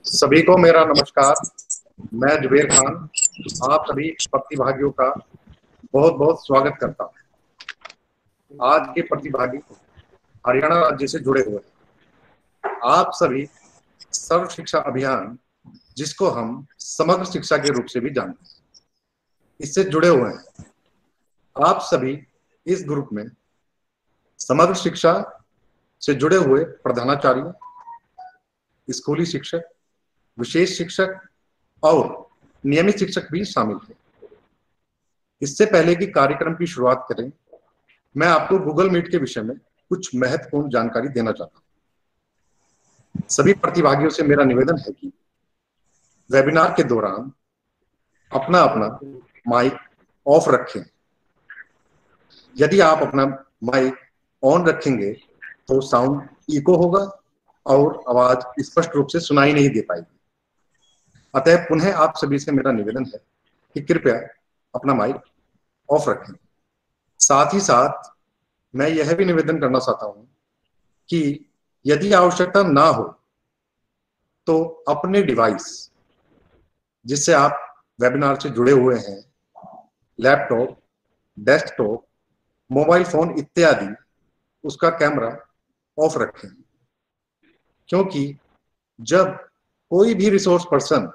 सभी को मेरा नमस्कार। मैं जुबेर खान आप सभी प्रतिभागियों का बहुत बहुत स्वागत करता हूँ। आज के प्रतिभागी हरियाणा राज्य से जुड़े हुए हैं। आप सभी सर्व शिक्षा अभियान, जिसको हम समग्र शिक्षा के रूप से भी जानते हैं, इससे जुड़े हुए हैं। आप सभी इस ग्रुप में समग्र शिक्षा से जुड़े हुए प्रधानाचार्य, स्कूली शिक्षक, विशेष शिक्षक और नियमित शिक्षक भी शामिल थे। इससे पहले कि कार्यक्रम की शुरुआत करें, मैं आपको गूगल मीट के विषय में कुछ महत्वपूर्ण जानकारी देना चाहता हूं। सभी प्रतिभागियों से मेरा निवेदन है कि वेबिनार के दौरान अपना अपना माइक ऑफ रखें। यदि आप अपना माइक ऑन रखेंगे तो साउंड इको होगा और आवाज स्पष्ट रूप से सुनाई नहीं दे पाएगी। अतः पुनः आप सभी से मेरा निवेदन है कि कृपया अपना माइक ऑफ रखें। साथ ही साथ मैं यह भी निवेदन करना चाहता हूं कि यदि आवश्यकता ना हो तो अपने डिवाइस जिससे आप वेबिनार से जुड़े हुए हैं, लैपटॉप, डेस्कटॉप, मोबाइल फोन इत्यादि, उसका कैमरा ऑफ रखें। क्योंकि जब कोई भी रिसोर्स पर्सन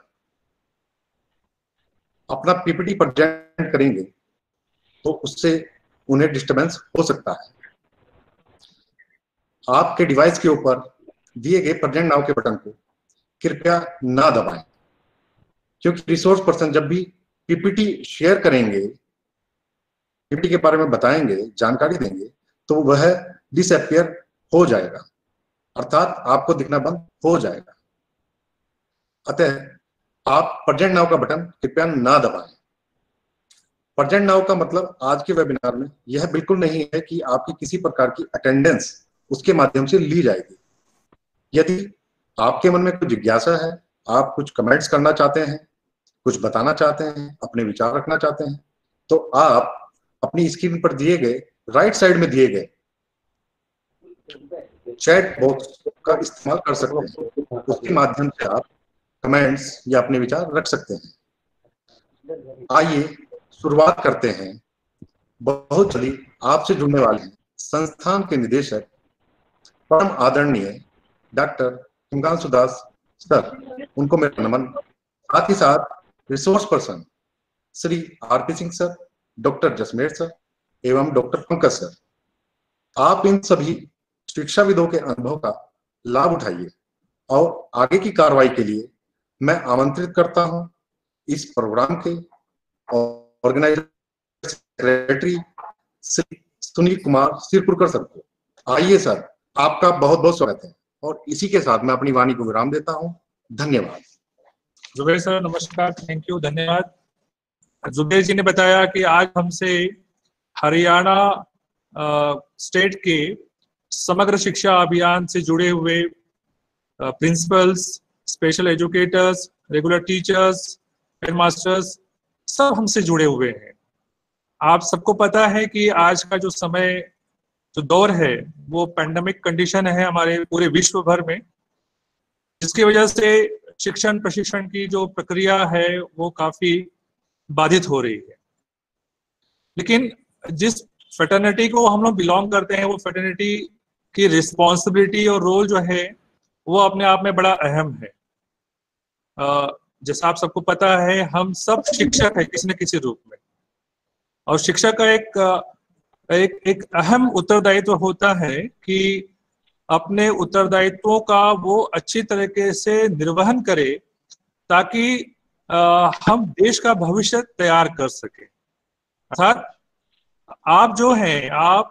अपना पीपीटी प्रेजेंट करेंगे तो उससे उन्हें डिस्टरबेंस हो सकता है। आपके डिवाइस के ऊपर दिए गए प्रेजेंट नाउ के बटन को कृपया ना दबाएं, क्योंकि रिसोर्स पर्सन जब भी पीपीटी शेयर करेंगे, पीपीटी के बारे में बताएंगे, जानकारी देंगे, तो वह डिसअपियर हो जाएगा, अर्थात आपको दिखना बंद हो जाएगा। अतः आप प्रेजेंट नाउ का बटन कृपया ना दबाएं। प्रेजेंट नाउ का मतलब आज के वेबिनार में यह बिल्कुल नहीं है कि आपकी किसी प्रकार की अटेंडेंस उसके माध्यम से ली जाएगी। यदि आपके मन में कुछ जिज्ञासा है, आप कुछ कमेंट्स करना चाहते हैं, कुछ बताना चाहते हैं, अपने विचार रखना चाहते हैं, तो आप अपनी स्क्रीन पर दिए गए राइट साइड में दिए गए चैट बॉक्स का इस्तेमाल कर सकते हैं। उसके माध्यम से आप कमेंट्स या अपने विचार रख सकते हैं। आइए शुरुआत करते हैं। बहुत जल्दी आपसे जुड़ने वाले हैं संस्थान के निदेशक परम आदरणीय डॉक्टर हिमांशु दास सर, उनको मेरा नमन। साथ ही साथ resource person Shri R P Singh sir, doctor Jasmer sir एवं डॉक्टर पंकज सर, आप इन सभी शिक्षाविदों के अनुभव का लाभ उठाइए और आगे की कार्रवाई के लिए मैं आमंत्रित करता हूं इस प्रोग्राम के organiser secretary Shri Sunil Kumar Sirpurkar sir को। आइए सर, आपका बहुत बहुत स्वागत है और इसी के साथ मैं अपनी वाणी को विराम देता हूं। धन्यवाद। जुबेर सर नमस्कार, थैंक यू, धन्यवाद। जुबेर जी ने बताया कि आज हमसे हरियाणा स्टेट के समग्र शिक्षा अभियान से जुड़े हुए principals, special educators, regular teachers, headmasters सब हमसे जुड़े हुए हैं। आप सबको पता है कि आज का जो समय, जो दौर है, वो पैंडेमिक कंडीशन है हमारे पूरे विश्व भर में, जिसकी वजह से शिक्षण प्रशिक्षण की जो प्रक्रिया है वो काफी बाधित हो रही है। लेकिन जिस फ्रेटर्निटी को हम लोग बिलोंग करते हैं, वो फ्रेटर्निटी की रिस्पॉन्सिबिलिटी और रोल जो है वो अपने आप में बड़ा अहम है। जैसा आप सबको पता है, हम सब शिक्षक है किसी न किसी रूप में, और शिक्षक का एक अहम उत्तरदायित्व होता है कि अपने उत्तरदायित्वों का वो अच्छी तरीके से निर्वहन करे ताकि हम देश का भविष्य तैयार कर सके। अर्थात आप जो हैं, आप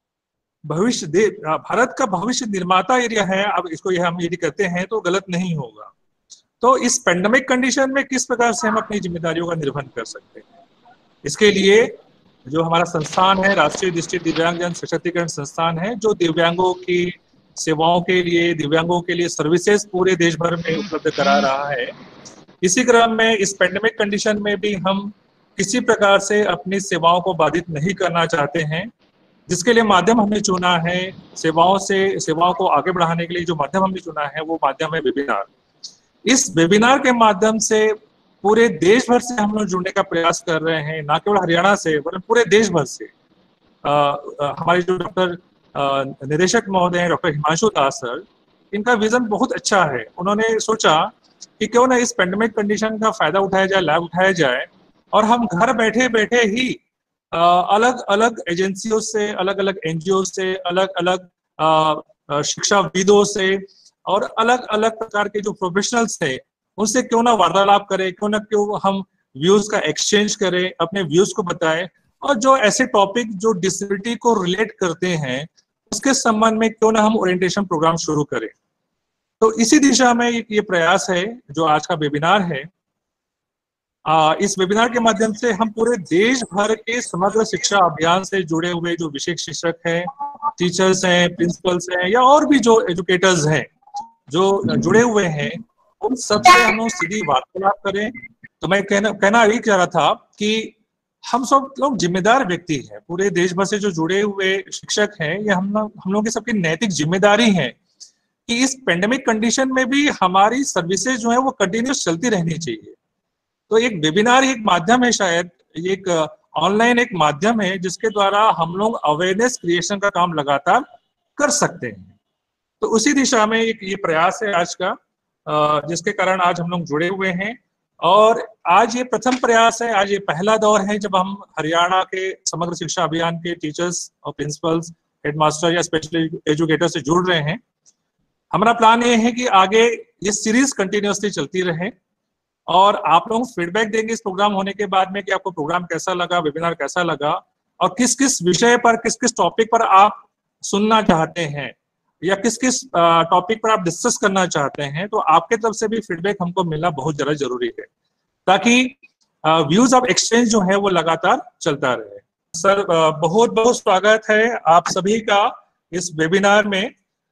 भारत का भविष्य निर्माता एरिया है। अब इसको हम यदि कहते हैं तो गलत नहीं होगा। तो इस पेंडेमिक कंडीशन में किस प्रकार से हम अपनी जिम्मेदारियों का निर्वहन कर सकते हैं, इसके लिए जो हमारा संस्थान है, राष्ट्रीय दृष्टि दिव्यांगजन सशक्तिकरण संस्थान है, जो दिव्यांगों की सेवाओं के लिए, दिव्यांगों के लिए सर्विसेज पूरे देश भर में उपलब्ध करा रहा है। इसी क्रम में इस पेंडेमिक कंडीशन में भी हम किसी प्रकार से अपनी सेवाओं को बाधित नहीं करना चाहते हैं, जिसके लिए माध्यम हमने चुना है, सेवाओं को आगे बढ़ाने के लिए जो माध्यम हमने चुना है वो माध्यम है वेबिनार। इस वेबिनार के माध्यम से पूरे देश भर से हम लोग जुड़ने का प्रयास कर रहे हैं, ना केवल हरियाणा से बल्कि पूरे देश भर से। हमारे जो डॉक्टर निदेशक महोदय डॉक्टर हिमांशु दास सर, इनका विजन बहुत अच्छा है। उन्होंने सोचा कि क्यों ना इस पेंडेमिक कंडीशन का फायदा उठाया जाए, लाभ उठाया जाए, और हम घर बैठे बैठे ही अलग अलग एजेंसियों से, अलग अलग एनजीओ से, अलग अलग शिक्षाविदों से और अलग अलग प्रकार के जो प्रोफेशनल्स थे उनसे क्यों ना वार्तालाप करें, क्यों हम व्यूज का एक्सचेंज करें, अपने व्यूज को बताएं, और जो ऐसे टॉपिक जो डिसेबिलिटी को रिलेट करते हैं उसके संबंध में क्यों ना हम ओरिएंटेशन प्रोग्राम शुरू करें। तो इसी दिशा में ये प्रयास है जो आज का वेबिनार है। इस वेबिनार के माध्यम से हम पूरे देश भर के समग्र शिक्षा अभियान से जुड़े हुए जो विशेष शिक्षक हैं, टीचर्स हैं, प्रिंसिपल्स हैं, या और भी जो एजुकेटर्स हैं जो जुड़े हुए हैं, उन सबसे हम लोग सीधी वार्तालाप करें। तो मैं कहना यही चाह रहा था कि हम सब लोग जिम्मेदार व्यक्ति हैं, पूरे देश भर से जो जुड़े हुए शिक्षक हैं, ये हम लोगों की सबकी नैतिक जिम्मेदारी है कि इस पेंडेमिक कंडीशन में भी हमारी सर्विसेज जो है वो कंटिन्यूस चलती रहनी चाहिए। तो एक वेबिनार एक माध्यम है, शायद एक ऑनलाइन एक माध्यम है जिसके द्वारा हम लोग अवेयरनेस क्रिएशन का काम लगातार कर सकते हैं। तो उसी दिशा में ये प्रयास है आज का, जिसके कारण आज हम लोग जुड़े हुए हैं। और आज ये प्रथम प्रयास है, आज ये पहला दौर है जब हम हरियाणा के समग्र शिक्षा अभियान के टीचर्स और प्रिंसिपल्स, हेडमास्टर या स्पेशल एजुकेटर से जुड़ रहे हैं। हमारा प्लान ये है कि आगे ये सीरीज कंटिन्यूसली चलती रहे और आप लोग फीडबैक देंगे इस प्रोग्राम होने के बाद में कि आपको प्रोग्राम कैसा लगा, वेबिनार कैसा लगा, और किस किस विषय पर, किस किस टॉपिक पर आप सुनना चाहते हैं या किस किस टॉपिक पर आप डिस्कस करना चाहते हैं। तो आपके तरफ से भी फीडबैक हमको मिलना बहुत ज्यादा जरूरी है ताकि व्यूज ऑफ एक्सचेंज जो है वो लगातार चलता रहे। सर, बहुत बहुत स्वागत है आप सभी का इस वेबिनार में।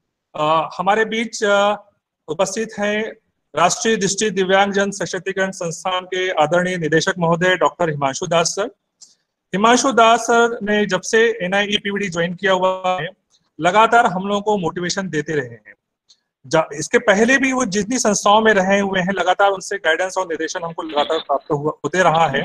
हमारे बीच उपस्थित हैं राष्ट्रीय दृष्टि दिव्यांगजन सशक्तिकरण संस्थान के आदरणीय निदेशक महोदय doctor Himanshu Das sir. Himanshu Das sir ने जब से NIEPVD ज्वाइन किया हुआ है, लगातार हम लोगों को मोटिवेशन देते रहे हैं। इसके पहले भी वो जितनी संस्थाओं में रहे हुए हैं, लगातार उनसे गाइडेंस और निर्देशन हमको लगातार प्राप्त होते रहा है।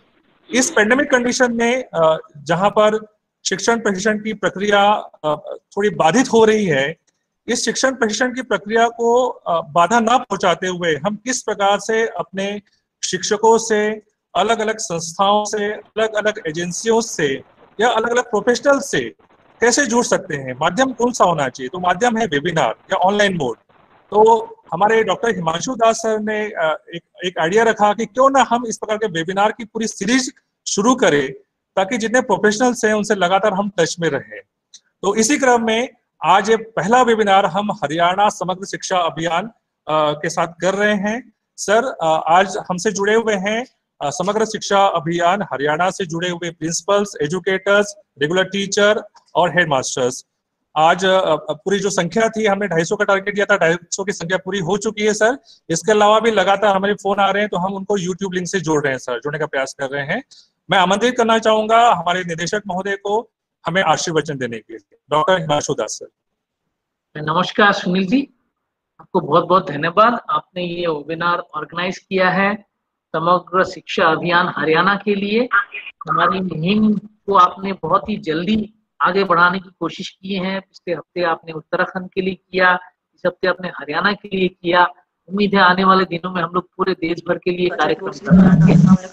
इस पेंडेमिक कंडीशन में जहां पर शिक्षण प्रशिक्षण की प्रक्रिया थोड़ी बाधित हो रही है, इस शिक्षण प्रशिक्षण की प्रक्रिया को बाधा ना पहुंचाते हुए हम किस प्रकार से अपने शिक्षकों से, अलग अलग संस्थाओं से, अलग अलग एजेंसियों से या अलग अलग प्रोफेशनल से कैसे जुड़ सकते हैं, माध्यम कौन सा होना चाहिए। तो माध्यम है वेबिनार या ऑनलाइन मोड। तो हमारे डॉक्टर हिमांशु दास सर ने एक आइडिया रखा कि क्यों ना हम इस प्रकार के वेबिनार की पूरी सीरीज शुरू करें ताकि जितने प्रोफेशनल्स हैं उनसे लगातार हम टच में रहें। तो इसी क्रम में आज ये पहला वेबिनार हम हरियाणा समग्र शिक्षा अभियान के साथ कर रहे हैं। सर, आज हमसे जुड़े हुए हैं समग्र शिक्षा अभियान हरियाणा से जुड़े हुए प्रिंसिपल्स, एजुकेटर्स, रेगुलर टीचर और हेडमास्टर्स। आज पूरी जो संख्या थी, हमने 250 का टारगेट दिया था, 250 की संख्या पूरी हो चुकी है सर। इसके अलावा भी लगातार हमारे फोन आ रहे हैं, तो हम उनको यूट्यूब लिंक से जोड़ रहे हैं सर, जोड़ने का प्रयास कर रहे हैं। मैं आमंत्रित करना चाहूंगा हमारे निदेशक महोदय को हमें आशीर्वचन देने के लिए। Doctor Himanshu Das sir. नमस्कार सुनील जी, आपको बहुत बहुत धन्यवाद। आपने ये वेबिनार ऑर्गेनाइज किया है समग्र शिक्षा अभियान हरियाणा के लिए। हमारी मुहिम को आपने बहुत ही जल्दी आगे बढ़ाने की कोशिश की है। पिछले हफ्ते आपने उत्तराखंड के लिए किया, इस हफ्ते आपने हरियाणा के लिए किया। उम्मीद है आने वाले दिनों में हम लोग पूरे देश भर के लिए कार्यक्रम करेंगे।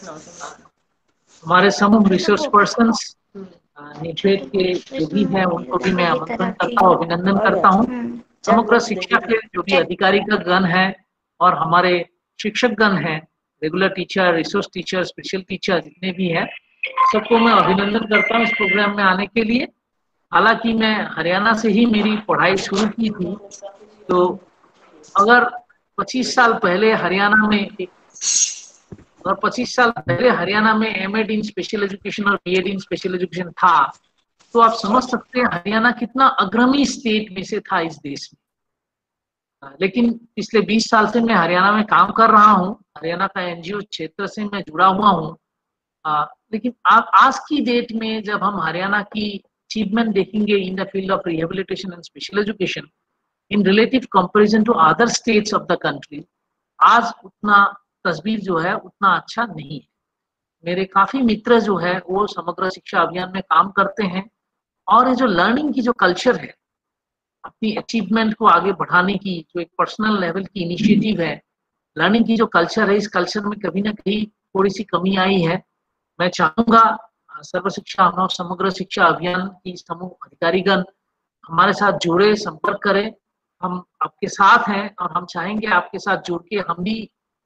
हमारे समूह रिसोर्स पर्सन निचवेद के जो भी हैं उनको भी मैं आमंत्रण करता हूँ, अभिनंदन करता हूँ। समग्र शिक्षा के जो भी अधिकारी का गण है और हमारे शिक्षक गण हैं, regular teacher, resource teacher, special teacher जितने भी हैं, सबको मैं अभिनंदन करता हूँ इस प्रोग्राम में आने के लिए। हालांकि मैं हरियाणा से ही मेरी पढ़ाई शुरू की थी, तो अगर 25 साल पहले हरियाणा में एमएड इन स्पेशल एजुकेशन और बीएड इन स्पेशल एजुकेशन था, तो आप समझ सकते हैं हरियाणा कितना अग्रणी स्टेट में से था इस देश में। लेकिन पिछले 20 साल से मैं हरियाणा में काम कर रहा हूँ, हरियाणा का एनजीओ क्षेत्र से मैं जुड़ा हुआ हूँ। लेकिन आप आज की डेट में जब हम हरियाणा की अचीवमेंट देखेंगे in the field of rehabilitation and special education in relative comparison to other states of the country, आज उतना तस्वीर जो है उतना अच्छा नहीं है। मेरे काफी मित्र जो है वो समग्र शिक्षा अभियान में काम करते हैं, और ये जो लर्निंग की जो कल्चर है, अपनी अचीवमेंट को आगे बढ़ाने की जो एक पर्सनल लेवल की इनिशिएटिव है, लर्निंग की जो कल्चर है, इस कल्चर में कभी ना कहीं थोड़ी सी कमी आई है। मैं चाहूंगा सर्व शिक्षा अभियान, समग्र शिक्षा अभियान की समूह अधिकारीगण हमारे साथ जुड़े, संपर्क करें। हम आपके साथ हैं और हम चाहेंगे आपके साथ जुड़ के हम भी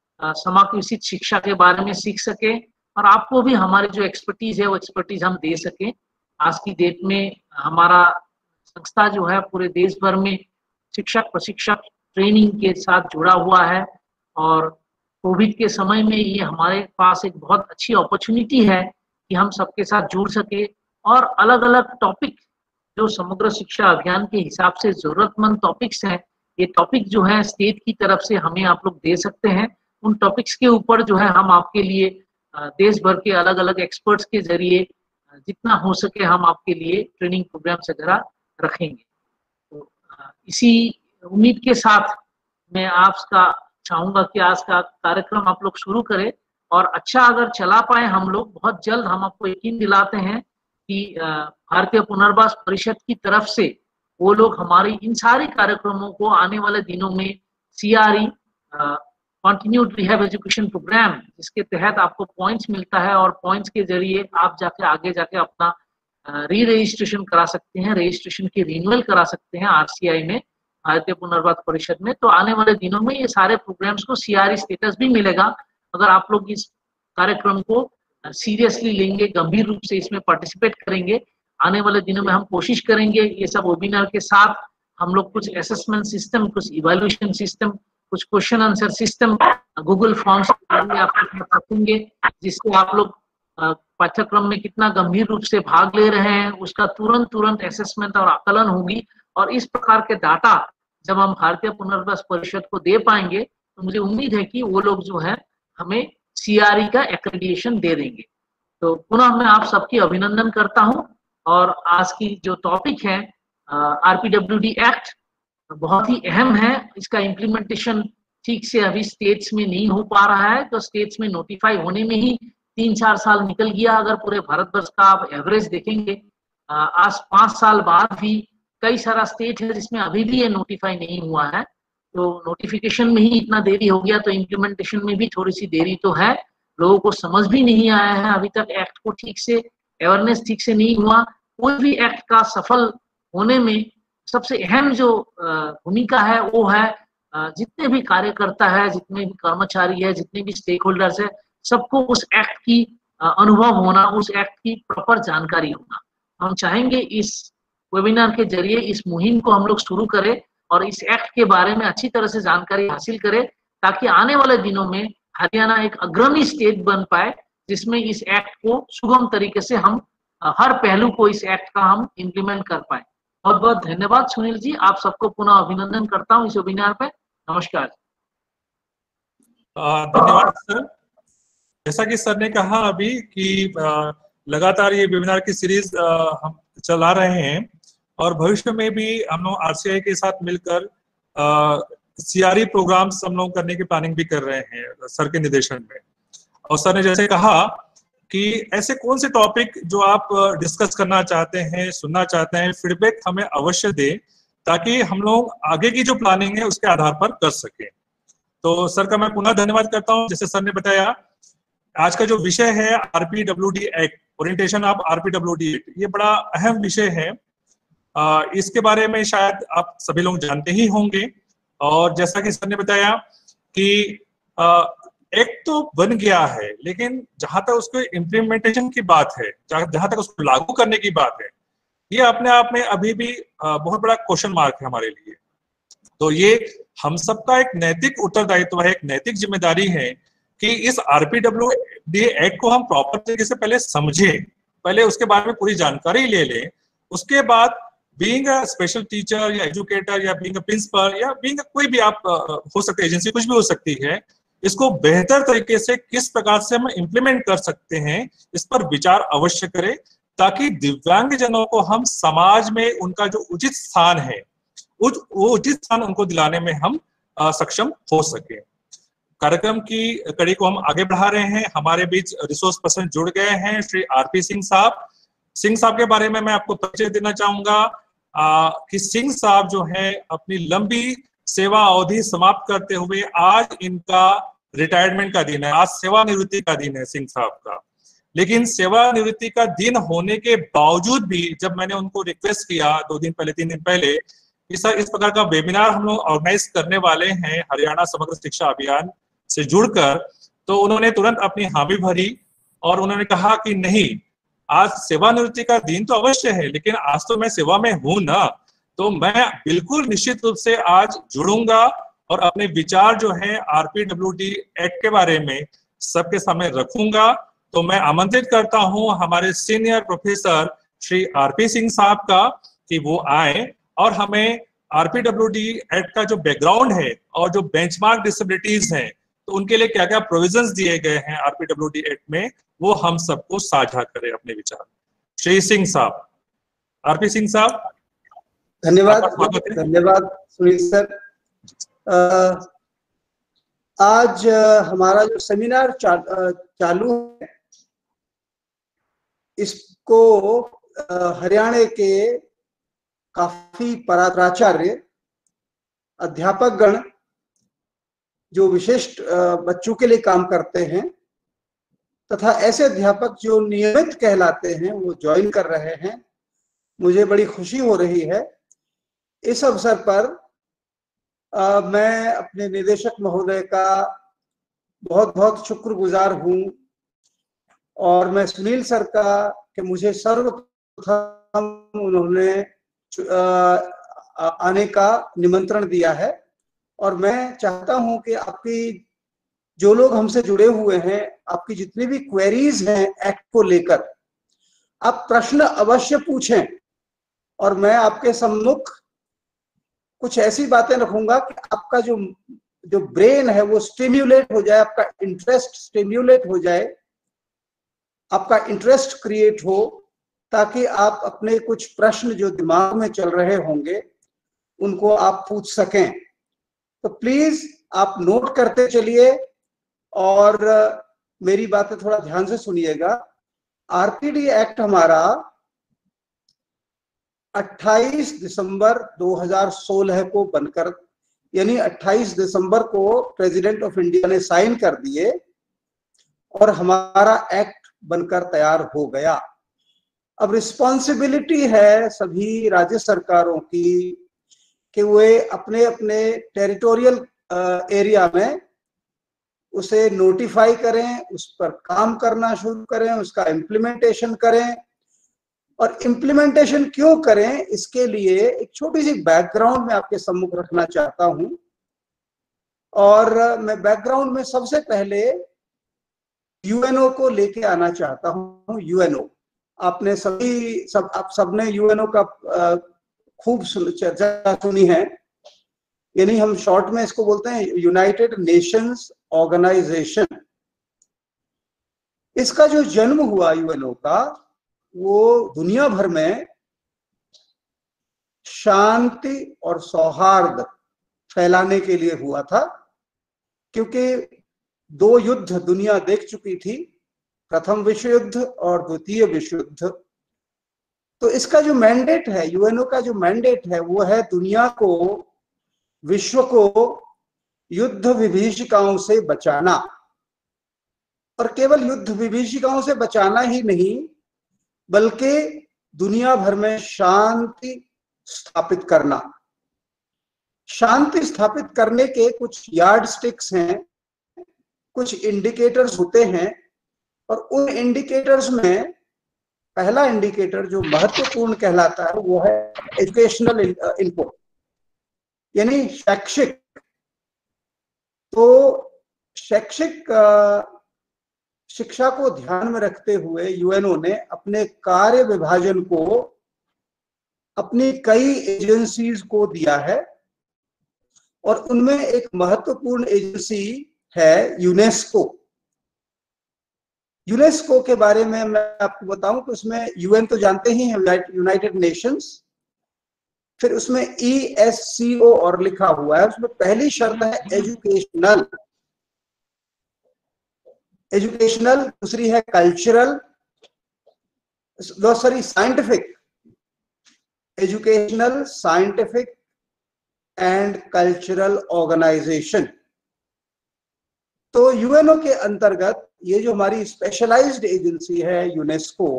समावेशित शिक्षा के बारे में सीख सके, और आपको भी हमारी जो एक्सपर्टीज है वो एक्सपर्टीज हम दे सके। आज की डेट में हमारा संस्था जो है पूरे देश भर में शिक्षक प्रशिक्षक ट्रेनिंग के साथ जुड़ा हुआ है, और कोविड के समय में ये हमारे पास एक बहुत अच्छी अपॉर्चुनिटी है कि हम सबके साथ जुड़ सके, और अलग अलग टॉपिक जो समग्र शिक्षा अभियान के हिसाब से जरूरतमंद टॉपिक्स हैं, ये टॉपिक जो है स्टेट की तरफ से हमें आप लोग दे सकते हैं। उन टॉपिक्स के ऊपर जो है हम आपके लिए देश भर के अलग अलग एक्सपर्ट्स के जरिए जितना हो सके हम आपके लिए ट्रेनिंग प्रोग्राम्स वगैरह रखेंगे। तो इसी उम्मीद के साथ मैं आपका चाहूंगा कि आज का कार्यक्रम आप लोग शुरू करें, और अच्छा अगर चला पाए हम लोग, बहुत जल्द हम आपको यकीन दिलाते हैं कि भारतीय पुनर्वास परिषद की तरफ से वो लोग हमारी इन सारे कार्यक्रमों को आने वाले दिनों में CRE continued rehab education programme, जिसके तहत आपको पॉइंट्स मिलता है, और पॉइंट्स के जरिए आप जाके आगे जाके अपना री रजिस्ट्रेशन करा सकते हैं, रजिस्ट्रेशन की रिन्यूअल करा सकते हैं RCI में, भारतीय पुनर्वास परिषद में। तो आने वाले दिनों में ये सारे प्रोग्राम्स को CRE स्टेटस भी मिलेगा अगर आप लोग इस कार्यक्रम को सीरियसली लेंगे, गंभीर रूप से इसमें पार्टिसिपेट करेंगे। आने वाले दिनों में हम कोशिश करेंगे ये सब वेबिनार के साथ हम लोग कुछ असेसमेंट सिस्टम, कुछ इवैल्यूएशन सिस्टम, कुछ question answer system Google forms आपको रखेंगे, जिससे आप लोग पाठ्यक्रम में कितना गंभीर रूप से भाग ले रहे हैं उसका तुरंत असेसमेंट और आकलन होगी। और इस प्रकार के डाटा जब हम भारतीय पुनर्वास परिषद को दे पाएंगे तो मुझे उम्मीद है कि वो लोग जो है हमें CRE का एक्रेडिटेशन दे देंगे। तो पुनः मैं आप सबकी अभिनंदन करता हूं, और आज की जो टॉपिक है RPWD एक्ट बहुत ही अहम है। इसका इम्प्लीमेंटेशन ठीक से अभी स्टेट्स में नहीं हो पा रहा है, तो स्टेट्स में नोटिफाई होने में ही 3-4 साल निकल गया। अगर पूरे भारतवर्ष का आप एवरेज देखेंगे, आज 5 साल बाद भी कई सारा स्टेट है जिसमें अभी भी ये नोटिफाई नहीं हुआ है। तो नोटिफिकेशन में ही इतना देरी हो गया, तो इम्प्लीमेंटेशन में भी थोड़ी सी देरी तो है। लोगों को समझ भी नहीं आया है अभी तक एक्ट को ठीक से, अवेयरनेस ठीक से नहीं हुआ। कोई भी एक्ट का सफल होने में सबसे अहम जो भूमिका है वो है जितने भी कार्यकर्ता है, जितने भी कर्मचारी है, जितने भी स्टेक होल्डर्स है, सबको उस एक्ट की अनुभव होना, उस एक्ट की प्रॉपर जानकारी होना। हम चाहेंगे इस वेबिनार के जरिए इस मुहिम को हम लोग शुरू करें और इस एक्ट के बारे में अच्छी तरह से जानकारी हासिल करें, ताकि आने वाले दिनों में हरियाणा एक अग्रणी स्टेट बन पाए, जिसमें इस एक्ट को सुगम तरीके से हम हर पहलू को इस एक्ट का हम इम्प्लीमेंट कर पाए। बहुत बहुत धन्यवाद सुनील जी, आप सबको पुनः अभिनंदन करता हूँ इस वेबिनार पे। नमस्कार। धन्यवाद सर। जैसा कि सर ने कहा अभी कि लगातार ये वेबिनार की सीरीज हम चला रहे हैं, और भविष्य में भी हम लोग RCI के साथ मिलकर CRE प्रोग्राम्स हम लोग करने की प्लानिंग भी कर रहे हैं सर के निर्देशन में। और सर ने जैसे कहा कि ऐसे कौन से टॉपिक जो आप डिस्कस करना चाहते हैं, सुनना चाहते हैं, फीडबैक हमें अवश्य दें, ताकि हम लोग आगे की जो प्लानिंग है उसके आधार पर कर सकें। तो सर का मैं पुनः धन्यवाद करता हूं। जैसे सर ने बताया, आज का जो विषय है RPWD act, orientation of RPWD act, ये बड़ा अहम विषय है। इसके बारे में शायद आप सभी लोग जानते ही होंगे। और जैसा कि सर ने बताया कि एक्ट तो बन गया है, लेकिन जहां तक उसके इम्प्लीमेंटेशन की बात है, जहां तक उसको लागू करने की बात है, ये अपने आप में अभी भी बहुत बड़ा क्वेश्चन मार्क है हमारे लिए। तो ये हम सबका एक नैतिक उत्तरदायित्व है, एक नैतिक जिम्मेदारी है कि इस RPWD एक्ट को हम प्रॉपर तरीके से पहले समझें, पहले उसके बारे में पूरी जानकारी ले लें। उसके बाद बीइंग अ स्पेशल टीचर या एजुकेटर या बीइंग अ प्रिंसिपल या बीइंग कोई भी आप हो सकते हैं, एजेंसी कुछ भी हो सकती है, इसको बेहतर तरीके से किस प्रकार से हम इम्प्लीमेंट कर सकते हैं, इस पर विचार अवश्य करें, ताकि दिव्यांग जनों को हम समाज में उनका जो उचित स्थान है, वो उचित स्थान उनको दिलाने में हम सक्षम हो सके। कार्यक्रम की कड़ी को हम आगे बढ़ा रहे हैं। हमारे बीच रिसोर्स पर्सन जुड़ गए हैं, श्री आरपी सिंह साहब। सिंह साहब के बारे में मैं आपको परिचय देना चाहूंगा कि सिंह साहब जो है अपनी लंबी सेवा अवधि समाप्त करते हुए आज इनका रिटायरमेंट का दिन है, आज सेवानिवृत्ति का दिन है सिंह साहब का। लेकिन सेवानिवृत्ति का दिन होने के बावजूद भी जब मैंने उनको रिक्वेस्ट किया 2 दिन पहले 3 दिन पहले कि सर इस प्रकार का वेबिनार हम लोग ऑर्गेनाइज करने वाले हैं हरियाणा समग्र शिक्षा अभियान से जुड़कर, तो उन्होंने तुरंत अपनी हामी भरी और उन्होंने कहा कि नहीं, आज सेवानिवृत्ति का दिन तो अवश्य है लेकिन आज तो मैं सेवा में हूं ना, तो मैं बिल्कुल निश्चित रूप से आज जुड़ूंगा और अपने विचार जो है आरपीडब्ल्यूडी एक्ट के बारे में सबके सामने रखूंगा। तो मैं आमंत्रित करता हूं हमारे senior professor Shri R P Singh साहब का कि वो आए और हमें आरपीडब्ल्यूडी एक्ट का जो बैकग्राउंड है और जो बेंचमार्क डिसेबिलिटीज हैं, तो उनके लिए क्या क्या प्रोविजंस दिए गए हैं आरपीडब्ल्यूडी एक्ट में, वो हम सबको साझा करें अपने विचार। श्री सिंह साहब, आरपी सिंह साहब। धन्यवाद धन्यवाद सुनील सर। आज हमारा जो सेमिनार चालू है, इसको हरियाणा के काफी पराचार्य अध्यापक गण जो विशिष्ट बच्चों के लिए काम करते हैं तथा ऐसे अध्यापक जो नियमित कहलाते हैं वो ज्वाइन कर रहे हैं। मुझे बड़ी खुशी हो रही है। इस अवसर पर मैं अपने निदेशक महोदय का बहुत बहुत शुक्रगुजार हूँ और मैं सुनील सर का कि मुझे सर्वप्रथम उन्होंने आने का निमंत्रण दिया है और मैं चाहता हूं कि आपकी जो लोग हमसे जुड़े हुए हैं, आपकी जितनी भी क्वेरीज हैं एक्ट को लेकर, आप प्रश्न अवश्य पूछें और मैं आपके सम्मुख कुछ ऐसी बातें रखूंगा कि आपका जो ब्रेन है वो स्टिम्युलेट हो जाए, आपका इंटरेस्ट स्टिम्युलेट हो जाए, आपका इंटरेस्ट क्रिएट हो, ताकि आप अपने कुछ प्रश्न जो दिमाग में चल रहे होंगे उनको आप पूछ सकें। तो प्लीज आप नोट करते चलिए और मेरी बातें थोड़ा ध्यान से सुनिएगा। आरपीडी एक्ट हमारा 28 दिसंबर 2016 को बनकर, यानी 28 दिसंबर को प्रेसिडेंट ऑफ इंडिया ने साइन कर दिए और हमारा एक्ट बनकर तैयार हो गया। अब रिस्पॉन्सिबिलिटी है सभी राज्य सरकारों की कि वे अपने अपने टेरिटोरियल एरिया में उसे नोटिफाई करें, उस पर काम करना शुरू करें, उसका इम्प्लीमेंटेशन करें। और इम्प्लीमेंटेशन क्यों करें, इसके लिए एक छोटी सी बैकग्राउंड में आपके सम्मुख रखना चाहता हूं। और मैं बैकग्राउंड में सबसे पहले यूएनओ को लेके आना चाहता हूं। यूएनओ आपने आप सबने यूएनओ का खूब चर्चा सुनी है, यानी हम शॉर्ट में इसको बोलते हैं यूनाइटेड नेशंस ऑर्गेनाइजेशन। इसका जो जन्म हुआ यूएनओ का, वो दुनिया भर में शांति और सौहार्द फैलाने के लिए हुआ था, क्योंकि 2 युद्ध दुनिया देख चुकी थी, प्रथम विश्व युद्ध और द्वितीय विश्व युद्ध। तो इसका जो मैंडेट है, यूएनओ का जो मैंडेट है, वो है दुनिया को, विश्व को युद्ध विभीषिकाओं से बचाना। और केवल युद्ध विभीषिकाओं से बचाना ही नहीं, बल्कि दुनिया भर में शांति स्थापित करना। शांति स्थापित करने के कुछ यार्ड स्टिक्स हैं, कुछ इंडिकेटर्स होते हैं, और उन इंडिकेटर्स में पहला इंडिकेटर जो महत्वपूर्ण कहलाता है वो है एजुकेशनल इनपुट, यानी शैक्षिक। तो शैक्षिक शिक्षा को ध्यान में रखते हुए यूएनओ ने अपने कार्य विभाजन को अपनी कई एजेंसीज को दिया है, और उनमें एक महत्वपूर्ण एजेंसी है यूनेस्को। यूनेस्को के बारे में मैं आपको बताऊं तो उसमें यूएन तो जानते ही हैं, यूनाइटेड नेशंस, फिर उसमें ESCO और लिखा हुआ है। उसमें पहली शर्त है एजुकेशनल, एजुकेशनल, दूसरी है cultural, scientific, educational, scientific and cultural organisation. तो यूएनओ के अंतर्गत ये जो हमारी स्पेशलाइज्ड एजेंसी है यूनेस्को,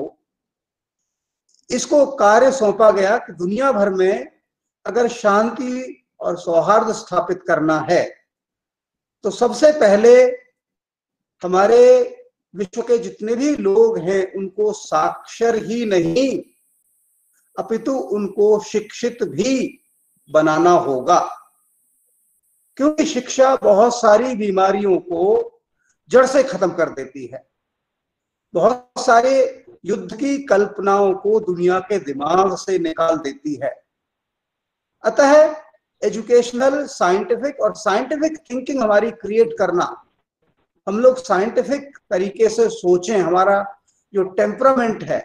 इसको कार्य सौंपा गया कि दुनिया भर में अगर शांति और सौहार्द स्थापित करना है तो सबसे पहले हमारे विश्व के जितने भी लोग हैं उनको साक्षर ही नहीं अपितु उनको शिक्षित भी बनाना होगा, क्योंकि शिक्षा बहुत सारी बीमारियों को जड़ से खत्म कर देती है, बहुत सारे युद्ध की कल्पनाओं को दुनिया के दिमाग से निकाल देती है। अतः एजुकेशनल, साइंटिफिक और साइंटिफिक थिंकिंग हमारी क्रिएट करना, हम लोग साइंटिफिक तरीके से सोचें, हमारा जो टेम्परामेंट है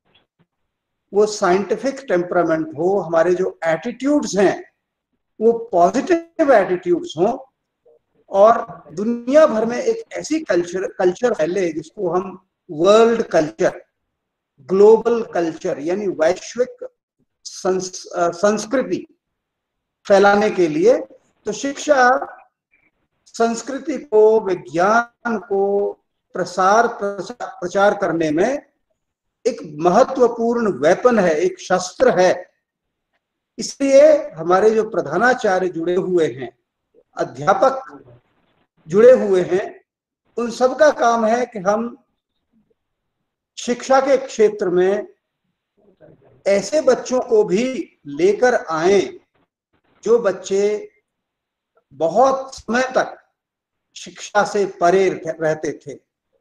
वो साइंटिफिक टेम्परामेंट हो, हमारे जो एटीट्यूड्स हैं वो पॉजिटिव एटीट्यूड्स हों, और दुनिया भर में एक ऐसी कल्चर फैले जिसको हम वर्ल्ड कल्चर, ग्लोबल कल्चर यानी वैश्विक संस्कृति फैलाने के लिए। तो शिक्षा संस्कृति को, विज्ञान को प्रचार करने में एक महत्वपूर्ण वेपन है, एक शस्त्र है। इसलिए हमारे जो प्रधानाचार्य जुड़े हुए हैं, अध्यापक जुड़े हुए हैं, उन सब का काम है कि हम शिक्षा के क्षेत्र में ऐसे बच्चों को भी लेकर आए जो बच्चे बहुत समय तक शिक्षा से परे रहते थे।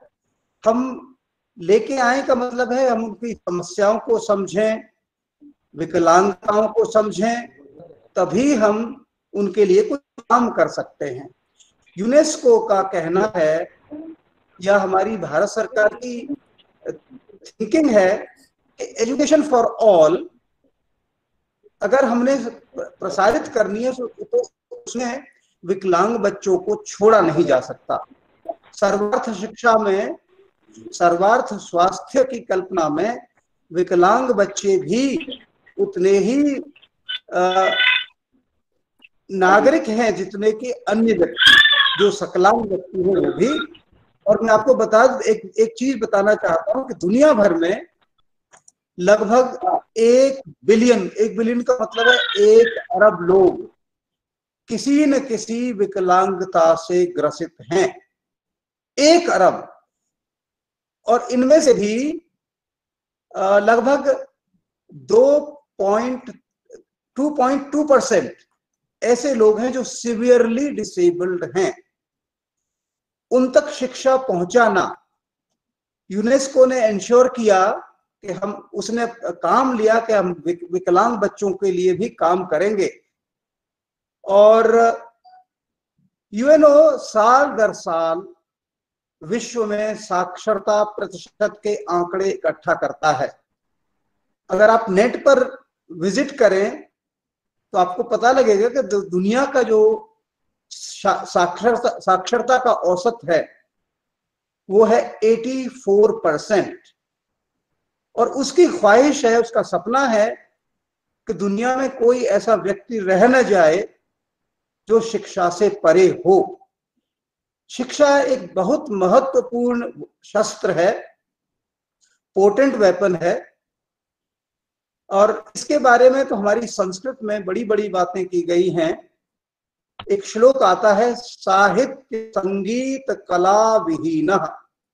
हम लेके आए का मतलब है हम उनकी समस्याओं को समझें, विकलांगताओं को समझें, तभी हम उनके लिए कुछ काम कर सकते हैं। यूनेस्को का कहना है, या हमारी भारत सरकार की थिंकिंग है कि एजुकेशन फॉर ऑल अगर हमने प्रसारित करनी है तो उसमें विकलांग बच्चों को छोड़ा नहीं जा सकता। सर्वार्थ शिक्षा में, सर्वार्थ स्वास्थ्य की कल्पना में विकलांग बच्चे भी उतने ही नागरिक हैं जितने कि अन्य व्यक्ति, जो सकलांग व्यक्ति हैं वो भी। और मैं आपको एक चीज बताना चाहता हूं कि दुनिया भर में लगभग 1 बिलियन का मतलब है 1 अरब लोग किसी न किसी विकलांगता से ग्रसित हैं, 1 अरब। और इनमें से भी लगभग 2.2% ऐसे लोग हैं जो सिवियरली डिसेबल्ड हैं। उन तक शिक्षा पहुंचाना यूनेस्को ने इंश्योर किया कि उसने काम लिया कि हम विकलांग बच्चों के लिए भी काम करेंगे। और यूएनओ साल दर साल विश्व में साक्षरता प्रतिशत के आंकड़े इकट्ठा करता है। अगर आप नेट पर विजिट करें तो आपको पता लगेगा कि दुनिया का जो साक्षरता का औसत है वो है 84%। और उसकी ख्वाहिश है, उसका सपना है कि दुनिया में कोई ऐसा व्यक्ति रह न जाए जो शिक्षा से परे हो। शिक्षा एक बहुत महत्वपूर्ण शस्त्र है, पोटेंट वेपन है। और इसके बारे में तो हमारी संस्कृत में बड़ी बड़ी बातें की गई हैं। एक श्लोक आता है, साहित्य संगीत कला विहीनः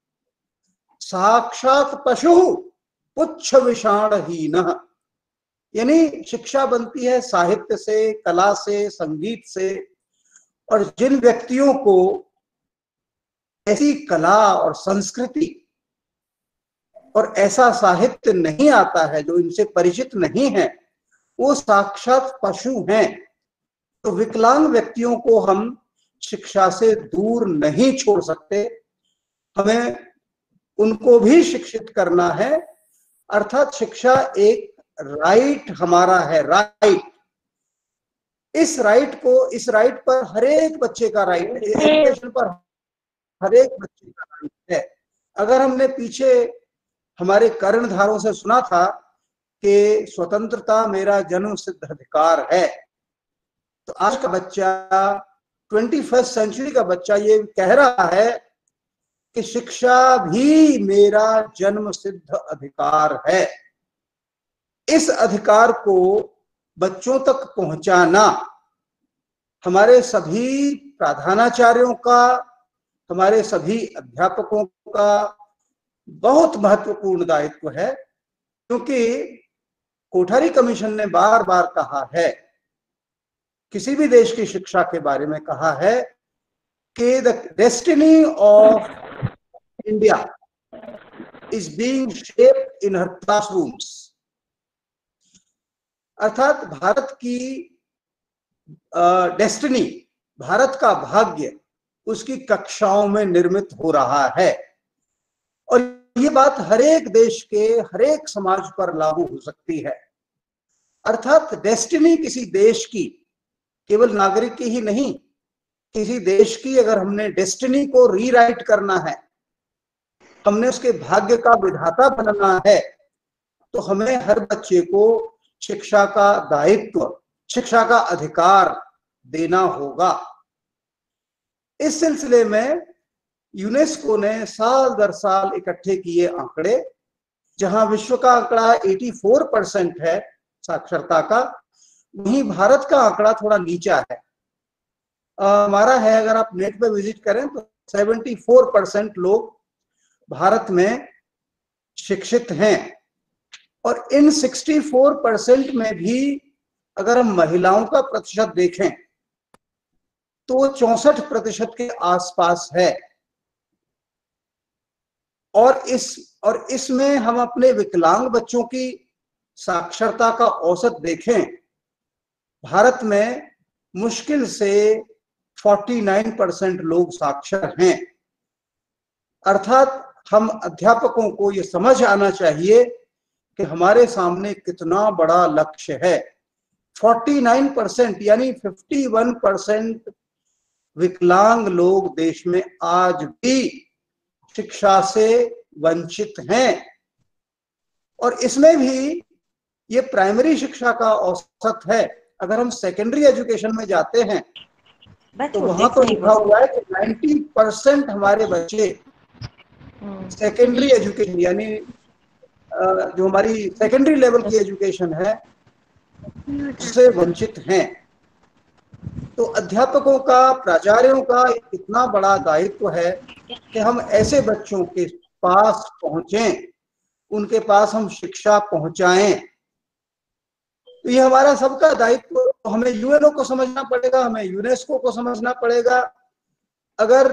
साक्षात पशु पुच्छ विषाणहीनः। यानी शिक्षा बनती है साहित्य से, कला से, संगीत से। और जिन व्यक्तियों को ऐसी कला और संस्कृति और ऐसा साहित्य नहीं आता है, जो इनसे परिचित नहीं है, वो साक्षात पशु हैं। तो विकलांग व्यक्तियों को हम शिक्षा से दूर नहीं छोड़ सकते, हमें उनको भी शिक्षित करना है। अर्थात शिक्षा एक राइट हमारा है, राइट। इस राइट पर हर एक बच्चे का राइट है, एजुकेशन पर हर एक बच्चे का दायित्व है। अगर हमने पीछे हमारे कर्णधारों से सुना था कि स्वतंत्रता मेरा जन्म सिद्ध अधिकार है, तो आज का बच्चा, 21st सेंचुरी का बच्चा ये कह रहा है कि शिक्षा भी मेरा जन्म सिद्ध अधिकार है। इस अधिकार को बच्चों तक पहुंचाना हमारे सभी प्रधानाचार्यों का, हमारे सभी अध्यापकों का बहुत महत्वपूर्ण दायित्व है, क्योंकि कोठारी कमीशन ने बार बार कहा है, किसी भी देश की शिक्षा के बारे में कहा है कि the destiny of India is being shaped in हर क्लासरूम्स। अर्थात भारत की डेस्टिनी, भारत का भाग्य उसकी कक्षाओं में निर्मित हो रहा है। और ये बात हर एक देश के, हर एक समाज पर लागू हो सकती है। अर्थात डेस्टिनी किसी देश की केवल नागरिक की ही नहीं, किसी देश की अगर हमने डेस्टिनी को रीराइट करना है, हमने उसके भाग्य का विधाता बनना है, तो हमें हर बच्चे को शिक्षा का दायित्व, शिक्षा का अधिकार देना होगा। इस सिलसिले में यूनेस्को ने साल दर साल इकट्ठे किए आंकड़े, जहां विश्व का आंकड़ा 84% है साक्षरता का, वहीं भारत का आंकड़ा थोड़ा नीचा है। हमारा है, अगर आप नेट पे विजिट करें तो 74% लोग भारत में शिक्षित हैं। और इन 64% में भी अगर हम महिलाओं का प्रतिशत देखें तो 64% के आसपास है। और इसमें हम अपने विकलांग बच्चों की साक्षरता का औसत देखें, भारत में मुश्किल से 49% लोग साक्षर हैं। अर्थात हम अध्यापकों को ये समझ आना चाहिए कि हमारे सामने कितना बड़ा लक्ष्य है। 49% यानी 51% विकलांग लोग देश में आज भी शिक्षा से वंचित हैं। और इसमें भी ये प्राइमरी शिक्षा का औसत है। अगर हम सेकेंडरी एजुकेशन में जाते हैं तो वहां तो लिखा हुआ है कि 90% हमारे बच्चे सेकेंडरी एजुकेशन, यानी जो हमारी सेकेंडरी लेवल की एजुकेशन है, उससे वंचित हैं। तो अध्यापकों का, प्राचार्यों का इतना बड़ा दायित्व है कि हम ऐसे बच्चों के पास पहुंचें, उनके पास हम शिक्षा पहुंचाएं। तो ये हमारा सबका दायित्व। हमें यूएनओ को समझना पड़ेगा, हमें यूनेस्को को समझना पड़ेगा। अगर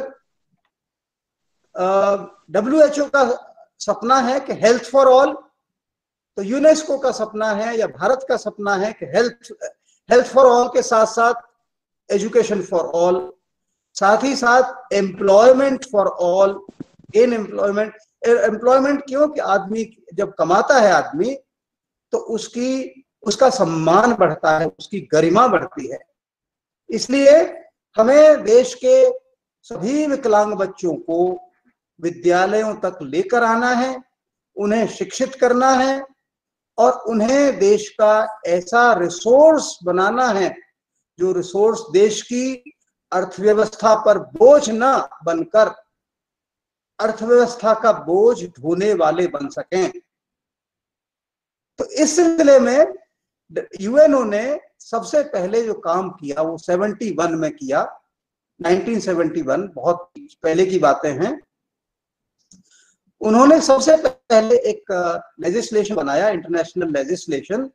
WHO का सपना है कि हेल्थ फॉर ऑल, तो यूनेस्को का सपना है या भारत का सपना है कि हेल्थ फॉर ऑल के साथ साथ एजुकेशन फॉर ऑल, साथ ही साथ employment for all. In employment क्यों? कि आदमी जब कमाता है आदमी, तो उसका सम्मान बढ़ता है, उसकी गरिमा बढ़ती है। इसलिए हमें देश के सभी विकलांग बच्चों को विद्यालयों तक लेकर आना है, उन्हें शिक्षित करना है और उन्हें देश का ऐसा रिसोर्स बनाना है जो रिसोर्स देश की अर्थव्यवस्था पर बोझ न बनकर अर्थव्यवस्था का बोझ ढोने वाले बन सकें। तो इस सिलसिले में यूएनओ ने सबसे पहले जो काम किया वो 71 में किया, 1971, बहुत पहले की बातें हैं। उन्होंने सबसे पहले एक लेजिस्लेशन बनाया, international legislation,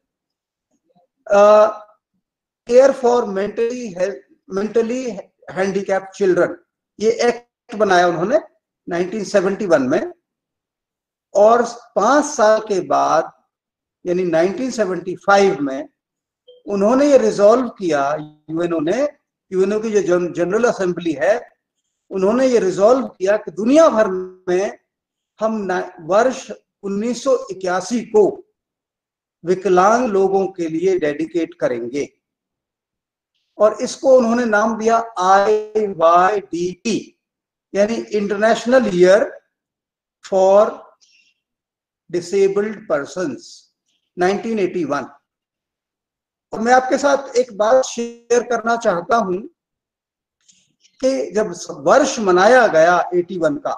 care for mentally handicap children. ये एक्ट बनाया उन्होंने 1971 में। और 5 साल के बाद यानी 1975 में उन्होंने ये रिजॉल्व किया, यूएनओ की जो जनरल असेंबली है, उन्होंने ये रिजॉल्व किया कि दुनिया भर में हम वर्ष 1981 को विकलांग लोगों के लिए डेडिकेट करेंगे। और इसको उन्होंने नाम दिया IYDP, यानी international year for disabled persons 1981। और मैं आपके साथ एक बात शेयर करना चाहता हूं कि जब वर्ष मनाया गया 81 का,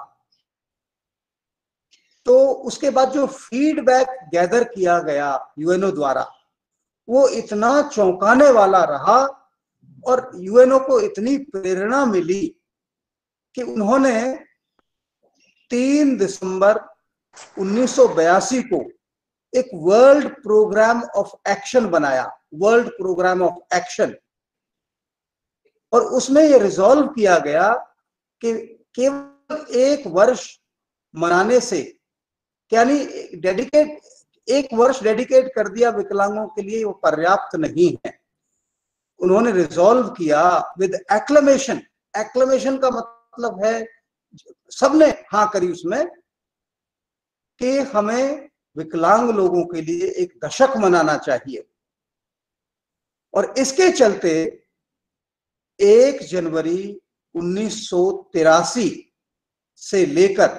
तो उसके बाद जो फीडबैक गैदर किया गया यूएनओ द्वारा वो इतना चौंकाने वाला रहा और यूएनओ को इतनी प्रेरणा मिली कि उन्होंने 3 दिसंबर 1982 को एक वर्ल्ड प्रोग्राम ऑफ एक्शन बनाया, वर्ल्ड प्रोग्राम ऑफ एक्शन। और उसमें ये रिजॉल्व किया गया कि केवल एक वर्ष मनाने से, यानी एक वर्ष डेडिकेट कर दिया विकलांगों के लिए, वो पर्याप्त नहीं है। उन्होंने रिजॉल्व किया विद एक्लेमेशन। एक्लेमेशन का मतलब है सबने हाँ करी उसमें कि हमें विकलांग लोगों के लिए एक दशक मनाना चाहिए। और इसके चलते 1 जनवरी 1983 से लेकर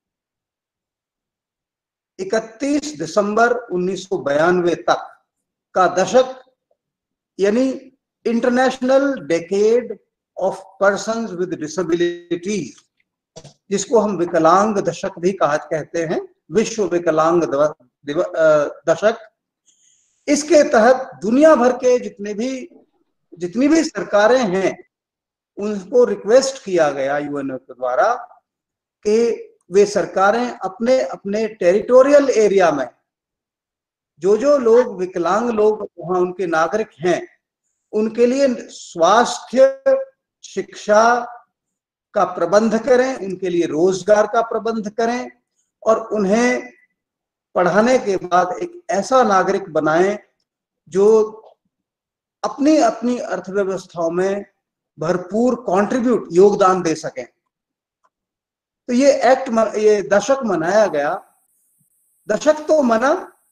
31 दिसंबर 1992 तक का दशक, यानी international decade of persons with disabilities, जिसको हम विकलांग दशक भी कहते हैं, विश्व विकलांग दशक, इसके तहत दुनिया भर के जितनी भी सरकारें हैं उनको रिक्वेस्ट किया गया यूएनओ के द्वारा कि वे सरकारें अपने अपने टेरिटोरियल एरिया में जो लोग विकलांग लोग वहां उनके नागरिक हैं उनके लिए स्वास्थ्य शिक्षा का प्रबंध करें, उनके लिए रोजगार का प्रबंध करें और उन्हें पढ़ाने के बाद एक ऐसा नागरिक बनाएं जो अपनी अपनी अर्थव्यवस्थाओं में भरपूर योगदान दे सकें। तो ये दशक मनाया गया। दशक तो मना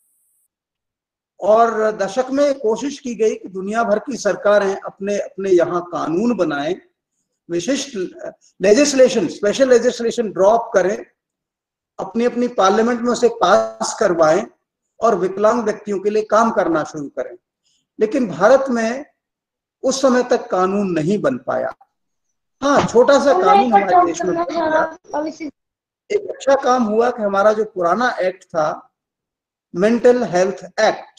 और दशक में कोशिश की गई कि दुनिया भर की सरकारें अपने अपने यहाँ कानून बनाएं, विशिष्ट लेजिस्लेशन, स्पेशल लेजिस्लेशन ड्रॉप करें, अपनी अपनी पार्लियामेंट में उसे पास करवाएं और विकलांग व्यक्तियों के लिए काम करना शुरू करें। लेकिन भारत में उस समय तक कानून नहीं बन पाया। हाँ, छोटा सा कानून हमारे देश में बन गया। एक अच्छा काम हुआ कि हमारा जो पुराना एक्ट था, मेंटल हेल्थ एक्ट,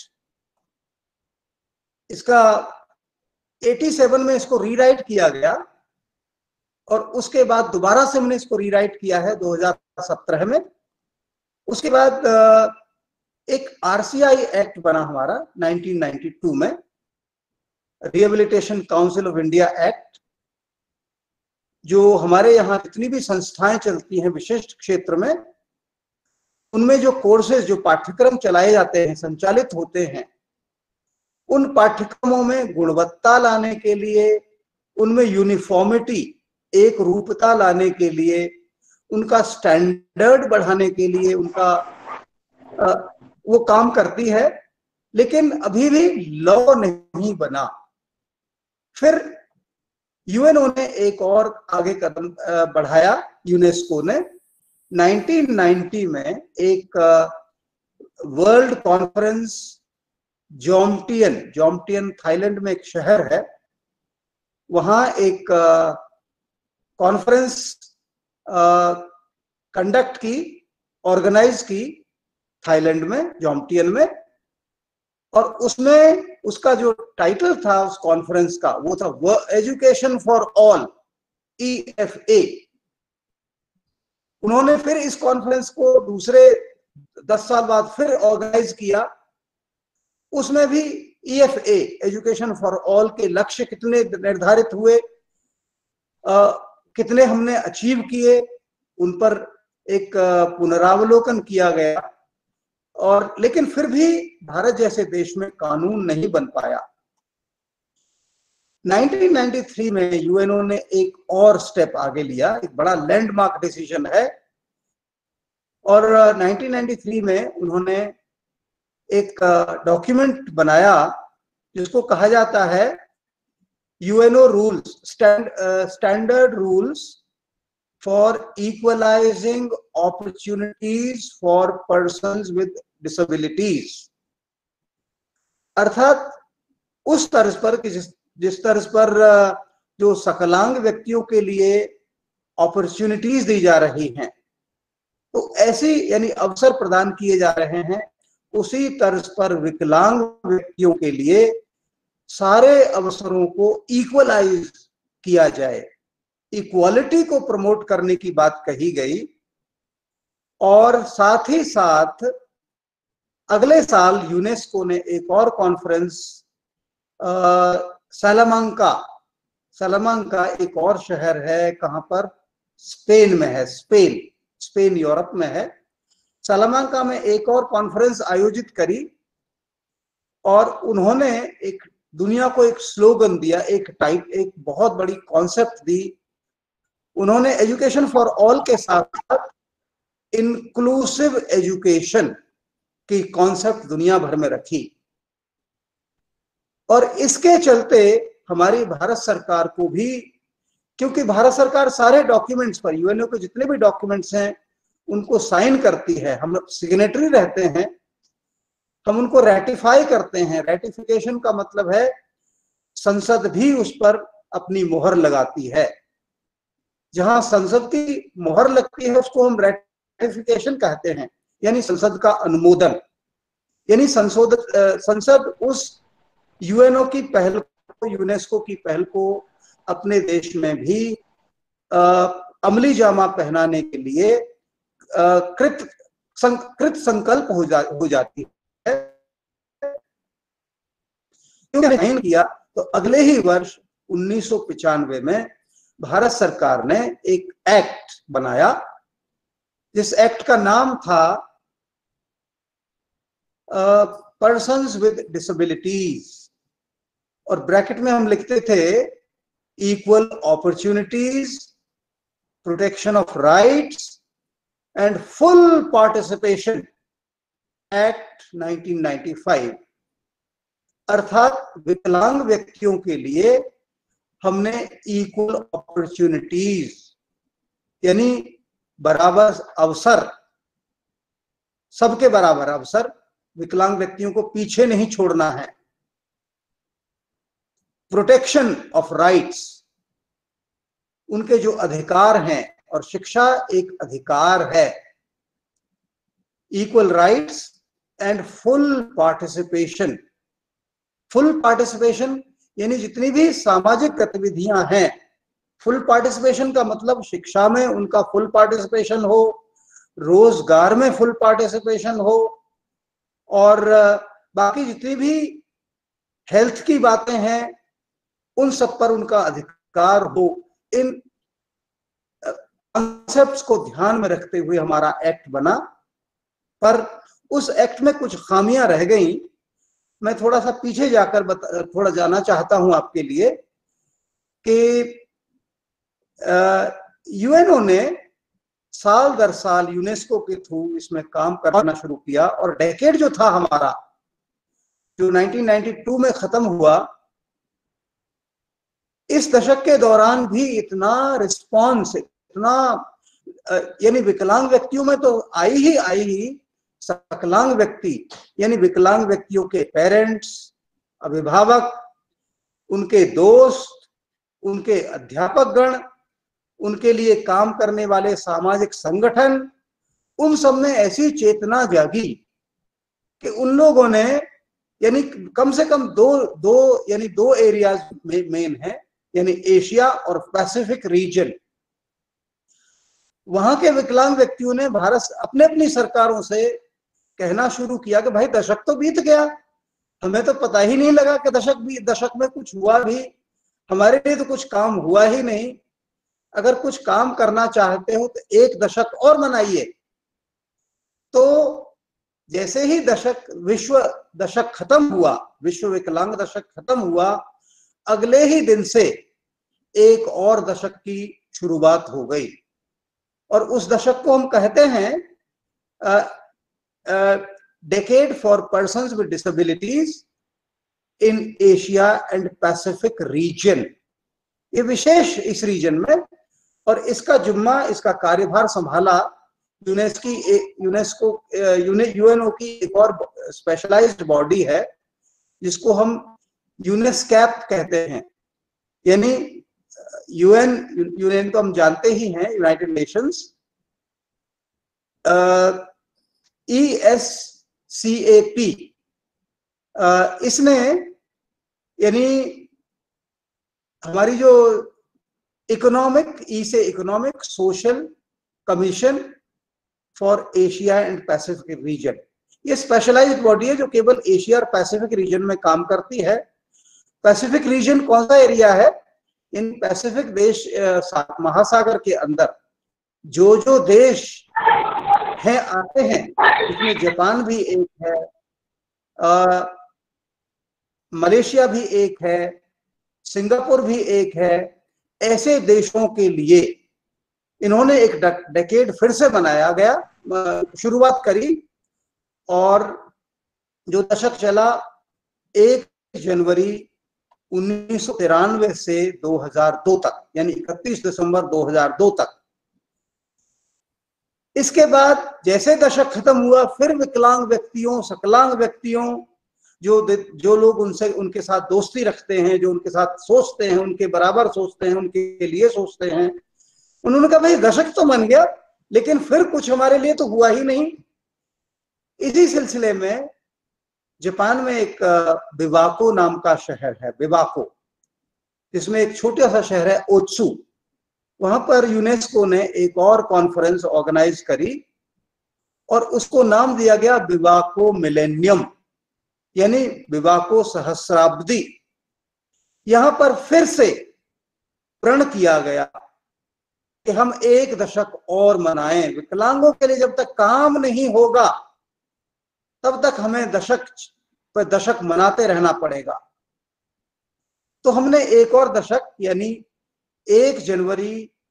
इसका 87 में इसको रीराइट किया गया और उसके बाद दोबारा से हमने इसको रीराइट किया है 2017 में। उसके बाद एक आरसीआई एक्ट बना हमारा 1992 में, rehabilitation council of India act, जो हमारे यहाँ जितनी भी संस्थाएं चलती हैं विशिष्ट क्षेत्र में, उनमें जो कोर्सेज, जो पाठ्यक्रम चलाए जाते हैं, संचालित होते हैं, उन पाठ्यक्रमों में गुणवत्ता लाने के लिए, उनमें यूनिफॉर्मिटी, एक रूपता लाने के लिए, उनका स्टैंडर्ड बढ़ाने के लिए उनका वो काम करती है। लेकिन अभी भी लॉ नहीं बना। फिर यूएनओ ने एक और आगे कदम बढ़ाया, यूनेस्को ने 1990 में एक वर्ल्ड कॉन्फ्रेंस जोम्टियन थाईलैंड में एक शहर है, वहां एक कॉन्फ्रेंस कंडक्ट की, ऑर्गेनाइज की थाईलैंड में, जोम्टियन में। और उसमें उसका जो टाइटल था उस कॉन्फ्रेंस का, वो था एजुकेशन फॉर ऑल, EFA। उन्होंने फिर इस कॉन्फ्रेंस को दूसरे 10 साल बाद फिर ऑर्गेनाइज किया। उसमें भी EFA, एजुकेशन फॉर ऑल के लक्ष्य कितने निर्धारित हुए, कितने हमने अचीव किए, उन पर एक पुनरावलोकन किया गया। और लेकिन फिर भी भारत जैसे देश में कानून नहीं बन पाया। 1993 में यूएनओ ने एक और स्टेप आगे लिया, एक बड़ा लैंडमार्क डिसीजन है। और 1993 में उन्होंने एक डॉक्यूमेंट बनाया जिसको कहा जाता है UNO rules, standard rules for equalizing opportunities for persons with disabilities। अर्थात उस तर्ज पर कि जिस तर्ज पर जो सकलांग व्यक्तियों के लिए अपॉर्चुनिटीज दी जा रही हैं, तो ऐसी यानी अवसर प्रदान किए जा रहे हैं, उसी तर्ज पर विकलांग व्यक्तियों के लिए सारे अवसरों को इक्वलाइज किया जाए, इक्वालिटी को प्रमोट करने की बात कही गई। और साथ ही साथ अगले साल यूनेस्को ने एक और कॉन्फ्रेंस सैलामांका एक और शहर है, कहां पर, स्पेन में है, स्पेन यूरोप में है। सैलामांका में एक और कॉन्फ्रेंस आयोजित करी और उन्होंने एक दुनिया को एक स्लोगन दिया, एक बहुत बड़ी कॉन्सेप्ट दी। उन्होंने एजुकेशन फॉर ऑल के साथ साथ इंक्लूसिव एजुकेशन की कॉन्सेप्ट दुनिया भर में रखी। और इसके चलते हमारी भारत सरकार को भी, क्योंकि भारत सरकार सारे डॉक्यूमेंट्स पर, यूएनओ के जितने भी डॉक्यूमेंट्स हैं उनको साइन करती है, हम सिग्नेटरी रहते हैं, हम उनको रेटिफाई करते हैं। रेटिफिकेशन का मतलब है संसद भी उस पर अपनी मोहर लगाती है। जहां संसद की मोहर लगती है उसको हम रेटिफिकेशन कहते हैं, यानी संसद का अनुमोदन। यानी संसद उस यूएनओ की पहल को, यूनेस्को की पहल को अपने देश में भी अमली जामा पहनाने के लिए कृत संकल्प हो जाती है। क्योंकि किया तो अगले ही वर्ष 1995 में भारत सरकार ने एक एक्ट बनाया, जिस एक्ट का नाम था पर्सन्स विद डिसेबिलिटीज, और ब्रैकेट में हम लिखते थे equal opportunities, protection of rights and full participation act 1995। अर्थात विकलांग व्यक्तियों के लिए हमने इक्वल अपॉर्चुनिटीज यानी बराबर अवसर, सबके बराबर अवसर, विकलांग व्यक्तियों को पीछे नहीं छोड़ना है। प्रोटेक्शन ऑफ राइट्स, उनके जो अधिकार हैं, और शिक्षा एक अधिकार है। Equal rights and full participation. Full participation यानी जितनी भी सामाजिक गतिविधियां हैं, फुल पार्टिसिपेशन का मतलब शिक्षा में उनका फुल पार्टिसिपेशन हो, रोजगार में फुल पार्टिसिपेशन हो, और बाकी जितनी भी हेल्थ की बातें हैं उन सब पर उनका अधिकार हो। इन कॉन्सेप्ट्स को ध्यान में रखते हुए हमारा एक्ट बना, पर उस एक्ट में कुछ खामियां रह गई। मैं थोड़ा सा पीछे जाकर थोड़ा जाना चाहता हूं आपके लिए कि यूएनओ ने साल दर साल यूनेस्को के थ्रू इसमें काम करना शुरू किया, और डेकेड जो था हमारा, जो 1992 में खत्म हुआ, इस दशक के दौरान भी इतना रिस्पॉन्स, इतना यानी विकलांग व्यक्तियों में तो आई ही सकलांग व्यक्ति यानी विकलांग व्यक्तियों के पेरेंट्स, अभिभावक, उनके दोस्त, उनके अध्यापक गण, उनके लिए काम करने वाले सामाजिक संगठन, उन सब में ऐसी चेतना जागी कि उन लोगों ने, यानी कम से कम दो एरियाज मेन है, यानी एशिया और पैसिफिक रीजन, वहां के विकलांग व्यक्तियों ने भारत अपनी सरकारों से कहना शुरू किया कि भाई दशक तो बीत गया, हमें तो पता ही नहीं लगा कि दशक में कुछ हुआ भी, हमारे लिए तो कुछ काम हुआ ही नहीं। अगर कुछ काम करना चाहते हो तो एक दशक और मनाइए। तो जैसे ही विश्व दशक खत्म हुआ, विश्व विकलांग दशक खत्म हुआ, अगले ही दिन से एक और दशक की शुरुआत हो गई, और उस दशक को हम कहते हैं decade for persons with disabilities in Asia and Pacific region. ये विशेष इस रीजन में और इसका जुम्मा, इसका कार्यभार संभाला यूएनओ की एक और स्पेशलाइज्ड बॉडी है जिसको हम यूनेस्कैप कहते हैं। यानी यूएन तो हम जानते ही हैं, यूनाइटेड नेशंस। ESCAP इसने यानी हमारी जो इकोनॉमिक, ई से economic social commission for Asia and Pacific region, ये स्पेशलाइज्ड बॉडी है जो केवल एशिया और पैसिफिक रीजन में काम करती है। पैसिफिक रीजन कौन सा एरिया है? इन पैसिफिक देश महासागर के अंदर जो जो देश हैं आते हैं, इसमें जापान भी एक है, मलेशिया भी एक है, सिंगापुर भी एक है। ऐसे देशों के लिए इन्होंने एक डेकेड फिर से बनाया गया, शुरुआत करी, और जो दशक चला 1 जनवरी 1993 से 2002 तक, यानी 31 दिसंबर 2002 तक। इसके बाद जैसे दशक खत्म हुआ, फिर विकलांग व्यक्तियों, सकलांग व्यक्तियों, जो लोग उनके साथ दोस्ती रखते हैं, जो उनके साथ सोचते हैं, उनके बराबर सोचते हैं, उनके लिए सोचते हैं, उन्होंने कहा भाई दशक तो बन गया लेकिन फिर कुछ हमारे लिए तो हुआ ही नहीं। इसी सिलसिले में जापान में एक बिवाको नाम का शहर है, बिवाको, जिसमें एक छोटा सा शहर है ओत्सु। वहां पर यूनेस्को ने एक और कॉन्फ्रेंस ऑर्गेनाइज करी और उसको नाम दिया गया बिवाको मिलेनियम, यानी बिवाको सहस्राब्दी। यहां पर फिर से प्रण किया गया कि हम 1 दशक और मनाएं। विकलांगों के लिए जब तक काम नहीं होगा तब तक हमें दशक पर दशक मनाते रहना पड़ेगा। तो हमने एक और दशक, यानी 1 जनवरी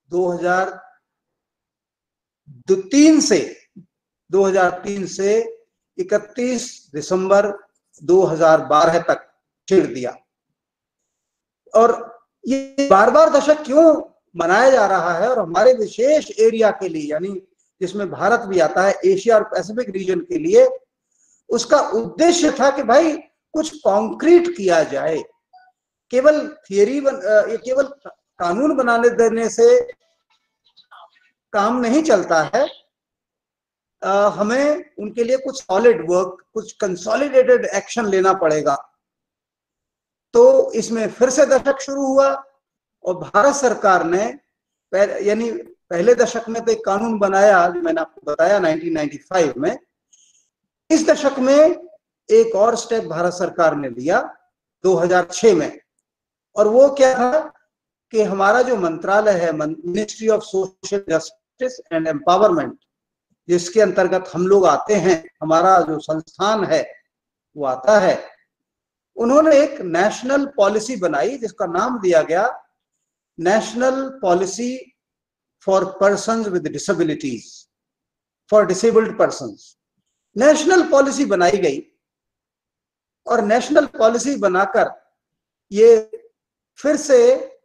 2003 से 31 दिसंबर 2012 तक छेड़ दिया। और ये बार बार दशक क्यों मनाया जा रहा है? और हमारे विशेष एरिया के लिए, यानी जिसमें भारत भी आता है, एशिया और पैसिफिक रीजन के लिए, उसका उद्देश्य था कि भाई कुछ कॉन्क्रीट किया जाए। केवल थियरी केवल कानून बनाने देने से काम नहीं चलता है। हमें उनके लिए कुछ सॉलिड वर्क, कुछ कंसोलिडेटेड एक्शन लेना पड़ेगा। तो इसमें फिर से दशक शुरू हुआ और भारत सरकार ने यानी पहले दशक में तो एक कानून बनाया, मैंने आपको बताया 1995 में। इस दशक में एक और स्टेप भारत सरकार ने लिया 2006 में, और वो क्या था कि हमारा जो मंत्रालय है, ministry of social justice and empowerment, जिसके अंतर्गत हम लोग आते हैं, हमारा जो संस्थान है वो आता है, उन्होंने एक नेशनल पॉलिसी बनाई जिसका नाम दिया गया national policy for persons with disabilities, for disabled persons. National policy बनाई गई और नेशनल पॉलिसी बनाकर ये फिर से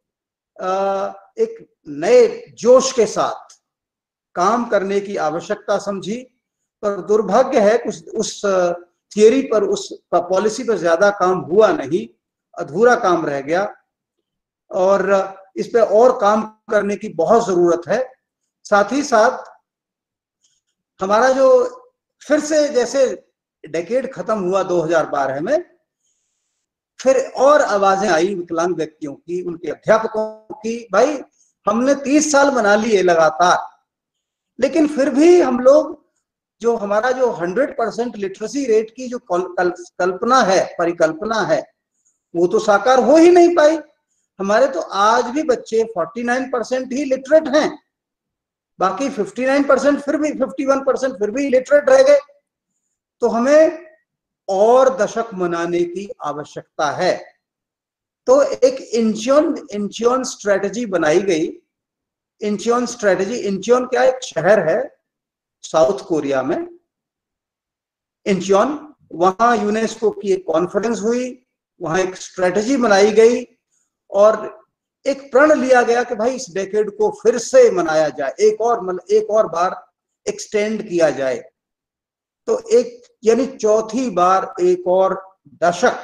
एक नए जोश के साथ काम करने की आवश्यकता समझी। पर दुर्भाग्य है कुछ उस थियरी पर, उस पॉलिसी पर ज्यादा काम हुआ नहीं, अधूरा काम रह गया, और इस पे और काम करने की बहुत जरूरत है। साथ ही साथ हमारा जो फिर से जैसे डेकेड खत्म हुआ 2012 में, फिर और आवाजें आई विकलांग व्यक्तियों की, उनके अध्यापकों की। भाई हमने 30 साल मना लिए लगातार, लेकिन फिर भी हम लोग जो हमारा जो 100% लिटरेसी रेट की जो कल्पना है, परिकल्पना है, वो तो साकार हो ही नहीं पाई। हमारे तो आज भी बच्चे 49% ही लिटरेट हैं, बाकी 59% फिर भी 51% फिर भी लिटरेट रह गए। तो हमें और दशक मनाने की आवश्यकता है। तो एक इंचियोन स्ट्रेटजी बनाई गई। इंचियोन स्ट्रेटजी, इंचियोन क्या एक शहर है साउथ कोरिया में, इंचियोन। वहां यूनेस्को की एक कॉन्फ्रेंस हुई, वहां एक स्ट्रेटजी बनाई गई और एक प्रण लिया गया कि भाई इस डेकेड को फिर से मनाया जाए, एक और बार एक्सटेंड किया जाए। तो एक यानी चौथी बार एक और दशक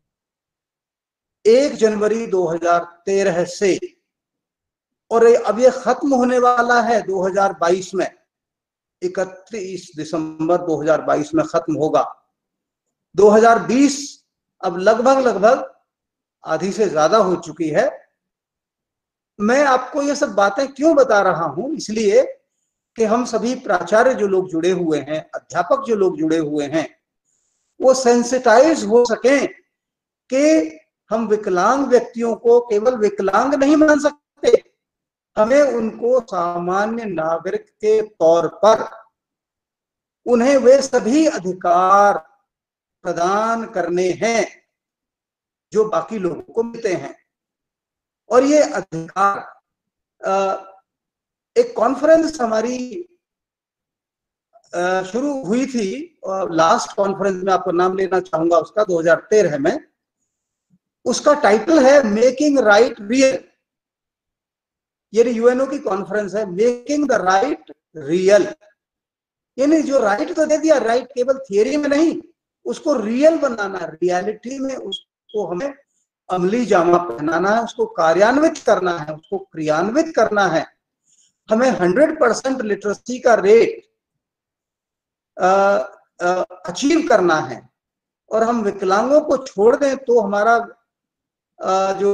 1 जनवरी 2013 से, और अब ये खत्म होने वाला है 2022 में, 31 दिसंबर 2022 में खत्म होगा। 2020 अब लगभग आधी से ज्यादा हो चुकी है। मैं आपको ये सब बातें क्यों बता रहा हूं? इसलिए कि हम सभी प्राचार्य जो लोग जुड़े हुए हैं, अध्यापक जो लोग जुड़े हुए हैं, वो सेंसिटाइज हो सकें कि हम विकलांग व्यक्तियों को केवल विकलांग नहीं मान सकते, हमें उनको सामान्य नागरिक के तौर पर उन्हें वे सभी अधिकार प्रदान करने हैं जो बाकी लोगों को मिलते हैं। और ये अधिकार, एक कॉन्फ्रेंस हमारी शुरू हुई थी, लास्ट कॉन्फ्रेंस में आपको नाम लेना चाहूंगा उसका, 2013 में। उसका टाइटल है मेकिंग राइट रियल। ये यूएनओ की कॉन्फ्रेंस है, मेकिंग द राइट रियल। यानी जो राइट तो दे दिया, राइट केवल थियरी में नहीं, उसको रियल बनाना, रियलिटी में उसको हमें अमली जामा पहनाना है, उसको कार्यान्वित करना है, उसको क्रियान्वित करना है। हमें 100% लिटरेसी का रेट अचीव करना है। और हम विकलांगों को छोड़ दें तो हमारा जो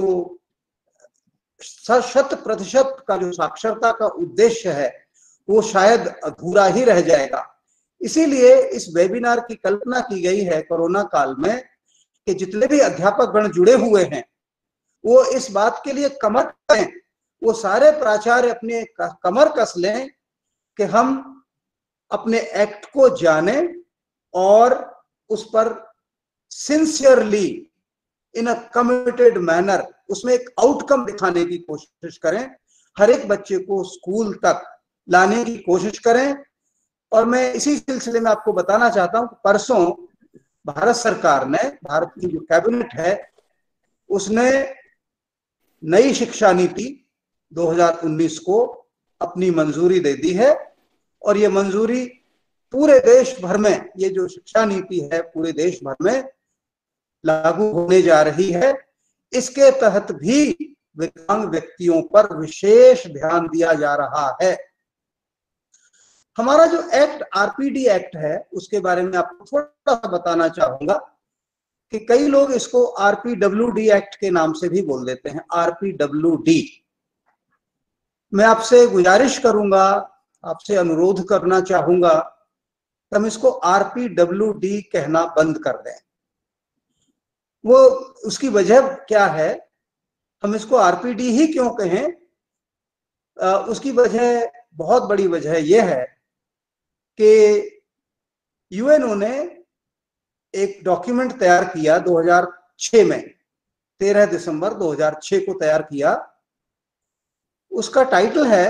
100% का जो साक्षरता का उद्देश्य है वो शायद अधूरा ही रह जाएगा। इसीलिए इस वेबिनार की कल्पना की गई है कोरोना काल में कि जितने भी अध्यापक गण जुड़े हुए हैं वो इस बात के लिए कमर कसें, वो सारे प्राचार्य अपने कमर कस लें कि हम अपने एक्ट को जानें और उस पर sincerely in a committed manner उसमें एक आउटकम दिखाने की कोशिश करें, हर एक बच्चे को स्कूल तक लाने की कोशिश करें। और मैं इसी सिलसिले में आपको बताना चाहता हूं कि परसों भारत सरकार ने, भारत की जो कैबिनेट है, उसने नई शिक्षा नीति 2019 को अपनी मंजूरी दे दी है। और ये मंजूरी पूरे देश भर में, ये जो शिक्षा नीति है पूरे देश भर में लागू होने जा रही है। इसके तहत भी विकलांग व्यक्तियों पर विशेष ध्यान दिया जा रहा है। हमारा जो एक्ट, आरपीडी एक्ट है, उसके बारे में आपको थोड़ा सा बताना चाहूंगा कि कई लोग इसको आरपीडब्ल्यूडी एक्ट के नाम से भी बोल देते हैं, आरपीडब्ल्यूडी। मैं आपसे गुजारिश करूंगा, आपसे अनुरोध करना चाहूंगा कि हम इसको आरपीडब्ल्यूडी कहना बंद कर दें। वो उसकी वजह क्या है, हम इसको आरपीडी ही क्यों कहें? उसकी वजह, बहुत बड़ी वजह यह है कि यूएनओ ने एक डॉक्यूमेंट तैयार किया 2006 में, 13 दिसंबर 2006 को तैयार किया। उसका टाइटल है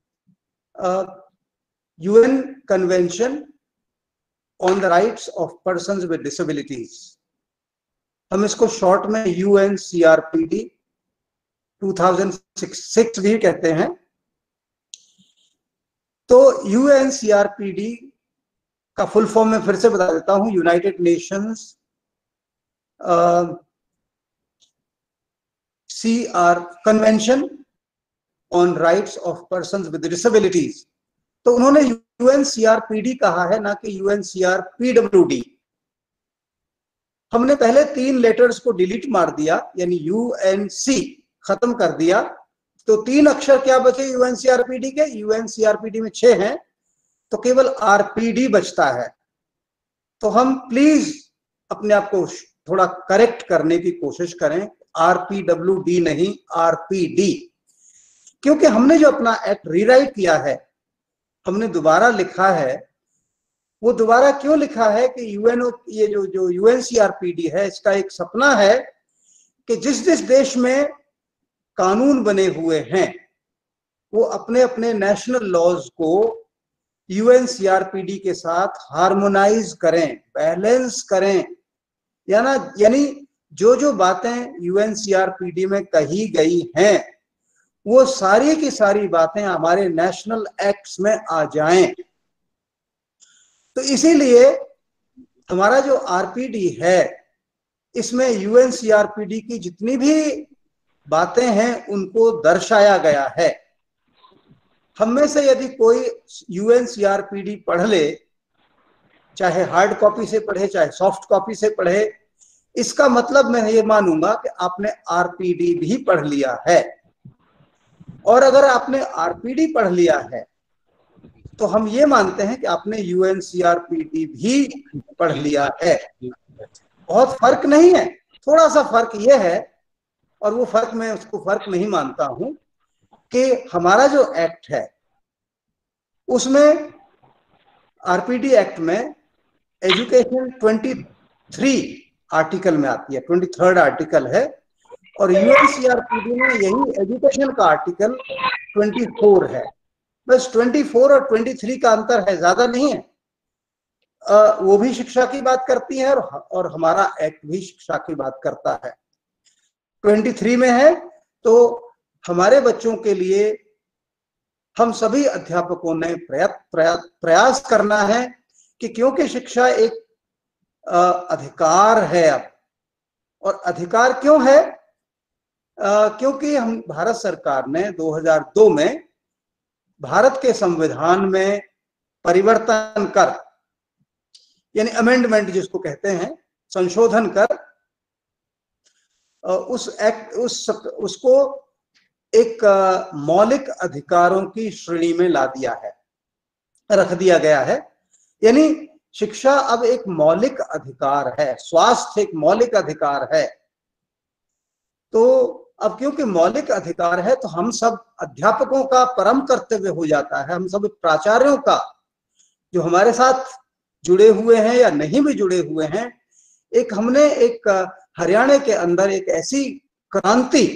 UN convention on the rights of persons with disabilities. हम इसको शॉर्ट में यूएनसीआरपीडी 2006 भी कहते हैं। तो यूएनसीआरपीडी का फुल फॉर्म में फिर से बता देता हूं, United Nations convention on rights of persons with disabilities. तो उन्होंने यूएनसीआरपीडी कहा है, ना कि यूएनसीआरपीडब्ल्यूडी। हमने पहले 3 लेटर्स को डिलीट मार दिया, यानी यूएनसी खत्म कर दिया, तो 3 अक्षर क्या बचे यूएनसीआरपीडी के? यूएनसीआरपीडी में 6 हैं, तो केवल आरपीडी बचता है। तो हम प्लीज अपने आप को थोड़ा करेक्ट करने की कोशिश करें, आरपीडब्ल्यूडी नहीं, आरपीडी। क्योंकि हमने जो अपना एक्ट रीराइट किया है, हमने दोबारा लिखा है। वो दोबारा क्यों लिखा है कि यूएनओ, ये जो यूएनसीआरपीडी है, इसका एक सपना है कि जिस देश में कानून बने हुए हैं वो अपने अपने नेशनल लॉज को यूएनसीआरपीडी के साथ हार्मोनाइज करें, बैलेंस करें। यानी जो बातें यूएनसीआरपीडी में कही गई हैं वो सारी की सारी बातें हमारे नेशनल एक्ट्स में आ जाएं। तो इसीलिए हमारा जो आरपीडी है, इसमें यूएनसीआरपीडी की जितनी भी बातें हैं उनको दर्शाया गया है। हम में से यदि कोई यूएनसीआरपीडी पढ़ ले, चाहे हार्ड कॉपी से पढ़े चाहे सॉफ्ट कॉपी से पढ़े, इसका मतलब मैं ये मानूंगा कि आपने आरपीडी भी पढ़ लिया है। और अगर आपने आरपीडी पढ़ लिया है तो हम ये मानते हैं कि आपने यूएनसीआरपीडी भी पढ़ लिया है। बहुत फर्क नहीं है, थोड़ा सा फर्क ये है, और वो फर्क मैं उसको फर्क नहीं मानता हूं, कि हमारा जो एक्ट है उसमें आरपीडी एक्ट में एजुकेशन 23 आर्टिकल में आती है, 23rd आर्टिकल है, और यूएनसीआरपीडी में यही एजुकेशन का आर्टिकल 24 है। बस 24 और 23 का अंतर है, ज्यादा नहीं है। वो भी शिक्षा की बात करती है और हमारा एक्ट भी शिक्षा की बात करता है। 23 में है तो हमारे बच्चों के लिए हम सभी अध्यापकों ने प्रयास करना है कि क्योंकि शिक्षा एक अधिकार है अब, और अधिकार क्यों है? क्योंकि हम भारत सरकार ने 2002 में भारत के संविधान में परिवर्तन कर, यानी अमेंडमेंट जिसको कहते हैं, संशोधन कर उसको एक मौलिक अधिकारों की श्रेणी में ला दिया है, रख दिया गया है। यानी शिक्षा अब एक मौलिक अधिकार है, स्वास्थ्य एक मौलिक अधिकार है। तो अब क्योंकि मौलिक अधिकार है तो हम सब अध्यापकों का परम कर्तव्य हो जाता है, हम सब प्राचार्यों का, जो हमारे साथ जुड़े हुए हैं या नहीं भी जुड़े हुए हैं, हमने एक हरियाणा के अंदर एक ऐसी क्रांति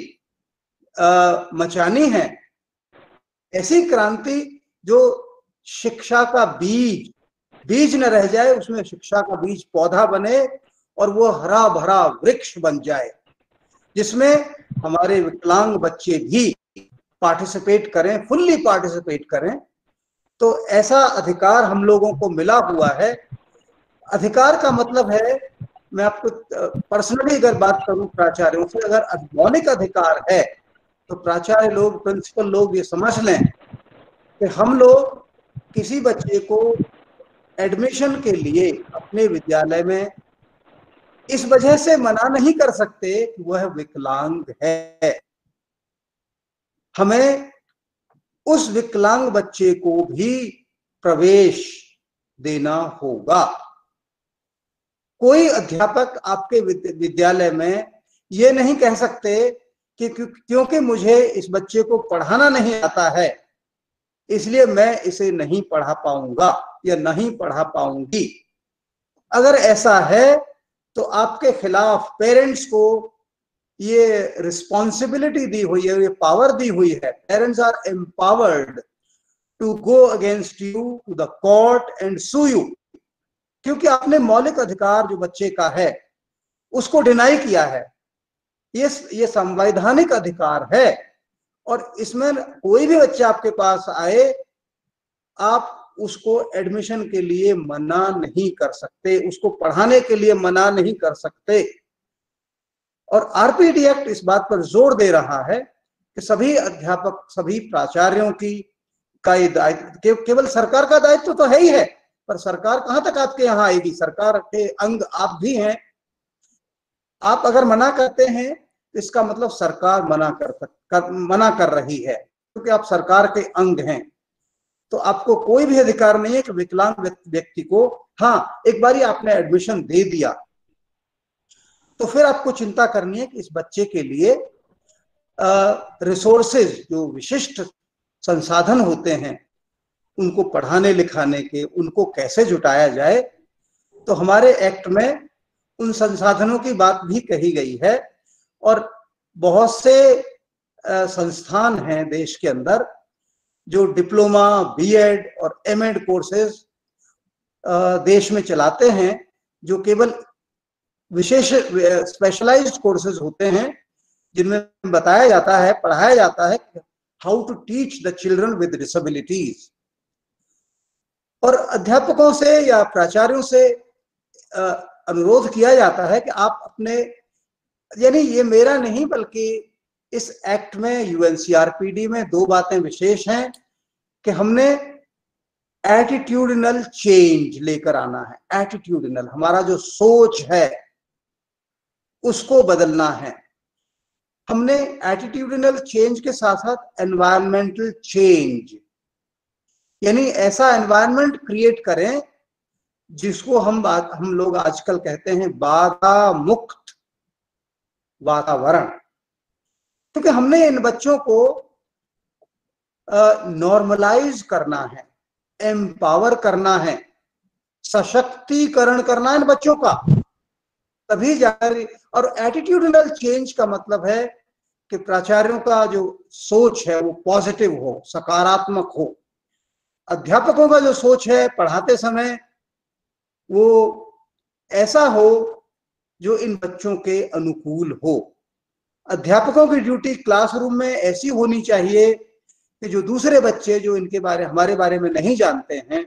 मचानी है, ऐसी क्रांति जो शिक्षा का बीज न रह जाए, उसमें शिक्षा का बीज पौधा बने और वो हरा भरा वृक्ष बन जाए, जिसमें हमारे विकलांग बच्चे भी पार्टिसिपेट करें, फुल्ली पार्टिसिपेट करें। तो ऐसा अधिकार हम लोगों को मिला हुआ है। अधिकार का मतलब है, मैं आपको पर्सनली अगर बात करूं प्राचार्यों से, अगर मौलिक अधिकार है तो प्राचार्य लोग, प्रिंसिपल लोग ये समझ लें कि हम लोग किसी बच्चे को एडमिशन के लिए अपने विद्यालय में इस वजह से मना नहीं कर सकते कि वह विकलांग है। हमें उस विकलांग बच्चे को भी प्रवेश देना होगा। कोई अध्यापक आपके विद्यालय में ये नहीं कह सकते कि क्योंकि मुझे इस बच्चे को पढ़ाना नहीं आता है इसलिए मैं इसे नहीं पढ़ा पाऊंगा या नहीं पढ़ा पाऊंगी। अगर ऐसा है तो आपके खिलाफ पेरेंट्स को ये रिस्पॉन्सिबिलिटी दी हुई है, ये पावर दी हुई है। Parents are empowered to go against you to the court and sue you, क्योंकि आपने मौलिक अधिकार जो बच्चे का है उसको डिनाई किया है। ये संवैधानिक अधिकार है और इसमें कोई भी बच्चा आपके पास आए, आप उसको एडमिशन के लिए मना नहीं कर सकते, उसको पढ़ाने के लिए मना नहीं कर सकते। और आरपीडी एक्ट इस बात पर जोर दे रहा है कि सभी अध्यापक, सभी प्राचार्यों की का ये दायित्व, केवल सरकार का दायित्व तो है ही है, पर सरकार कहां तक आपके यहाँ आएगी? सरकार के अंग आप भी हैं। आप अगर मना करते हैं तो इसका मतलब सरकार मना कर रही है, क्योंकि आप सरकार के अंग हैं। तो आपको कोई भी अधिकार नहीं है कि विकलांग व्यक्ति को, हाँ एक बारी आपने एडमिशन दे दिया तो फिर आपको चिंता करनी है कि इस बच्चे के लिए रिसोर्सेज, जो विशिष्ट संसाधन होते हैं उनको पढ़ाने लिखाने के, उनको कैसे जुटाया जाए। तो हमारे एक्ट में उन संसाधनों की बात भी कही गई है। और बहुत से संस्थान हैं देश के अंदर जो डिप्लोमा, बीएड और एमएड कोर्सेज देश में चलाते हैं, जो केवल विशेष स्पेशलाइज्ड कोर्सेज होते हैं, जिनमें बताया जाता है, पढ़ाया जाता है how to teach the children with disabilities. और अध्यापकों से या प्राचार्यों से अनुरोध किया जाता है कि आप अपने, यानी ये मेरा नहीं बल्कि इस एक्ट में यूएनसीआरपीडी में 2 बातें विशेष हैं कि हमने एटीट्यूडनल चेंज लेकर आना है। एटीट्यूडनल, हमारा जो सोच है उसको बदलना है। हमने एटीट्यूडनल चेंज के साथ साथ एनवायरमेंटल चेंज, यानी ऐसा एनवायरनमेंट क्रिएट करें जिसको हम लोग आजकल कहते हैं बाधा मुक्त वातावरण। क्योंकि हमने इन बच्चों को नॉर्मलाइज करना है, एम्पावर करना है, सशक्तिकरण करना है इन बच्चों का, तभी जाकर। और एटीट्यूडनल चेंज का मतलब है कि प्राचार्यों का जो सोच है वो पॉजिटिव हो, सकारात्मक हो। अध्यापकों का जो सोच है पढ़ाते समय वो ऐसा हो जो इन बच्चों के अनुकूल हो। अध्यापकों की ड्यूटी क्लासरूम में ऐसी होनी चाहिए कि जो दूसरे बच्चे जो हमारे बारे में नहीं जानते हैं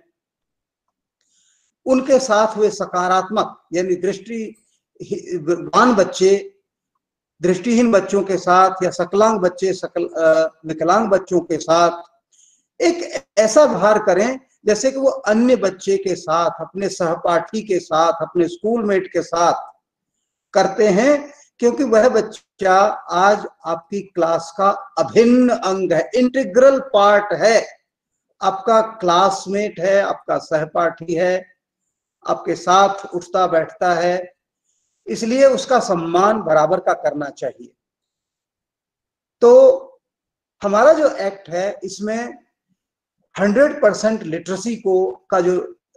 उनके साथ वे सकारात्मक, यानी दृष्टिवान बच्चे दृष्टिहीन बच्चों के साथ या सकलांग बच्चे विकलांग बच्चों के साथ एक ऐसा व्यवहार करें जैसे कि वो अन्य बच्चे के साथ, अपने सहपाठी के साथ, अपने स्कूलमेट के साथ करते हैं। क्योंकि वह बच्चा आज आपकी क्लास का अभिन्न अंग है, इंटीग्रल पार्ट है, आपका क्लासमेट है, आपका सहपाठी है, आपके साथ उठता बैठता है, इसलिए उसका सम्मान बराबर का करना चाहिए। तो हमारा जो एक्ट है इसमें 100% लिटरेसी का जो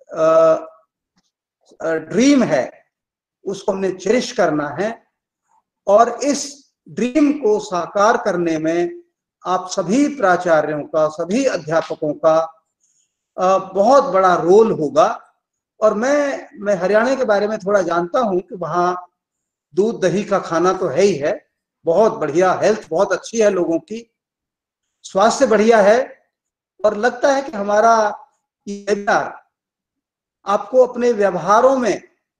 ड्रीम है उसको हमने चेरिश करना है। और इस ड्रीम को साकार करने में आप सभी प्राचार्यों का, सभी अध्यापकों का बहुत बड़ा रोल होगा। और मैं हरियाणा के बारे में थोड़ा जानता हूं कि वहाँ दूध दही का खाना तो है ही है, बहुत बढ़िया, हेल्थ बहुत अच्छी है, लोगों की स्वास्थ्य बढ़िया है। और लगता है कि हमारा ये वेबिनार आपको अपने व्यवहारों में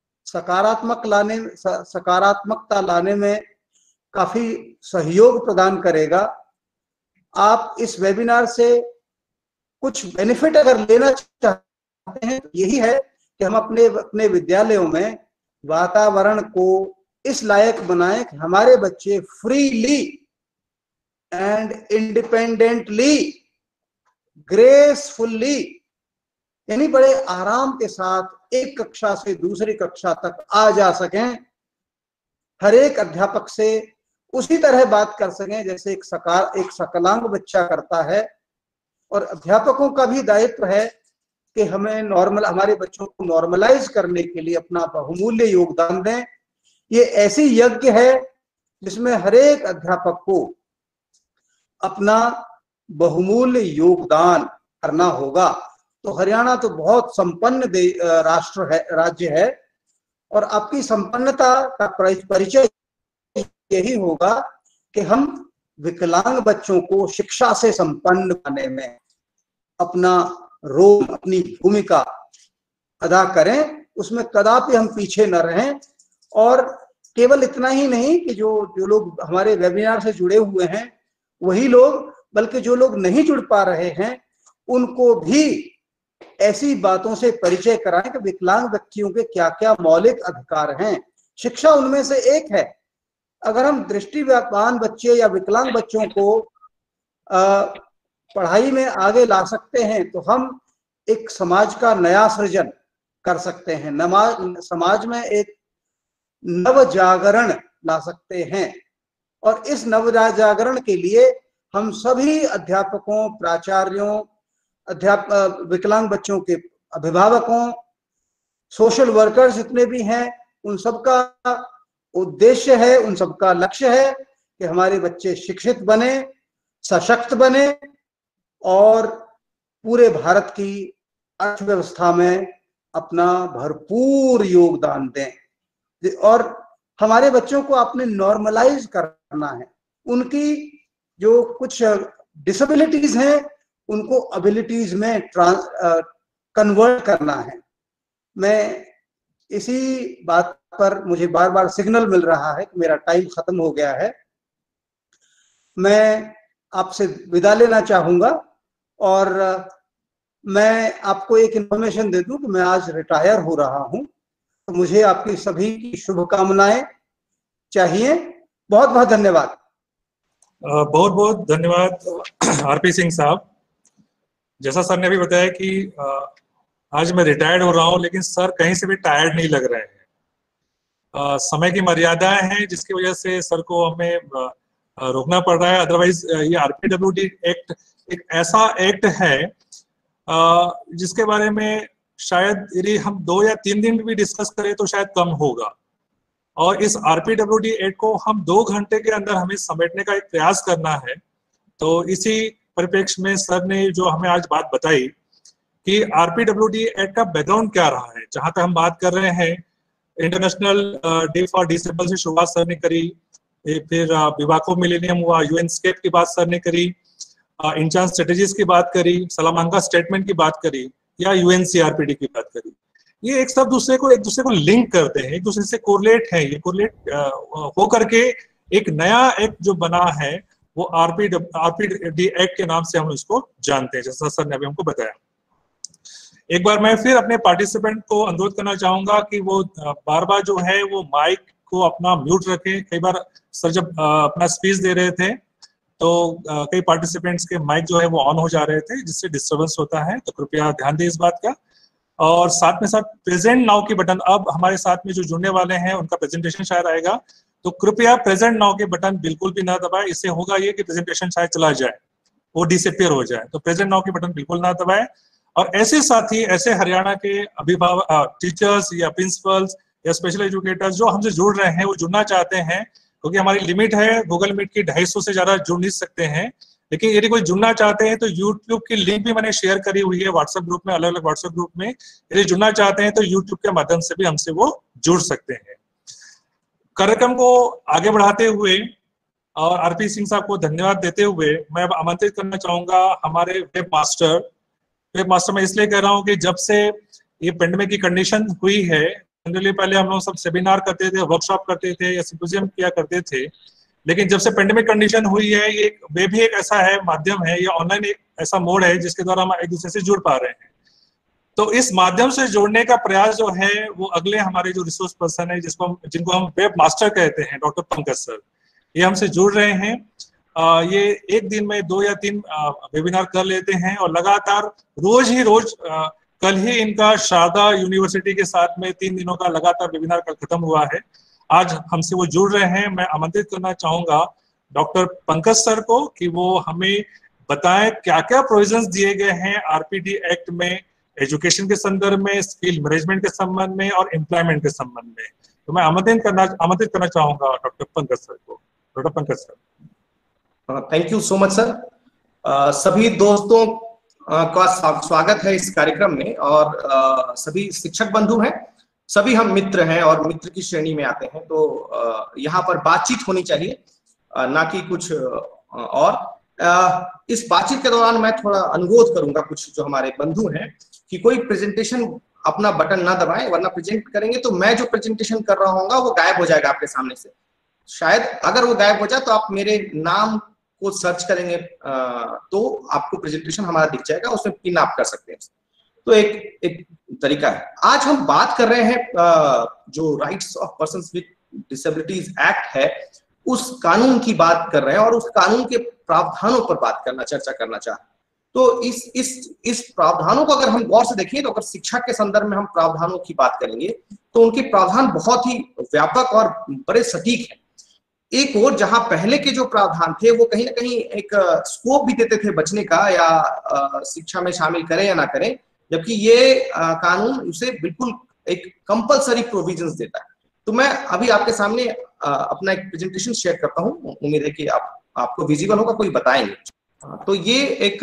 सकारात्मकता लाने में काफी सहयोग प्रदान करेगा। आप इस वेबिनार से कुछ बेनिफिट अगर लेना चाहते हैं तो यही है कि हम अपने विद्यालयों में वातावरण को इस लायक बनाएं कि हमारे बच्चे फ्रीली एंड इंडिपेंडेंटली, ग्रेसफुल्ली, यानी बड़े आराम के साथ एक कक्षा से दूसरी कक्षा तक आ जा सकें। हर एक अध्यापक से उसी तरह बात कर सकें जैसे एक सकलांग बच्चा करता है। और अध्यापकों का भी दायित्व है कि हमारे बच्चों को नॉर्मलाइज करने के लिए अपना बहुमूल्य योगदान दें। ये ऐसी यज्ञ है जिसमें हर एक अध्यापक को अपना बहुमूल्य योगदान करना होगा। तो हरियाणा तो बहुत संपन्न राज्य है और आपकी संपन्नता का परिचय यही होगा कि हम विकलांग बच्चों को शिक्षा से संपन्न बनाने में अपना रोल, अपनी भूमिका अदा करें, उसमें कदापि हम पीछे न रहें। और केवल इतना ही नहीं कि जो लोग हमारे वेबिनार से जुड़े हुए हैं वही लोग, बल्कि जो लोग नहीं जुड़ पा रहे हैं उनको भी ऐसी बातों से परिचय कराएं कि विकलांग व्यक्तियों के क्या क्या मौलिक अधिकार हैं। शिक्षा उनमें से एक है। अगर हम दृष्टिवान बच्चे या विकलांग बच्चों को पढ़ाई में आगे ला सकते हैं तो हम एक समाज का नया सृजन कर सकते हैं, समाज में एक नव जागरण ला सकते हैं। और इस नव जागरण के लिए हम सभी अध्यापकों, प्राचार्यों, विकलांग बच्चों के अभिभावकों, सोशल वर्कर्स जितने भी हैं, उन सबका उद्देश्य है, उन सबका लक्ष्य है कि हमारे बच्चे शिक्षित बने, सशक्त बने और पूरे भारत की अर्थव्यवस्था में अपना भरपूर योगदान दें। और हमारे बच्चों को आपने नॉर्मलाइज करना है। उनकी जो कुछ डिसेबिलिटीज हैं उनको एबिलिटीज में कन्वर्ट करना है। मैं इसी बात पर मुझे बार बार सिग्नल मिल रहा है कि मेरा टाइम खत्म हो गया है। मैं आपसे विदा लेना चाहूंगा और मैं आपको एक इन्फॉर्मेशन दे दूं कि मैं आज रिटायर हो रहा हूं, तो मुझे आपकी सभी की शुभकामनाएं चाहिए। बहुत बहुत धन्यवाद। बहुत बहुत धन्यवाद आरपी सिंह साहब। जैसा सर ने अभी बताया कि आज मैं रिटायर्ड हो रहा हूं, लेकिन सर कहीं से भी टायर्ड नहीं लग रहे हैं। समय की मर्यादाएं हैं जिसकी वजह से सर को हमें रोकना पड़ रहा है। अदरवाइज ये आरपीडब्ल्यूडी एक्ट एक ऐसा एक्ट है जिसके बारे में शायद यदि हम 2 या 3 दिन भी डिस्कस करें तो शायद कम होगा, और इस आरपीडब्ल्यूडी एक्ट को हम 2 घंटे के अंदर हमें समेटने का एक प्रयास करना है। तो इसी परिप्रेक्ष्य में सर ने जो हमें आज बात बताई कि आरपीडब्ल्यूडी एक्ट का बैकग्राउंड क्या रहा है। जहां तक हम बात कर रहे हैं, इंटरनेशनल डे फॉर डिसेबल से शुरुआत सर ने करी, फिर विवाको मिलेनियम हुआ, यूएनस्केप की बात सर ने करी, इंचांस स्ट्रेटेजीज की बात करी, सलामांका स्टेटमेंट की बात करी, या यूएनसीआरपीडी की बात करी। ये एक दूसरे को लिंक करते हैं, एक दूसरे से कोरिलेट है। ये कोरिलेट हो करके एक नया एक्ट जो बना है वो आरपीडी एक्ट के नाम से हम इसको जानते हैं, जैसा सर ने अभी हमको बताया। एक बार मैं फिर अपने पार्टिसिपेंट को अनुरोध करना चाहूंगा कि वो बार बार जो है वो माइक को अपना म्यूट रखें। कई बार सर जब अपना स्पीच दे रहे थे तो कई पार्टिसिपेंट्स के माइक जो है वो ऑन हो जा रहे थे, जिससे डिस्टर्बेंस होता है, तो कृपया ध्यान दें इस बात का। और साथ में साथ प्रेजेंट नाउ की बटन, अब हमारे साथ में जो जुड़ने वाले हैं उनका प्रेजेंटेशन शायद आएगा, तो कृपया प्रेजेंट नाउ के बटन बिल्कुल भी ना दबाएं। इससे होगा ये कि प्रेजेंटेशन शायद चला जाए, वो डिसअपीयर हो जाए। तो प्रेजेंट नाउ के बटन बिल्कुल ना दबाएं। और ऐसे साथी, ऐसे हरियाणा के अभिभावक, टीचर्स या प्रिंसिपल्स या स्पेशल एजुकेटर्स जो हमसे जुड़ रहे हैं, वो जुड़ना चाहते हैं, क्योंकि हमारी लिमिट है गूगल मीट की, 250 से ज्यादा जुड़ नहीं सकते हैं। लेकिन यदि कोई जुड़ना चाहते हैं तो यूट्यूब की लिंक भी मैंने शेयर करी हुई है व्हाट्सएप ग्रुप में, अलग अलग व्हाट्सएप ग्रुप में। यदि जुड़ना चाहते हैं तो यूट्यूब के माध्यम से भी हमसे वो जुड़ सकते हैं। कार्यक्रम को आगे बढ़ाते हुए और आरपी सिंह साहब को धन्यवाद देते हुए मैं अब आमंत्रित करना चाहूंगा हमारे वेब मास्टर मैं इसलिए कह रहा हूँ कि जब से ये पेंडेमिक की कंडीशन हुई है, जनरली पहले हम लोग सब सेमिनार करते थे, वर्कशॉप करते थे या सिम्पोजियम किया करते थे, लेकिन जब से पेंडेमिक कंडीशन हुई है, ये वे भी एक ऐसा है माध्यम है, या ऑनलाइन एक ऐसा मोड है जिसके द्वारा हम एक दूसरे से जुड़ पा रहे हैं। तो इस माध्यम से जोड़ने का प्रयास जो है वो अगले हमारे जो रिसोर्स पर्सन है जिनको हम वेब मास्टर कहते हैं, डॉक्टर पंकज सर, ये हमसे जुड़ रहे हैं। ये एक दिन में 2 या 3 वेबिनार कर लेते हैं और लगातार रोज कल ही इनका शारदा यूनिवर्सिटी के साथ में 3 दिनों का लगातार वेबिनार कल खत्म हुआ है। आज हमसे वो जुड़ रहे हैं। मैं आमंत्रित करना चाहूंगा डॉक्टर पंकज सर को कि वो हमें बताएं क्या क्या प्रोविजंस दिए गए हैं आरपीडी एक्ट में, एजुकेशन के संदर्भ में, स्किल मैनेजमेंट के संबंध में और एम्प्लॉयमेंट के संबंध में। तो मैं आमंत्रित करना चाहूंगा डॉक्टर पंकज सर को। Doctor Pankaj sir. Thank you so much sir. सभी दोस्तों का स्वागत है इस कार्यक्रम में, और सभी शिक्षक बंधु हैं, सभी हम मित्र हैं और मित्र की श्रेणी में आते हैं। तो यहाँ पर बातचीत होनी चाहिए, ना कि कुछ और। इस बातचीत के दौरान मैं थोड़ा अनुरोध करूंगा कुछ जो हमारे बंधु हैं कि कोई प्रेजेंटेशन अपना बटन ना दबाएं, वरना प्रेजेंट करेंगे तो मैं जो प्रेजेंटेशन कर रहा हूँ वो गायब हो जाएगा आपके सामने से। शायद अगर वो गायब हो जाए तो आप मेरे नाम को सर्च करेंगे तो आपको प्रेजेंटेशन हमारा दिख जाएगा, उसमें पिन आप कर सकते हैं। तो एक तरीका है। आज हम बात कर रहे हैं जो rights of persons with disabilities act है, उस कानून की बात कर रहे हैं और उस कानून के प्रावधानों पर चर्चा करना चाह रहे हैं। तो इस प्रावधानों को अगर हम गौर से देखें, तो अगर शिक्षा के संदर्भ में हम प्रावधानों की बात करेंगे तो उनके प्रावधान बहुत ही व्यापक और बड़े सटीक हैं। एक और जहां पहले के जो प्रावधान थे वो कहीं ना कहीं एक स्कोप भी देते थे बचने का, या शिक्षा में शामिल करें या ना करें, जबकि ये कानून उसे बिल्कुल एक कंपलसरी प्रोविजंस देता है। तो मैं अभी आपके सामने अपना एक प्रेजेंटेशन शेयर करता हूं, उम्मीद है कि आपको विजिबल होगा, कोई बताएंगे। तो ये एक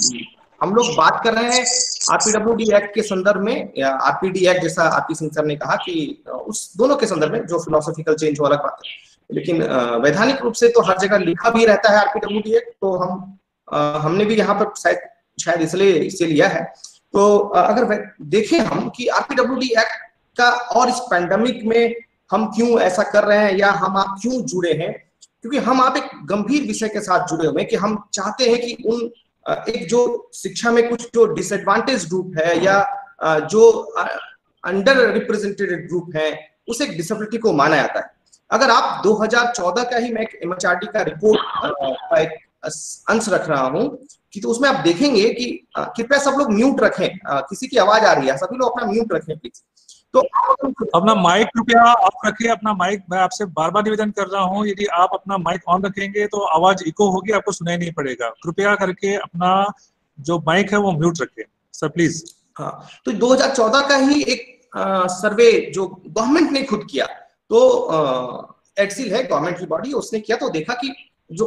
हम लोग बात कर रहे हैं आरपीडब्ल्यूडी एक्ट के संदर्भ में, या आरपीडी एक्ट, जैसा आरपी सिंह सर ने कहा कि उस दोनों के संदर्भ में। जो फिलोसॉफिकल चेंज हो अलग बात है, लेकिन वैधानिक रूप से तो हर जगह लिखा भी रहता है आरपीडब्ल्यूडी एक्ट, तो हम हमने भी यहाँ पर शायद इसलिए इसे लिया है। तो अगर देखें हम कि आरपीडब्ल्यूडी एक्ट का और इस पैंडेमिक में हम क्यों ऐसा कर रहे हैं या हम आप क्यों जुड़े हैं, क्योंकि हम आप एक गंभीर विषय के साथ जुड़े हुए हैं कि हम चाहते हैं कि उन एक जो शिक्षा में कुछ जो डिसएडवांटेज ग्रुप है या जो अंडर रिप्रेजेंटेड ग्रुप है उसे एक डिसेबिलिटी को माना जाता है। अगर आप 2014 का ही मैं एमएचआरडी का रिपोर्ट का एक अंश रख रहा हूं कि तो उसमें आप देखेंगे कि कृपया सब लोग म्यूट रखें, किसी की आवाज आ रही है, सभी लोग अपना म्यूट रखें प्लीज। तो अपना माइक कृपया आप रखिए, अपना माइक, मैं आपसे बार बार निवेदन कर रहा हूँ, यदि आप अपना माइक ऑन रखेंगे तो आवाज इको होगी, आपको सुनाई नहीं पड़ेगा। कृपया करके अपना जो माइक है वो म्यूट रखें सर प्लीज। हाँ, तो 2014 का ही एक सर्वे जो गवर्नमेंट ने खुद किया, तो एडसिल है गवर्नमेंट की बॉडी, उसने किया तो देखा कि जो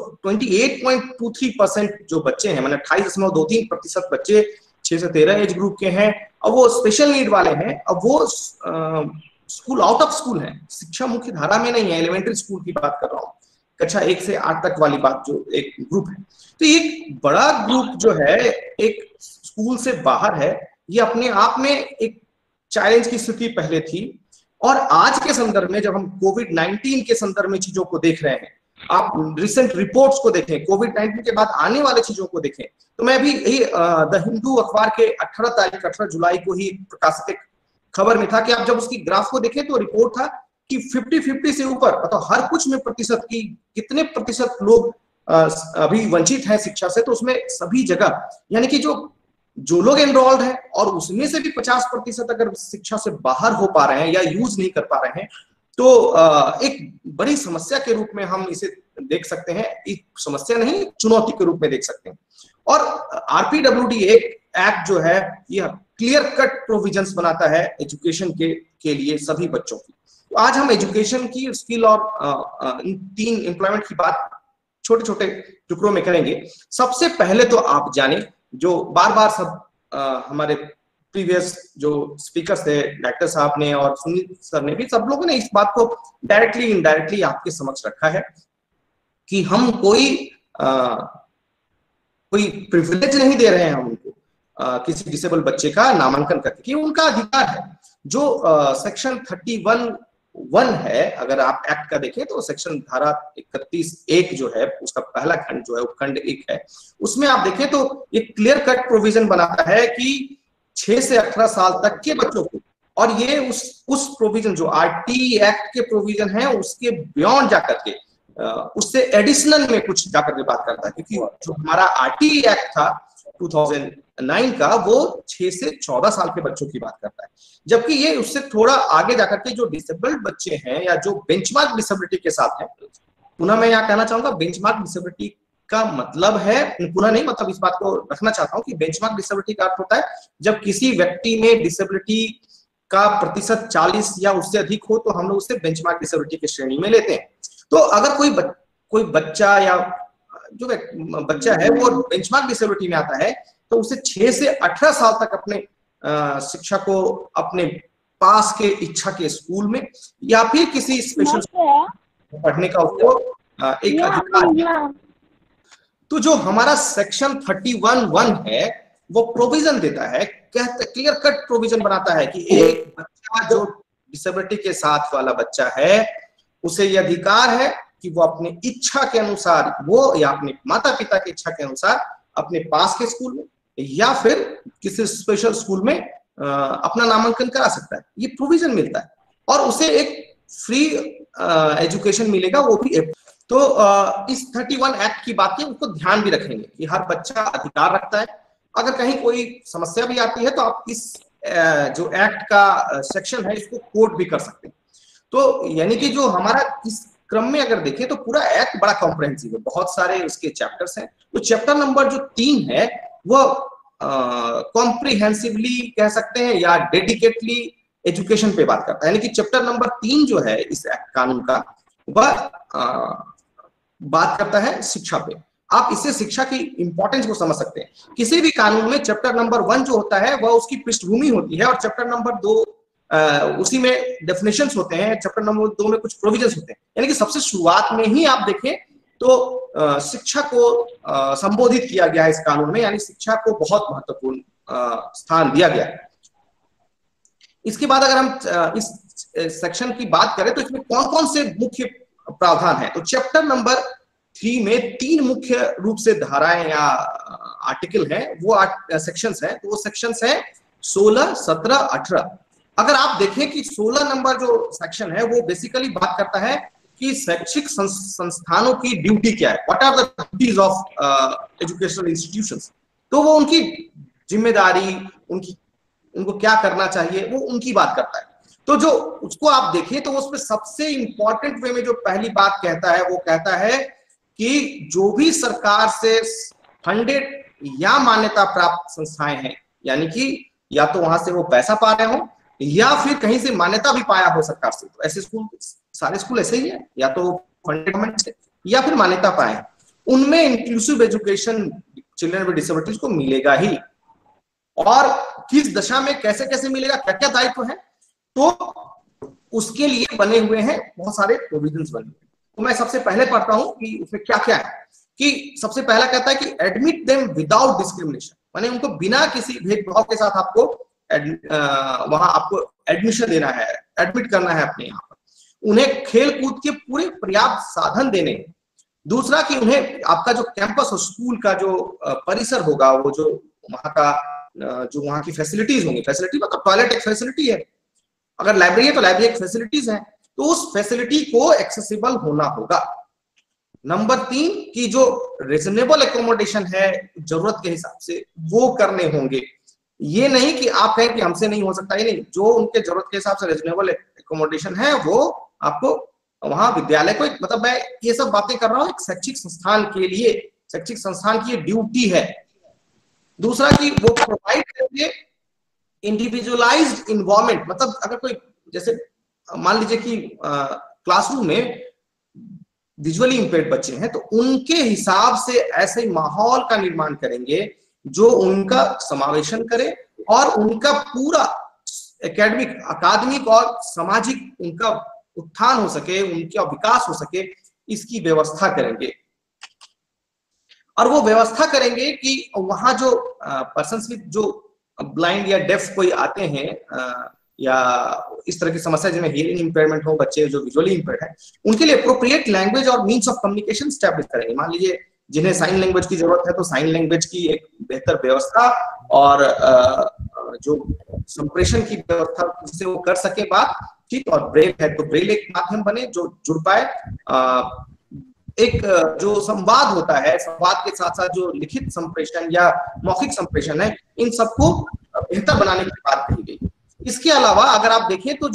28.23% जो बच्चे हैं, मतलब 28.23% बच्चे 6 से 13 एज ग्रुप के हैं, अब वो स्पेशल नीड वाले हैं, अब वो स्कूल आउट ऑफ स्कूल है, शिक्षा मुख्य धारा में नहीं है, एलिमेंट्री स्कूल की बात कर रहा हूँ, कक्षा 1 से 8 तक वाली बात, जो एक ग्रुप है। तो एक बड़ा ग्रुप जो है एक स्कूल से बाहर है, ये अपने आप में एक चैलेंज की स्थिति पहले थी। और आज के संदर्भ में जब हम कोविड-19 के संदर्भ में चीजों को देख रहे हैं, आप रिसेंट रिपोर्ट्स को देखें, कोविड-19 के बाद आने वाले चीजों को देखें, तो मैं अभी द हिंदू अखबार के 18 जुलाई को ही प्रकाशित खबर में था कि आप जब उसकी ग्राफ को देखें तो रिपोर्ट था कि 50-50 से ऊपर, मतलब हर कुछ में प्रतिशत की कितने प्रतिशत लोग अभी वंचित हैं शिक्षा से, तो उसमें सभी जगह यानी कि जो लोग एनरोल्ड हैं और उसमें से भी 50% अगर शिक्षा से बाहर हो पा रहे हैं या यूज नहीं कर पा रहे हैं, तो एक बड़ी समस्या के रूप में हम इसे देख सकते हैं, एक समस्या नहीं चुनौती के रूप में देख सकते हैं। और आरपीडब्ल्यूडी एक्ट जो है ये क्लियर कट प्रोविजंस बनाता है एजुकेशन के लिए सभी बच्चों की। तो आज हम एजुकेशन की स्किल और इन 3 एम्प्लॉयमेंट की बात छोटे छोटे टुकड़ों में करेंगे। सबसे पहले तो आप जाने, जो बार बार सब हमारे प्रीवियस जो स्पीकर्स थे, डायरेक्टर साहब ने और सुनील सर ने भी, सब लोगों ने इस बात को डायरेक्टली इनडायरेक्टली आपके समक्ष रखा है कि हम कोई प्रिविलेज नहीं दे रहे हैं हम उनको किसी डिसेबल बच्चे का नामांकन करके, कि उनका अधिकार है। जो सेक्शन 31(1) है, अगर आप एक्ट का देखें तो सेक्शन धारा 31(1) जो है उसका पहला खंड जो है वो खंड 1 है, उसमें आप देखें तो एक क्लियर कट प्रोविजन बनाता है कि 6 से 18 साल तक के बच्चों को, और ये उस प्रोविजन जो आरटी एक्ट के प्रोविजन है उसके बियॉन्ड जाकर के उससे एडिशनल में कुछ जाकर के बात करता है, क्योंकि जो हमारा आरटी एक्ट था 2009 का वो 6 से 14 साल के बच्चों की बात करता है, जबकि ये उससे थोड़ा आगे जाकर के जो डिसेबल्ड बच्चे हैं या जो बेंचमार्क डिसेबिलिटी के साथ हैं, पुनः मैं यहाँ कहना चाहूंगा बेंचमार्क डिसेबिलिटी का मतलब है, पुनः नहीं मतलब इस बात को रखना चाहता हूं कि बेंचमार्क डिसेबिलिटी का अर्थ होता है जब किसी व्यक्ति में डिसेबिलिटी का प्रतिशत 40 या उससे अधिक हो तो हम लोग उसे बेंचमार्क डिसेबिलिटी की श्रेणी में लेते हैं। तो अगर कोई बच्चा या जो बच्चा है वो बेंचमार्क डिसेबिलिटी में आता है तो उसे 6 से 18 साल तक अपने शिक्षा को अपने पास के इच्छा के स्कूल में या फिर किसी स्पेशल पढ़ने का उसको एक अधिकार है। तो जो हमारा सेक्शन 31(1) है वो प्रोविजन देता है, क्लियर कट प्रोविजन बनाता है कि एक बच्चा जो डिसेबिलिटी के साथ वाला बच्चा है उसे यह अधिकार है कि वो अपनी इच्छा के अनुसार, वो या अपने माता पिता की इच्छा के अनुसार अपने पास के स्कूल में या फिर किसी स्पेशल स्कूल में अपना नामांकन करा सकता है। ये प्रोविजन मिलता है और उसे एक फ्री एजुकेशन मिलेगा, वो भी तो इस 31 एक्ट की बात की उसको ध्यान भी रखेंगे कि हर बच्चा अधिकार रखता है। अगर कहीं कोई समस्या भी आती है तो आप इस जो एक्ट का सेक्शन है इसको कोट भी कर सकते हैं। तो यानी कि जो हमारा इस क्रम में अगर देखें तो पूरा एक्ट बड़ा कॉम्प्रिहेंसिव है, बहुत सारे उसके चैप्टर्स हैं। तो चैप्टर नंबर जो 3 है वो कॉम्प्रिहेंसिवली कह सकते हैं या डेडिकेटली एजुकेशन पे बात करता है, यानी कि चैप्टर नंबर 3 जो है इस एक्ट कानून का वह बात करता है शिक्षा पे। आप इससे शिक्षा की इंपॉर्टेंस को समझ सकते हैं। किसी भी कानून में चैप्टर नंबर 1 जो होता है वह उसकी पृष्ठभूमि होती है और चैप्टर नंबर 2 उसी में डेफिनेशंस होते हैं, चैप्टर नंबर 2 में कुछ प्रोविजंस होते हैं। यानी कि सबसे शुरुआत में ही आप देखें तो शिक्षा को संबोधित किया गया है इस कानून में, यानी शिक्षा को बहुत महत्वपूर्ण स्थान दिया गया है। इसके बाद अगर हम इस सेक्शन की बात करें तो इसमें कौन कौन से मुख्य प्रावधान है, तो चैप्टर नंबर 3 में 3 मुख्य रूप से धाराएं या आर्टिकल हैं, वो सेक्शंस हैं। तो वो सेक्शंस हैं 16, 17, 18। अगर आप देखें कि 16 नंबर जो सेक्शन है वो बेसिकली बात करता है कि शैक्षिक संस्थानों की ड्यूटी क्या है, what are the duties of educational institutions. तो वो उनकी जिम्मेदारी, उनको क्या करना चाहिए, वो उनकी बात करता है। तो जो उसको आप देखिए तो उसमें सबसे इंपॉर्टेंट वे में जो पहली बात कहता है वो कहता है कि जो भी सरकार से फंडेड या मान्यता प्राप्त संस्थाएं हैं, यानी कि या तो वहां से वो पैसा पा रहे हो या फिर कहीं से मान्यता भी पाया हो सरकार से, तो ऐसे स्कूल, सारे स्कूल ऐसे ही है, या तो फंडेड गवर्नमेंट से या फिर मान्यता पाए, उनमें inclusive education children with disabilities को मिलेगा ही। और किस दशा में कैसे कैसे मिलेगा, क्या क्या दायित्व है, तो उसके लिए बने हुए हैं बहुत सारे प्रोविजंस बने हुए। तो मैं सबसे पहले पढ़ता हूं कि उसमें क्या क्या है। कि सबसे पहला कहता है कि एडमिट देम विदाउट डिस्क्रिमिनेशन, माने उनको बिना किसी भेदभाव के साथ आपको वहां आपको एडमिशन देना है, एडमिट करना है अपने यहाँ पर। उन्हें खेल कूद के पूरे पर्याप्त साधन देने। दूसरा कि उन्हें आपका जो कैंपस और स्कूल का जो परिसर होगा, वो जो वहां का जो वहां की फैसिलिटीज होंगी, फैसिलिटी मतलब टॉयलेट एक फैसिलिटी है, अगर लाइब्रेरी है तो लाइब्रेरी एक फैसिलिटीज है, तो उस फैसिलिटी को एक्सेसिबल होना होगा। नंबर 3 की जो रिजनेबल एकोमोडेशन है जरूरत के हिसाब से वो करने होंगे। ये नहीं कि आप कहें कि हमसे नहीं हो सकता, ये नहीं, जो उनके जरूरत के हिसाब से रिजनेबल एकोमोडेशन है वो आपको वहां विद्यालय को, मतलब मैं ये सब बातें कर रहा हूं एक शैक्षिक संस्थान के लिए, शैक्षिक संस्थान की ड्यूटी है। दूसरा कि वो प्रोवाइड करेंगे इंडिविजुअलाइज्ड इन्वायरमेंट, मतलब अगर कोई जैसे मान लीजिए कि क्लासरूम में विजुअली इंपेयर्ड बच्चे हैं तो उनके हिसाब से ऐसे माहौल का निर्माण करेंगे जो उनका समावेशन करे और उनका पूरा एकेडमिक, अकादमिक और सामाजिक उनका उत्थान हो सके, उनका विकास हो सके, इसकी व्यवस्था करेंगे। और वो व्यवस्था करेंगे कि वहां जो पर्सन्स विद जो ब्लाइंड या डेफ कोई आते हैं या इस तरह की समस्या जिनमें हियरिंग इंपेयरमेंट हो, बच्चे जो विजुअली इंपेयर्ड है, उनके लिए अप्रोप्रिएट लैंग्वेज और मीन्स ऑफ कम्युनिकेशन स्टैब्लिश करेंगे। मान लीजिए जिन्हें साइन लैंग्वेज की जरूरत है तो साइन लैंग्वेज की एक बेहतर व्यवस्था और जो संप्रेषण की व्यवस्था जिससे वो कर सके बात, ठीक। और ब्रेल है तो ब्रेल एक माध्यम बने जो जुड़ पाए। एक जो संवाद होता है, संवाद के साथ साथ जो लिखित संप्रेषण या मौखिक संप्रेषण है, इन सबको बेहतर बनाने की बात कही गई। इसके अलावा अगर आप देखें तो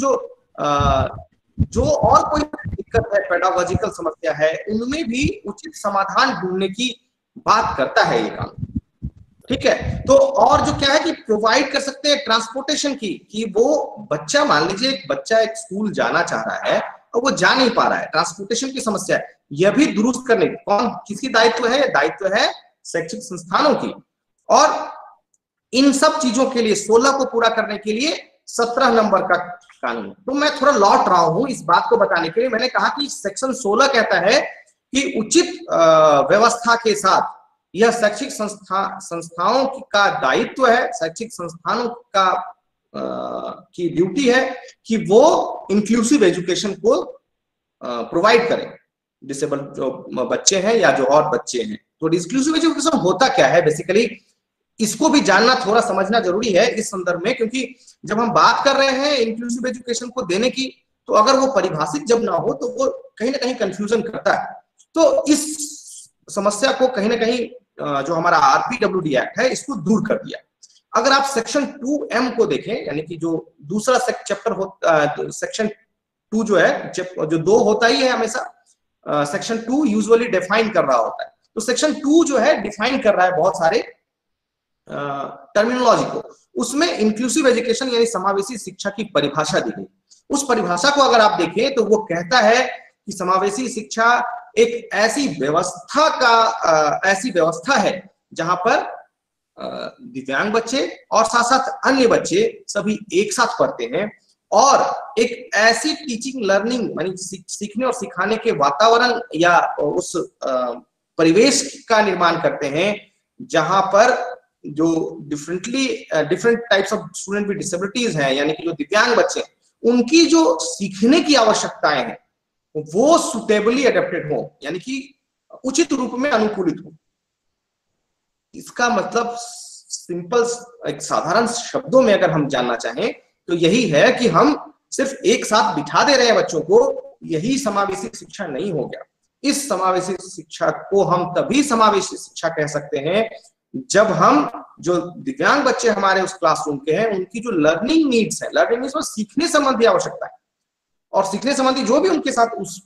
जो और कोई दिक्कत है, पेडागोजिकल समस्या है, उनमें भी उचित समाधान ढूंढने की बात करता है ये कानून, ठीक है। तो और जो क्या है कि प्रोवाइड कर सकते हैं ट्रांसपोर्टेशन की, कि वो बच्चा, मान लीजिए एक बच्चा एक स्कूल जाना चाह रहा है और वो जा नहीं पा रहा है, ट्रांसपोर्टेशन की समस्या है, यह भी दुरुस्त करने कौन किसकी दायित्व है, दायित्व है शैक्षिक संस्थानों की। और इन सब चीजों के लिए 16 को पूरा करने के लिए 17 नंबर का कानून। तो मैं थोड़ा लौट रहा हूं इस बात को बताने के लिए। मैंने कहा कि सेक्शन 16 कहता है कि उचित व्यवस्था के साथ यह शैक्षिक संस्थाओं का दायित्व है, शैक्षिक संस्थानों का की ड्यूटी है कि वो इंक्लूसिव एजुकेशन को प्रोवाइड करें डिसेबल जो बच्चे हैं या जो और बच्चे हैं। तो इंक्लूसिव एजुकेशन होता क्या है बेसिकली, इसको भी जानना, थोड़ा समझना जरूरी है इस संदर्भ में, क्योंकि जब हम बात कर रहे हैं इंक्लूसिव एजुकेशन को देने की, तो अगर वो परिभाषित जब ना हो तो वो कहीं ना कहीं कंफ्यूजन करता है। तो इस समस्या को कहीं ना कहीं जो हमारा RPWD एक्ट है इसको दूर कर दिया। अगर आप सेक्शन 2M को देखें, यानी कि जो दूसरा चैप्टर होता, सेक्शन 2 जो है, जो 2 होता ही है हमेशा, सेक्शन 2 यूजुअली डिफाइन कर रहा होता है। तो सेक्शन 2 जो है डिफाइन कर रहा है बहुत सारे टर्मिनोलॉजी को। उसमें इंक्लूसिव एजुकेशन यानी समावेशी शिक्षा की परिभाषा दी गई। उस परिभाषा को अगर आप देखें तो वो कहता है कि समावेशी शिक्षा एक ऐसी व्यवस्था है जहां पर दिव्यांग बच्चे और साथ साथ अन्य बच्चे सभी एक साथ पढ़ते हैं और एक ऐसी टीचिंग लर्निंग यानी सीखने और सिखाने के वातावरण या उस परिवेश का निर्माण करते हैं जहां पर जो different types of student with disabilities हैं, यानी कि जो दिव्यांग बच्चे हैं, उनकी जो सीखने की आवश्यकताएं हैं वो सुटेबली अडेप्टेड हो, यानी कि उचित रूप में अनुकूलित हो। इसका मतलब सिंपल एक साधारण शब्दों में अगर हम जानना चाहें तो यही है कि हम सिर्फ एक साथ बिठा दे रहे हैं बच्चों को, यही समावेशी शिक्षा नहीं हो गया। इस समावेशी शिक्षा को हम तभी समावेशी शिक्षा कह सकते हैं जब हम जो दिव्यांग बच्चे हमारे उस क्लासरूम के हैं उनकी जो लर्निंग नीड्स है, लर्निंग नीड्स में सीखने संबंधी आवश्यकता है और सीखने संबंधी जो भी उनके साथ उस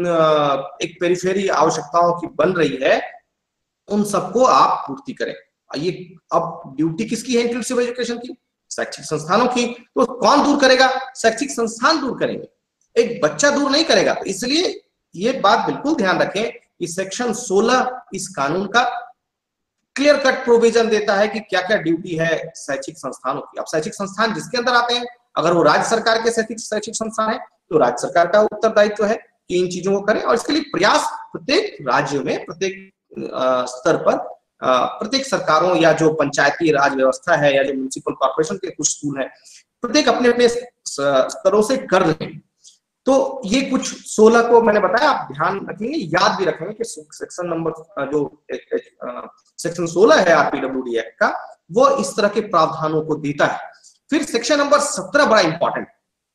एक पेरिफेरी आवश्यकताओं की बन रही है उन सबको आप पूर्ति करें। ये अब ड्यूटी किसकी है इंक्लूसिव एजुकेशन की? शैक्षिक संस्थानों की। तो कौन दूर करेगा? शैक्षिक संस्थान दूर करेंगे, एक बच्चा दूर नहीं करेगा। तो इसलिए ये बात बिल्कुल ध्यान रखें कि सेक्शन 16 इस कानून का क्लियर कट प्रोविजन देता है कि क्या क्या ड्यूटी है शैक्षिक संस्थानों की। अब शैक्षिक संस्थान जिसके अंदर आते हैं, अगर वो राज्य सरकार के शैक्षिक संस्थान है तो राज्य सरकार का उत्तरदायित्व है कि इन चीजों को करें और इसके लिए प्रयास प्रत्येक राज्य में, प्रत्येक स्तर पर प्रत्येक सरकारों या जो पंचायती राज व्यवस्था है या जो म्युनिसिपल कॉर्पोरेशन के कुछ स्कूल है, प्रत्येक अपने अपने स्तरों से कर रहे हैं। तो ये कुछ 16 को मैंने बताया, आप ध्यान रखेंगे, याद भी रखेंगे कि सेक्शन नंबर जो सेक्शन 16 है आरपीडब्ल्यूडी एक्ट का, वो इस तरह के प्रावधानों को देता है। फिर सेक्शन नंबर 17 बड़ा इंपॉर्टेंट,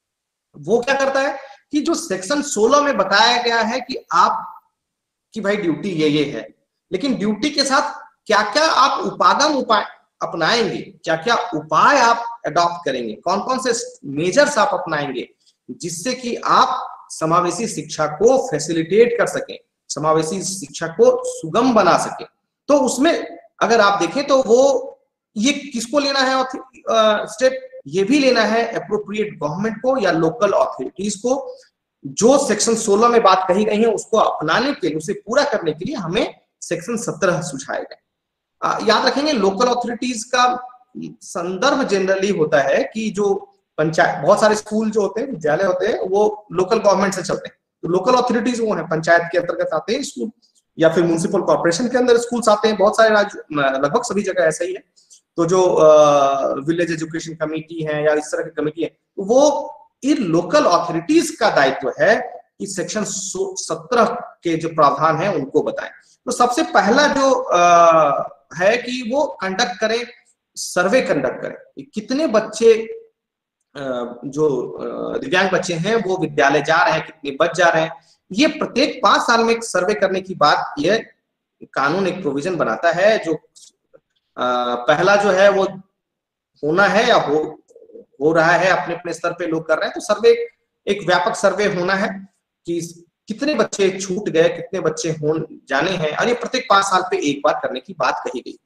वो क्या करता है कि जो सेक्शन 16 में बताया गया है कि आप कि भाई ड्यूटी ये है, लेकिन ड्यूटी के साथ क्या क्या आप उपाय अपनाएंगे, क्या क्या उपाय आप अडॉप्ट करेंगे, कौन कौन से मेजर्स आप अपनाएंगे जिससे कि आप समावेशी शिक्षा को फैसिलिटेट कर सकें, समावेशी शिक्षा को सुगम बना सकें। तो उसमें अगर आप देखें तो वो ये किसको लेना है स्टेप? ये भी लेना है एप्रोप्रिएट गवर्नमेंट को या लोकल अथॉरिटीज को। जो सेक्शन 16 में बात कही गई है उसको अपनाने के लिए, उसे पूरा करने के लिए हमें सेक्शन 17 सुझाए गए। याद रखेंगे लोकल अथॉरिटीज का संदर्भ जनरली होता है कि जो पंचायत, बहुत सारे स्कूल जो होते हैं, विद्यालय होते हैं, वो लोकल गवर्नमेंट से चलते हैं। तो लोकल अथॉरिटीज वो है, पंचायत के अंतर्गत आते हैं स्कूल या फिर म्युनिसिपल कॉर्पोरेशन के अंदर स्कूल्स आते हैं। बहुत सारे राज्य, लगभग सभी जगह ऐसा ही है। तो जो विलेज एजुकेशन कमेटी है या इस तरह की कमेटी है, वो इन लोकल अथॉरिटीज का दायित्व है कि सेक्शन 17 के जो प्रावधान है उनको बताएं। तो सबसे पहला जो है कि वो कंडक्ट करें, सर्वे कंडक्ट करें, कितने बच्चे जो दिव्यांग बच्चे हैं वो विद्यालय जा रहे हैं, कितने बच जा रहे हैं। ये प्रत्येक 5 साल में एक सर्वे करने की बात, ये कानून एक प्रोविजन बनाता है। जो पहला जो है वो होना है या हो रहा है, अपने अपने स्तर पे लोग कर रहे हैं। तो सर्वे एक व्यापक सर्वे होना है कि कितने बच्चे छूट गए, कितने बच्चे जाने हैं, और ये प्रत्येक 5 साल पे एक बार करने की बात कही गई।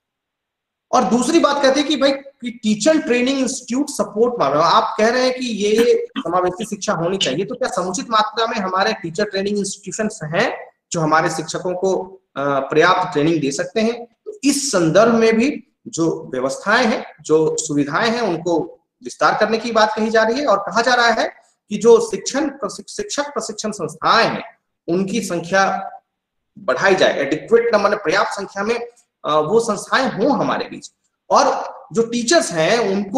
और दूसरी बात कहते हैं कि भाई कि टीचर ट्रेनिंग इंस्टीट्यूट सपोर्ट मांग रहे हो। आप कह रहे हैं कि ये समावेशी शिक्षा होनी चाहिए, तो क्या समुचित मात्रा में हमारे टीचर ट्रेनिंग इंस्टीट्यूशंस हैं जो हमारे शिक्षकों को पर्याप्त ट्रेनिंग दे सकते हैं? तो इस संदर्भ में भी जो व्यवस्थाएं हैं, जो सुविधाएं हैं, उनको विस्तार करने की बात कही जा रही है। और कहा जा रहा है कि जो शिक्षक प्रशिक्षण संस्थाएं हैं उनकी संख्या बढ़ाई जाए, एडिक्वेट नंबर में, पर्याप्त संख्या में वो संस्थाएं हों हमारे बीच। और जो टीचर्स हैं उनको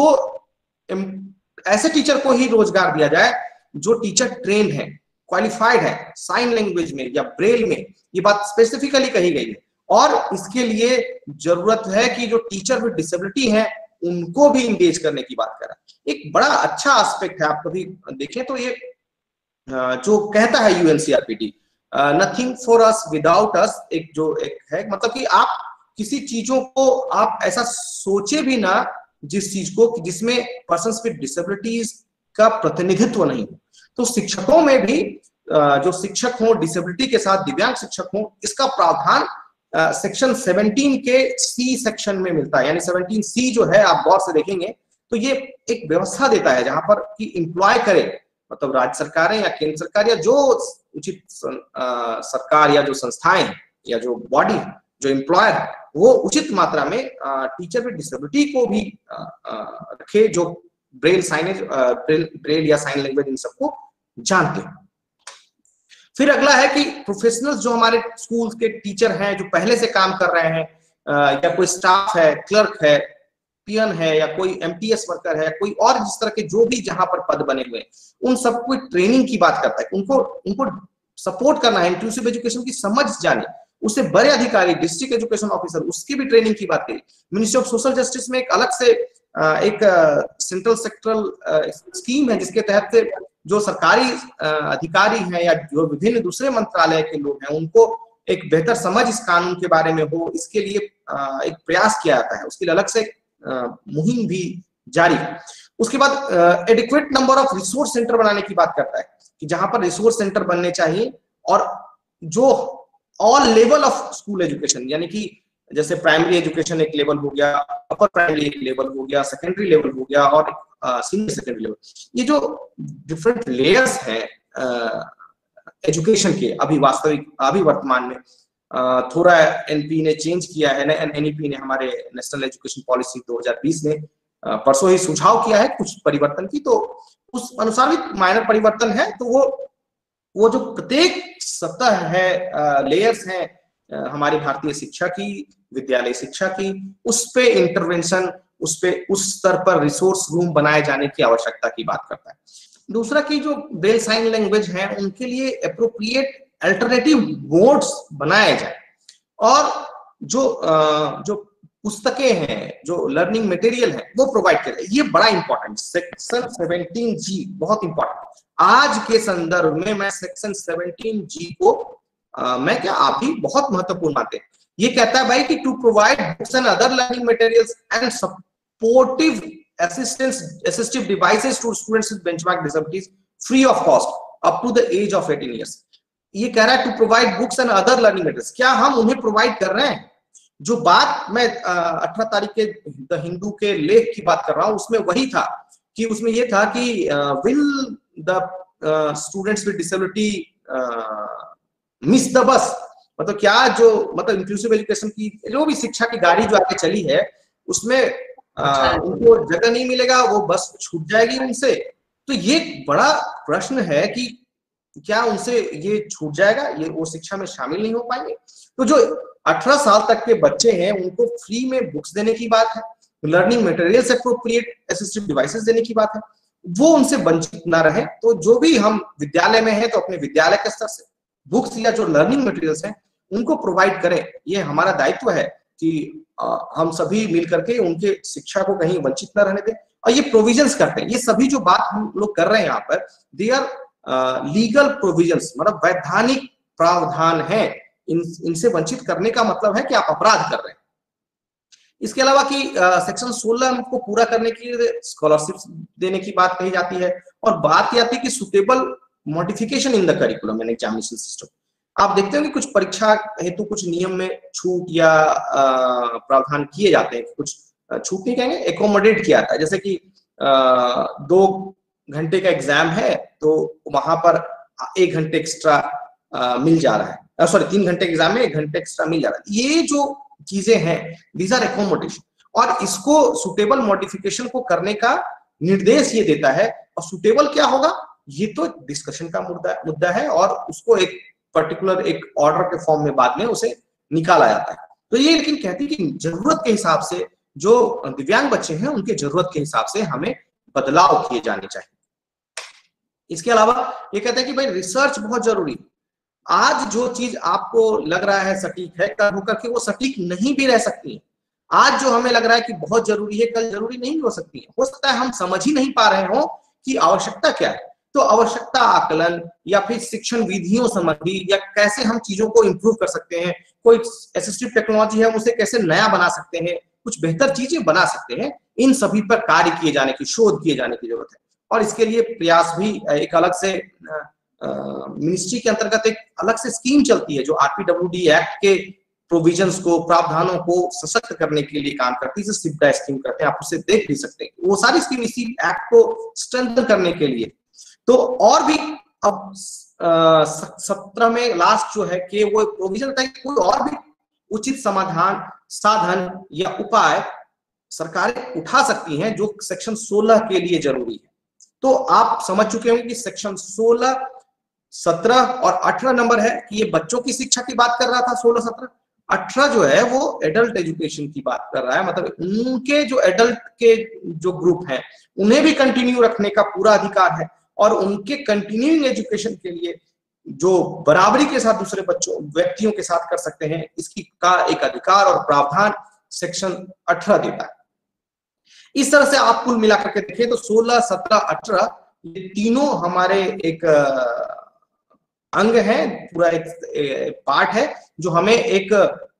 ऐसे टीचर को ही रोजगार दिया जाए जो टीचर ट्रेंड है, क्वालिफाइड है, साइन लैंग्वेज में या ब्रेल में, ये बात स्पेसिफिकली कही गई है। और इसके लिए जरूरत है कि जो टीचर विद डिसेबिलिटी है उनको भी इंगेज करने की बात कर रहा है। एक बड़ा अच्छा एस्पेक्ट है, आप कभी देखें तो ये जो कहता है UNCRPT, nothing for us without us, एक है, मतलब कि आप किसी चीजों को आप ऐसा सोचे भी ना जिस चीज को जिसमें पर्सन्स विद डिसेबिलिटीज का प्रतिनिधित्व नहीं हो। तो शिक्षकों में भी जो शिक्षक हो डिसेबिलिटी के साथ, दिव्यांग शिक्षक हो, इसका प्रावधान सेक्शन 17 के सी सेक्शन में मिलता है। यानी 17C जो है, आप गौर से देखेंगे तो ये एक व्यवस्था देता है जहां पर कि एम्प्लॉय करे, मतलब राज्य सरकारें या केंद्र सरकार या जो उचित सरकार या जो संस्थाएं या जो बॉडी जो एम्प्लॉयर है वो उचित मात्रा में टीचर विद डिसेबिलिटी को भी रखे, जो ब्रेल साइनेज, ब्रेल या साइन लैंग्वेज इन सबको जानते हैं। फिर अगला है कि प्रोफेशनल्स जो हमारे स्कूल के टीचर हैं, जो पहले से काम कर रहे हैं, या कोई स्टाफ है, क्लर्क है, पियन है, या कोई एमटीएस वर्कर है, कोई और जिस तरह के जो भी जहां पर पद बने हुए हैं, उन सबको ट्रेनिंग की बात करता है। उनको सपोर्ट करना है, इंक्लूसिव एजुकेशन की समझ जाने, उससे बड़े अधिकारी, डिस्ट्रिक्ट एजुकेशन ऑफिसर, उसकी भी ट्रेनिंग की बात करी। मिनिस्ट्री ऑफ सोशल जस्टिस में एक अलग से एक सेंट्रल सेक्टरल स्कीम है, जिसके तहत से जो सरकारी अधिकारी हैं या जो विभिन्न दूसरे मंत्रालय के लोग हैं, उनको एक बेहतर समझ इस कानून के बारे में हो, इसके लिए एक प्रयास किया जाता है। उसके लिए अलग से मुहिम भी जारी है। उसके बाद adequate number of resource centre बनाने की बात करता है, कि जहां पर रिसोर्स सेंटर बनने चाहिए, और जो all level of school education, यानी कि जैसे प्राइमरी एजुकेशन एक लेवल हो गया, अपर प्राइमरी एक लेवल हो गया, सेकेंडरी लेवल हो गया, और सीनियर सेकेंडरी लेवल, ये जो डिफरेंट लेयर्स हैं एजुकेशन के, अभी वर्तमान में थोड़ा एनपी ने चेंज किया है, एनईपी ने, हमारे नेशनल एजुकेशन पॉलिसी 2020 ने परसों ही सुझाव किया है कुछ परिवर्तन की, तो उस अनुसार भी माइनर परिवर्तन है। तो वो जो प्रत्येक सतह है, लेयर्स हैं हमारी भारतीय शिक्षा की, विद्यालय शिक्षा की, उस पे इंटरवेंशन, उस स्तर पर रिसोर्स रूम बनाए जाने की आवश्यकता की बात करता है। दूसरा कि जो ब्रेल साइन लैंग्वेज है, उनके लिए एप्रोप्रिएट अल्टरनेटिव मोड्स बनाए जाए, और जो पुस्तकें हैं, जो लर्निंग मटेरियल है, वो प्रोवाइड करें। ये बड़ा इंपॉर्टेंट, सेक्शन 17G बहुत इंपॉर्टेंट। आज के संदर्भ में मैं सेक्शन 17G को आप भी बहुत महत्वपूर्ण मानते हैं। ये कहता है भाई कि to provide books and other learning materials and supportive assistive devices to students with benchmark disabilities free of cost up to the age of 18 years। ये कह रहा है to provide books and other learning materials. क्या हम उन्हें provide कर रहे हैं? जो बात मैं 18 तारीख के द हिंदू के लेख की बात कर रहा हूं, उसमें वही था कि उसमें ये था कि will the students with disability miss the bus, मतलब क्या जो मतलब इंक्लूसिव एजुकेशन की जो भी शिक्षा की गाड़ी जो आगे चली है, उसमें उनको जगह नहीं मिलेगा, वो बस छूट जाएगी उनसे। तो ये बड़ा प्रश्न है कि क्या उनसे ये छूट जाएगा, ये वो शिक्षा में शामिल नहीं हो पाएंगे। तो जो 18 साल तक के बच्चे हैं, उनको फ्री में बुक्स देने की बात है, learning materials appropriate assistive devices देने की बात है, वो उनसे वंचित ना रहे। तो जो भी हम विद्यालय में हैं, तो अपने विद्यालय के स्तर से बुक्स या जो लर्निंग मटेरियल्स हैं उनको प्रोवाइड करें। ये हमारा दायित्व है कि हम सभी मिल करके उनके शिक्षा को कहीं वंचित न रहने दें, और ये प्रोविजंस करते हैं। ये सभी जो बात हम लोग कर रहे हैं यहाँ पर, दे आर लीगल प्रोविजंस, मतलब वैधानिक प्रावधान है। इनसे वंचित करने का मतलब है कि आप अपराध कर रहे हैं। इसके अलावा कि सेक्शन 16 को पूरा करने के लिए स्कॉलरशिप देने की बात कही जाती है, और बात की जाती है कि suitable modification in the curriculum and examination system. आप देखते हो कि कुछ परीक्षा हेतु कुछ नियम में छूट या प्रावधान किए जाते हैं, कुछ छूट नहीं कहेंगे, एकोमोडेट किया जाता है। जैसे कि 2 घंटे का एग्जाम है, तो वहां पर 1 घंटे एक्स्ट्रा मिल जा रहा है, सॉरी 3 घंटे एग्जाम में 1 घंटे एक्स्ट्रा मिल जा रहा है। ये जो चीजें हैं, दीज आर एकोमोडेशन, और इसको सुटेबल मॉडिफिकेशन को करने का निर्देश ये देता है। और सुटेबल क्या होगा, ये तो डिस्कशन का मुद्दा है, और उसको एक पर्टिकुलर एक ऑर्डर के फॉर्म में बाद में उसे निकाला जाता है। तो ये लेकिन कहती है कि जरूरत के हिसाब से, जो दिव्यांग बच्चे हैं उनके जरूरत के हिसाब से हमें बदलाव किए जाने चाहिए। इसके अलावा ये कहते हैं कि भाई रिसर्च बहुत जरूरी है। आज जो चीज आपको लग रहा है सटीक है, कल होकर के वो सटीक नहीं भी रह सकती है। आज जो हमें लग रहा है कि बहुत जरूरी है, कल जरूरी नहीं हो सकती है। हो सकता है हम समझ ही नहीं पा रहे हो कि आवश्यकता क्या है। तो आवश्यकता आकलन या फिर शिक्षण विधियों संबंधी, या कैसे हम चीजों को इंप्रूव कर सकते हैं, कोई असिस्टिव टेक्नोलॉजी है उसे कैसे नया बना सकते हैं, कुछ बेहतर चीजें बना सकते हैं, इन सभी पर कार्य किए जाने की, शोध किए जाने की जरूरत है। और इसके लिए प्रयास भी एक अलग से मिनिस्ट्री के अंतर्गत एक अलग से स्कीम चलती है, जो आरपीडब्ल्यूडी एक्ट के प्रोविजंस को, प्रावधानों को सशक्त करने के लिए काम करती है, सिप्डा स्कीम करते हैं। आप उसे देख भी सकते हैं, वो सारी स्कीम इसी एक्ट को स्ट्रेंथन करने के लिए। तो और भी अब 17 में लास्ट जो है कि वो प्रोविजन होता है कि कोई और भी उचित समाधान, साधन या उपाय सरकारें उठा सकती हैं जो सेक्शन 16 के लिए जरूरी है। तो आप समझ चुके होंगे कि सेक्शन 16, 17 और 18 नंबर है कि ये बच्चों की शिक्षा की बात कर रहा था 16, 17। 18 जो है वो एडल्ट एजुकेशन की बात कर रहा है, मतलब उनके जो एडल्ट के जो ग्रुप हैं उन्हें भी कंटिन्यू रखने का पूरा अधिकार है, और उनके कंटिन्यूइंग एजुकेशन के लिए जो बराबरी के साथ दूसरे बच्चों व्यक्तियों के साथ कर सकते हैं, इसकी का एक अधिकार और प्रावधान सेक्शन 18 देता है। इस तरह से आप कुल मिलाकर के देखें तो 16, 17, 18 ये तीनों हमारे एक अंग है, पूरा एक पार्ट है जो हमें एक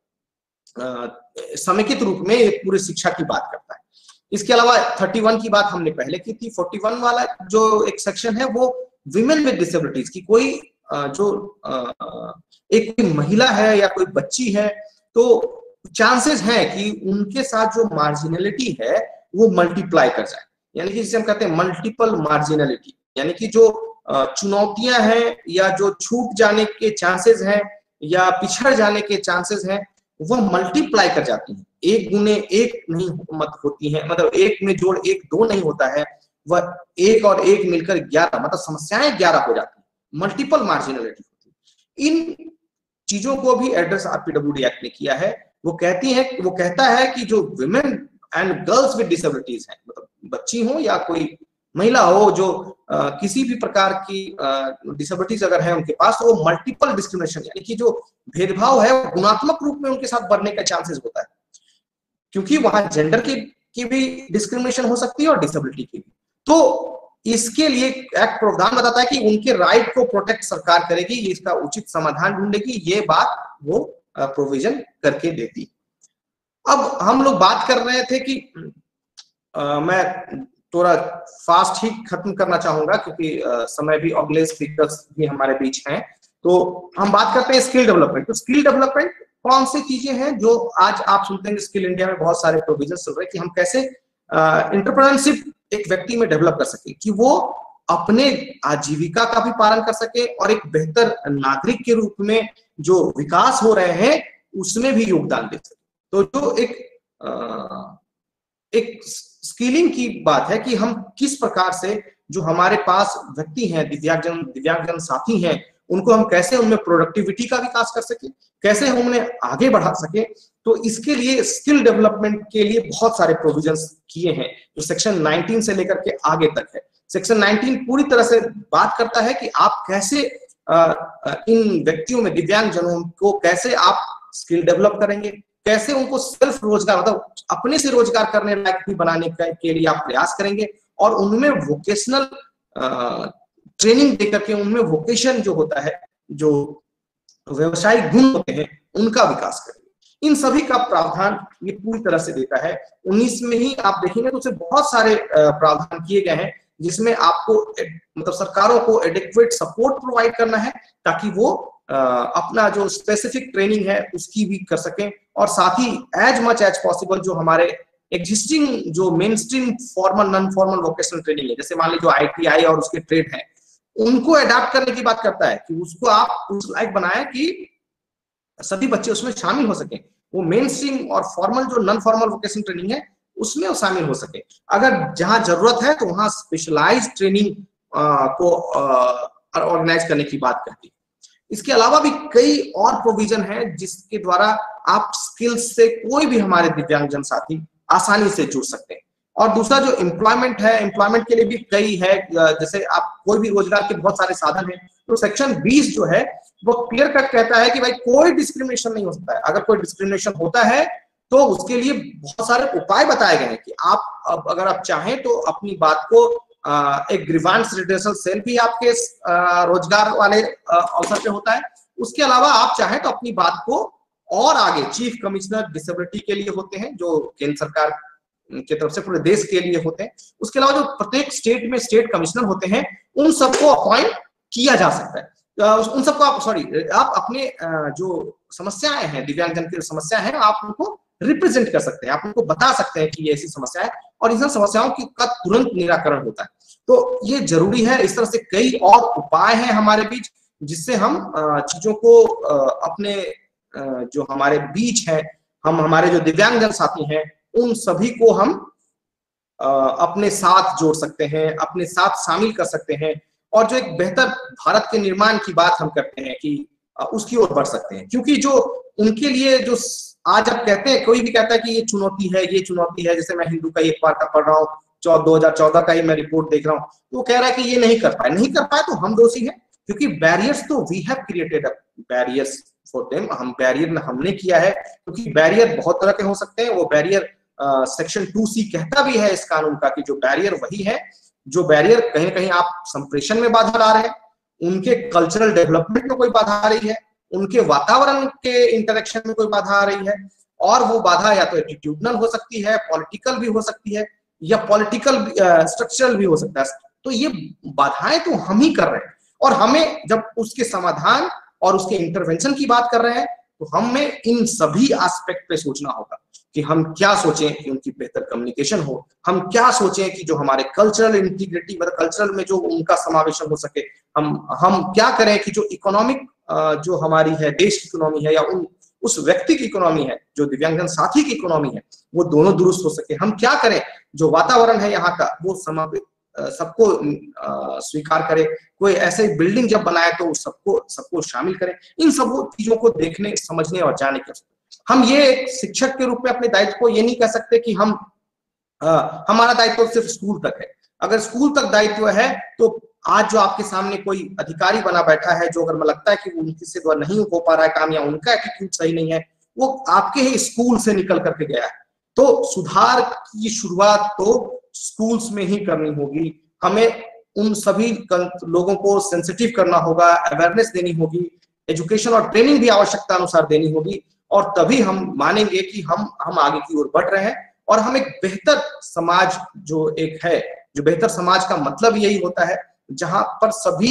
समेकित रूप में एक पूरी शिक्षा की बात करता है। इसके अलावा 31 की बात हमने पहले की थी। 41 वाला जो एक सेक्शन है वो विमेन विद डिसेबिलिटीज की, कोई जो एक कोई महिला है या कोई बच्ची है तो चांसेस हैं कि उनके साथ जो मार्जिनलिटी है वो मल्टीप्लाई कर जाए, यानी कि जिसे हम कहते हैं मल्टीपल मार्जिनलिटी, यानी कि जो चुनौतियां हैं या जो छूट जाने के चांसेस हैं या पिछड़ जाने के चांसेस हैं वह मल्टीप्लाई कर जाती हैं। 1 गुने 1 नहीं मत होती है, मतलब 1 में जोड़ 1 2 नहीं होता है, वह 1 और 1 मिलकर 11, मतलब समस्याएं 11 हो जाती है, मल्टीपल मार्जिनलिटी होती है। इन चीजों को भी एड्रेस आरपीडब्ल्यूडी एक्ट ने किया है। वो कहता है कि जो women and girls with disabilities हैं, मतलब बच्ची हो या कोई महिला हो जो किसी भी प्रकार की डिसेबिलिटीज अगर है उनके पास, तो वो मल्टीपल डिस्क्रिमिनेशन यानी कि जो भेदभाव है वो गुणात्मक रूप में उनके साथ बढ़ने का चांसेस होता है, क्योंकि वहां जेंडर की भी डिस्क्रिमिनेशन हो सकती है और डिसेबिलिटी की भी। तो इसके लिए एक्ट प्रावधान बताता है कि उनके राइट को प्रोटेक्ट सरकार करेगी, इसका उचित समाधान ढूंढेगी, ये बात वो प्रोविजन करके देती। अब हम लोग बात कर रहे थे कि मैं थोड़ा फास्ट ही खत्म करना चाहूंगा क्योंकि समय भी, अगले स्पीकर्स भी हमारे बीच हैं, तो हम बात करते हैं स्किल डेवलपमेंट। तो स्किल डेवलपमेंट कौन सी चीजें हैं जो आज आप सुनते हैं स्किल इंडिया में बहुत सारे प्रोविजन चल रहे हैं कि हम कैसे एंटरप्रेन्योरशिप एक व्यक्ति में डेवलप कर सके कि वो अपने आजीविका का भी पालन कर सके और एक बेहतर नागरिक के रूप में जो विकास हो रहे हैं उसमें भी योगदान दे सके। तो जो एक स्किलिंग की बात है कि हम किस प्रकार से जो हमारे पास व्यक्ति हैं, दिव्यांगजन साथी हैं, उनको हम कैसे उनमें प्रोडक्टिविटी का विकास कर सके, कैसे हम उन्हें आगे बढ़ा सके। तो इसके लिए स्किल डेवलपमेंट के लिए बहुत सारे प्रोविजंस किए हैं जो सेक्शन 19 से लेकर के आगे तक है। सेक्शन 19 पूरी तरह से बात करता है कि आप कैसे इन व्यक्तियों में, दिव्यांगजनों को कैसे आप स्किल डेवलप करेंगे, कैसे उनको सेल्फ रोजगार, मतलब अपने से रोजगार करने लायक भी बनाने के लिए आप प्रयास करेंगे, और उनमें वोकेशनल ट्रेनिंग देकर के उनमें वोकेशन जो होता है, जो व्यवसायिक गुण होते हैं, उनका विकास करेंगे। इन सभी का प्रावधान ये पूरी तरह से देता है। 19 में ही आप देखेंगे तो उसमें बहुत सारे प्रावधान किए गए हैं जिसमें आपको मतलब सरकारों को एडिक्वेट सपोर्ट प्रोवाइड करना है ताकि वो अपना जो स्पेसिफिक ट्रेनिंग है उसकी भी कर सकें, और साथ ही एज मच एज पॉसिबल जो हमारे एग्जिस्टिंग जो mainstream formal non formal vocational training है, जैसे मान लीजिए ITI और उसके ट्रेड है, उनको अडॉप्ट करने की बात करता है कि उसको आप उस लायक बनाएं कि सभी बच्चे उसमें शामिल हो सके। वो मेन स्ट्रीम और फॉर्मल जो नॉन फॉर्मल वोकेशनल ट्रेनिंग है उसमें वो शामिल हो सके। अगर जहां जरूरत है तो वहां स्पेशलाइज्ड ट्रेनिंग को ऑर्गेनाइज करने की बात करती है। इसके अलावा भी कई और प्रोविजन है जिसके द्वारा आप स्किल्स से कोई भी हमारे दिव्यांगजन साथी आसानी से जुड़ सकते हैं। और दूसरा जो एम्प्लॉयमेंट है, एम्प्लॉयमेंट के लिए भी कई है, जैसे आप कोई भी रोजगार के बहुत सारे साधन हैं। तो सेक्शन 20 जो है वो क्लियर कट कहता है कि भाई कोई डिस्क्रिमिनेशन नहीं हो सकता है। अगर कोई डिस्क्रिमिनेशन होता है तो उसके लिए बहुत सारे उपाय बताए गए हैं कि आप अगर आप चाहें तो अपनी बात को एक ग्रीवांस रिड्रेसल सेल भी आपके रोजगार वाले अवसर पे होता है। उसके अलावा आप चाहें तो अपनी बात को और आगे चीफ कमिश्नर डिसेबिलिटी के लिए होते हैं जो केंद्र सरकार की तरफ से पूरे देश के लिए होते हैं। उसके अलावा जो प्रत्येक स्टेट में स्टेट कमिश्नर होते हैं उन सबको अपॉइंट किया जा सकता है। उन सबको आप अपने जो समस्याएं हैं, दिव्यांगजन की समस्या है, आप उनको रिप्रेजेंट कर सकते हैं, आप उनको बता सकते हैं कि ये ऐसी समस्या है और इन समस्याओं का तुरंत निराकरण होता है। तो ये जरूरी है। इस तरह से कई और उपाय हैं हमारे बीच जिससे हम चीजों को अपने जो हमारे बीच है, हम हमारे जो दिव्यांगजन साथी हैं उन सभी को हम अपने साथ जोड़ सकते हैं, अपने साथ शामिल कर सकते हैं, और जो एक बेहतर भारत के निर्माण की बात हम करते हैं कि उसकी ओर बढ़ सकते हैं। क्योंकि जो उनके लिए जो आज आप कहते हैं, कोई भी कहता है कि ये चुनौती है, ये चुनौती है, जैसे मैं हिंदू का एक बार का पढ़ रहा हूँ, 2014 का ही मैं रिपोर्ट देख रहा हूँ, तो वो कह रहा है कि ये नहीं कर पाए तो हम दोषी हैं, क्योंकि बैरियर्स तो we have created barriers for them, हम बैरियर हमने किया है, क्योंकि बैरियर बहुत तरह के हो सकते हैं। वो बैरियर सेक्शन 2C कहता भी है इस कानून का कि जो बैरियर वही है जो बैरियर कहीं ना कहीं आप संप्रेषण में बाधा ला रहे हैं, उनके कल्चरल डेवलपमेंट में कोई बाधा आ रही है, उनके वातावरण के इंटरेक्शन में कोई बाधा आ रही है, और वो बाधा या तो एटीट्यूडनल हो सकती है, पॉलिटिकल भी हो सकती है, या पॉलिटिकल स्ट्रक्चरल भी हो सकता है। तो ये बाधाएं तो हम ही कर रहे हैं, और हमें जब उसके समाधान और उसके इंटरवेंशन की बात कर रहे हैं तो हमें इन सभी एस्पेक्ट पे सोचना होगा कि हम क्या सोचें कि उनकी बेहतर कम्युनिकेशन हो, हम क्या सोचें कि जो हमारे कल्चरल इंटीग्रिटी, मतलब कल्चरल में जो उनका समावेशन हो सके, हम क्या करें कि जो इकोनॉमिक जो हमारी है, देश की इकोनॉमी है, या उस व्यक्ति की इकोनॉमी है, जो दिव्यांगजन साथी की इकोनॉमी है, वो दोनों दुरुस्त हो सके। हम क्या करें जो वातावरण है यहाँ का वो सबको स्वीकार करे, कोई ऐसे बिल्डिंग जब बनाए तो सबको शामिल करें। इन सब चीजों को देखने, समझने और जानने की हम ये एक शिक्षक के रूप में अपने दायित्व को ये नहीं कह सकते कि हमारा दायित्व सिर्फ स्कूल तक है। अगर स्कूल तक दायित्व है तो आज जो आपके सामने कोई अधिकारी बना बैठा है, जो अगर लगता है कि उनके से द्वारा नहीं हो पा रहा है काम, या उनका एटीट्यूड सही नहीं है, वो आपके ही स्कूल से निकल करके गया है, तो सुधार की शुरुआत तो स्कूल्स में ही करनी होगी। हमें उन सभी लोगों को सेंसिटिव करना होगा, अवेयरनेस देनी होगी, एजुकेशन और ट्रेनिंग भी आवश्यकता अनुसार देनी होगी, और तभी हम मानेंगे कि हम आगे की ओर बढ़ रहे हैं, और हम एक बेहतर समाज जो एक है, जो बेहतर समाज का मतलब यही होता है जहां पर सभी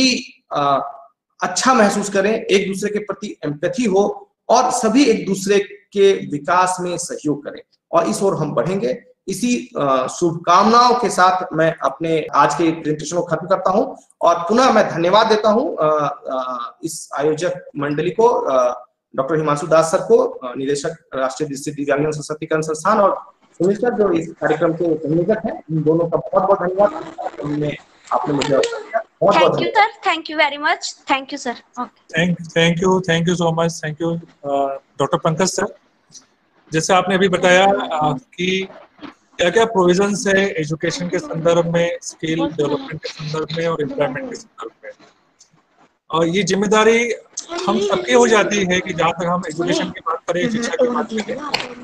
अच्छा महसूस करें, एक दूसरे के प्रति एम्पैथी हो, और सभी एक दूसरे के विकास में सहयोग करें, और इस ओर हम बढ़ेंगे। इसी शुभकामनाओं के साथ मैं अपने आज के प्रेजेंटेशन को खत्म करता हूं, और पुनः मैं धन्यवाद देता हूं इस आयोजक मंडली को, डॉक्टर हिमांशु दास सर को, निदेशक राष्ट्रीय दृष्टि दिव्यांगजन सशक्तिकरण संस्थान, और सुनील सर जो इस कार्यक्रम के संयोजक हैं, इन दोनों का बहुत बहुत धन्यवाद। आपने मुझे thank you sir, thank you very much, thank you sir. Thank you so much, thank you doctor Pankaj sir. जैसे आपने अभी बताया कि क्या क्या प्रोविजंस है एजुकेशन के संदर्भ में, स्किल डेवलपमेंट के संदर्भ में और एम्प्लॉयमेंट के संदर्भ में, और ये जिम्मेदारी हम सबकी हो जाती है कि जहाँ तक हम एजुकेशन की बात करें, शिक्षा की बात करें।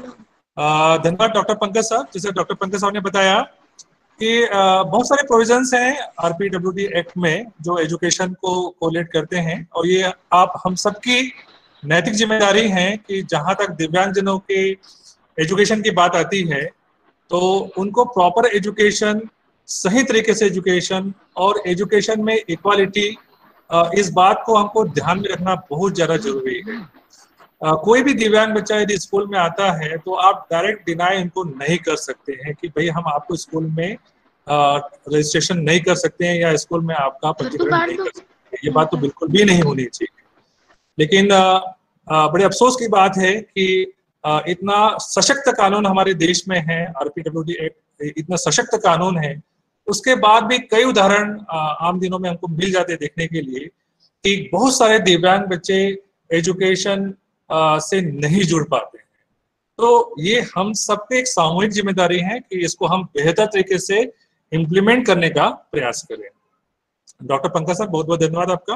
धन्यवाद डॉक्टर पंकज साहब। जैसे डॉक्टर पंकज साहब ने बताया कि बहुत सारे प्रोविजंस हैं आरपीडब्ल्यूडी एक्ट में जो एजुकेशन को कोलेट करते हैं, और ये आप हम सबकी नैतिक जिम्मेदारी है कि जहाँ तक दिव्यांगजनों के एजुकेशन की बात आती है तो उनको प्रॉपर एजुकेशन, सही तरीके से एजुकेशन और एजुकेशन में इक्वालिटी, इस बात को हमको ध्यान में रखना बहुत ज्यादा जरूरी है। कोई भी दिव्यांग बच्चा यदि स्कूल में आता है तो आप डायरेक्ट डिनाई इनको नहीं कर सकते हैं कि भाई हम आपको स्कूल में रजिस्ट्रेशन नहीं कर सकते हैं या स्कूल में आपका पंजीकरण नहीं कर सकते, ये बात तो बिल्कुल भी नहीं होनी चाहिए। लेकिन बड़े अफसोस की बात है कि इतना सशक्त कानून हमारे देश में है, आरपीडब्ल्यूडी एक्ट इतना सशक्त कानून है, उसके बाद भी कई उदाहरण आम दिनों में हमको मिल जाते देखने के लिए कि बहुत सारे दिव्यांग बच्चे एजुकेशन से नहीं जुड़ पाते हैं। तो ये हम सबकी एक सामूहिक जिम्मेदारी है कि इसको हम बेहतर तरीके से इम्प्लीमेंट करने का प्रयास करें। डॉक्टर पंकज सर, बहुत बहुत धन्यवाद आपका।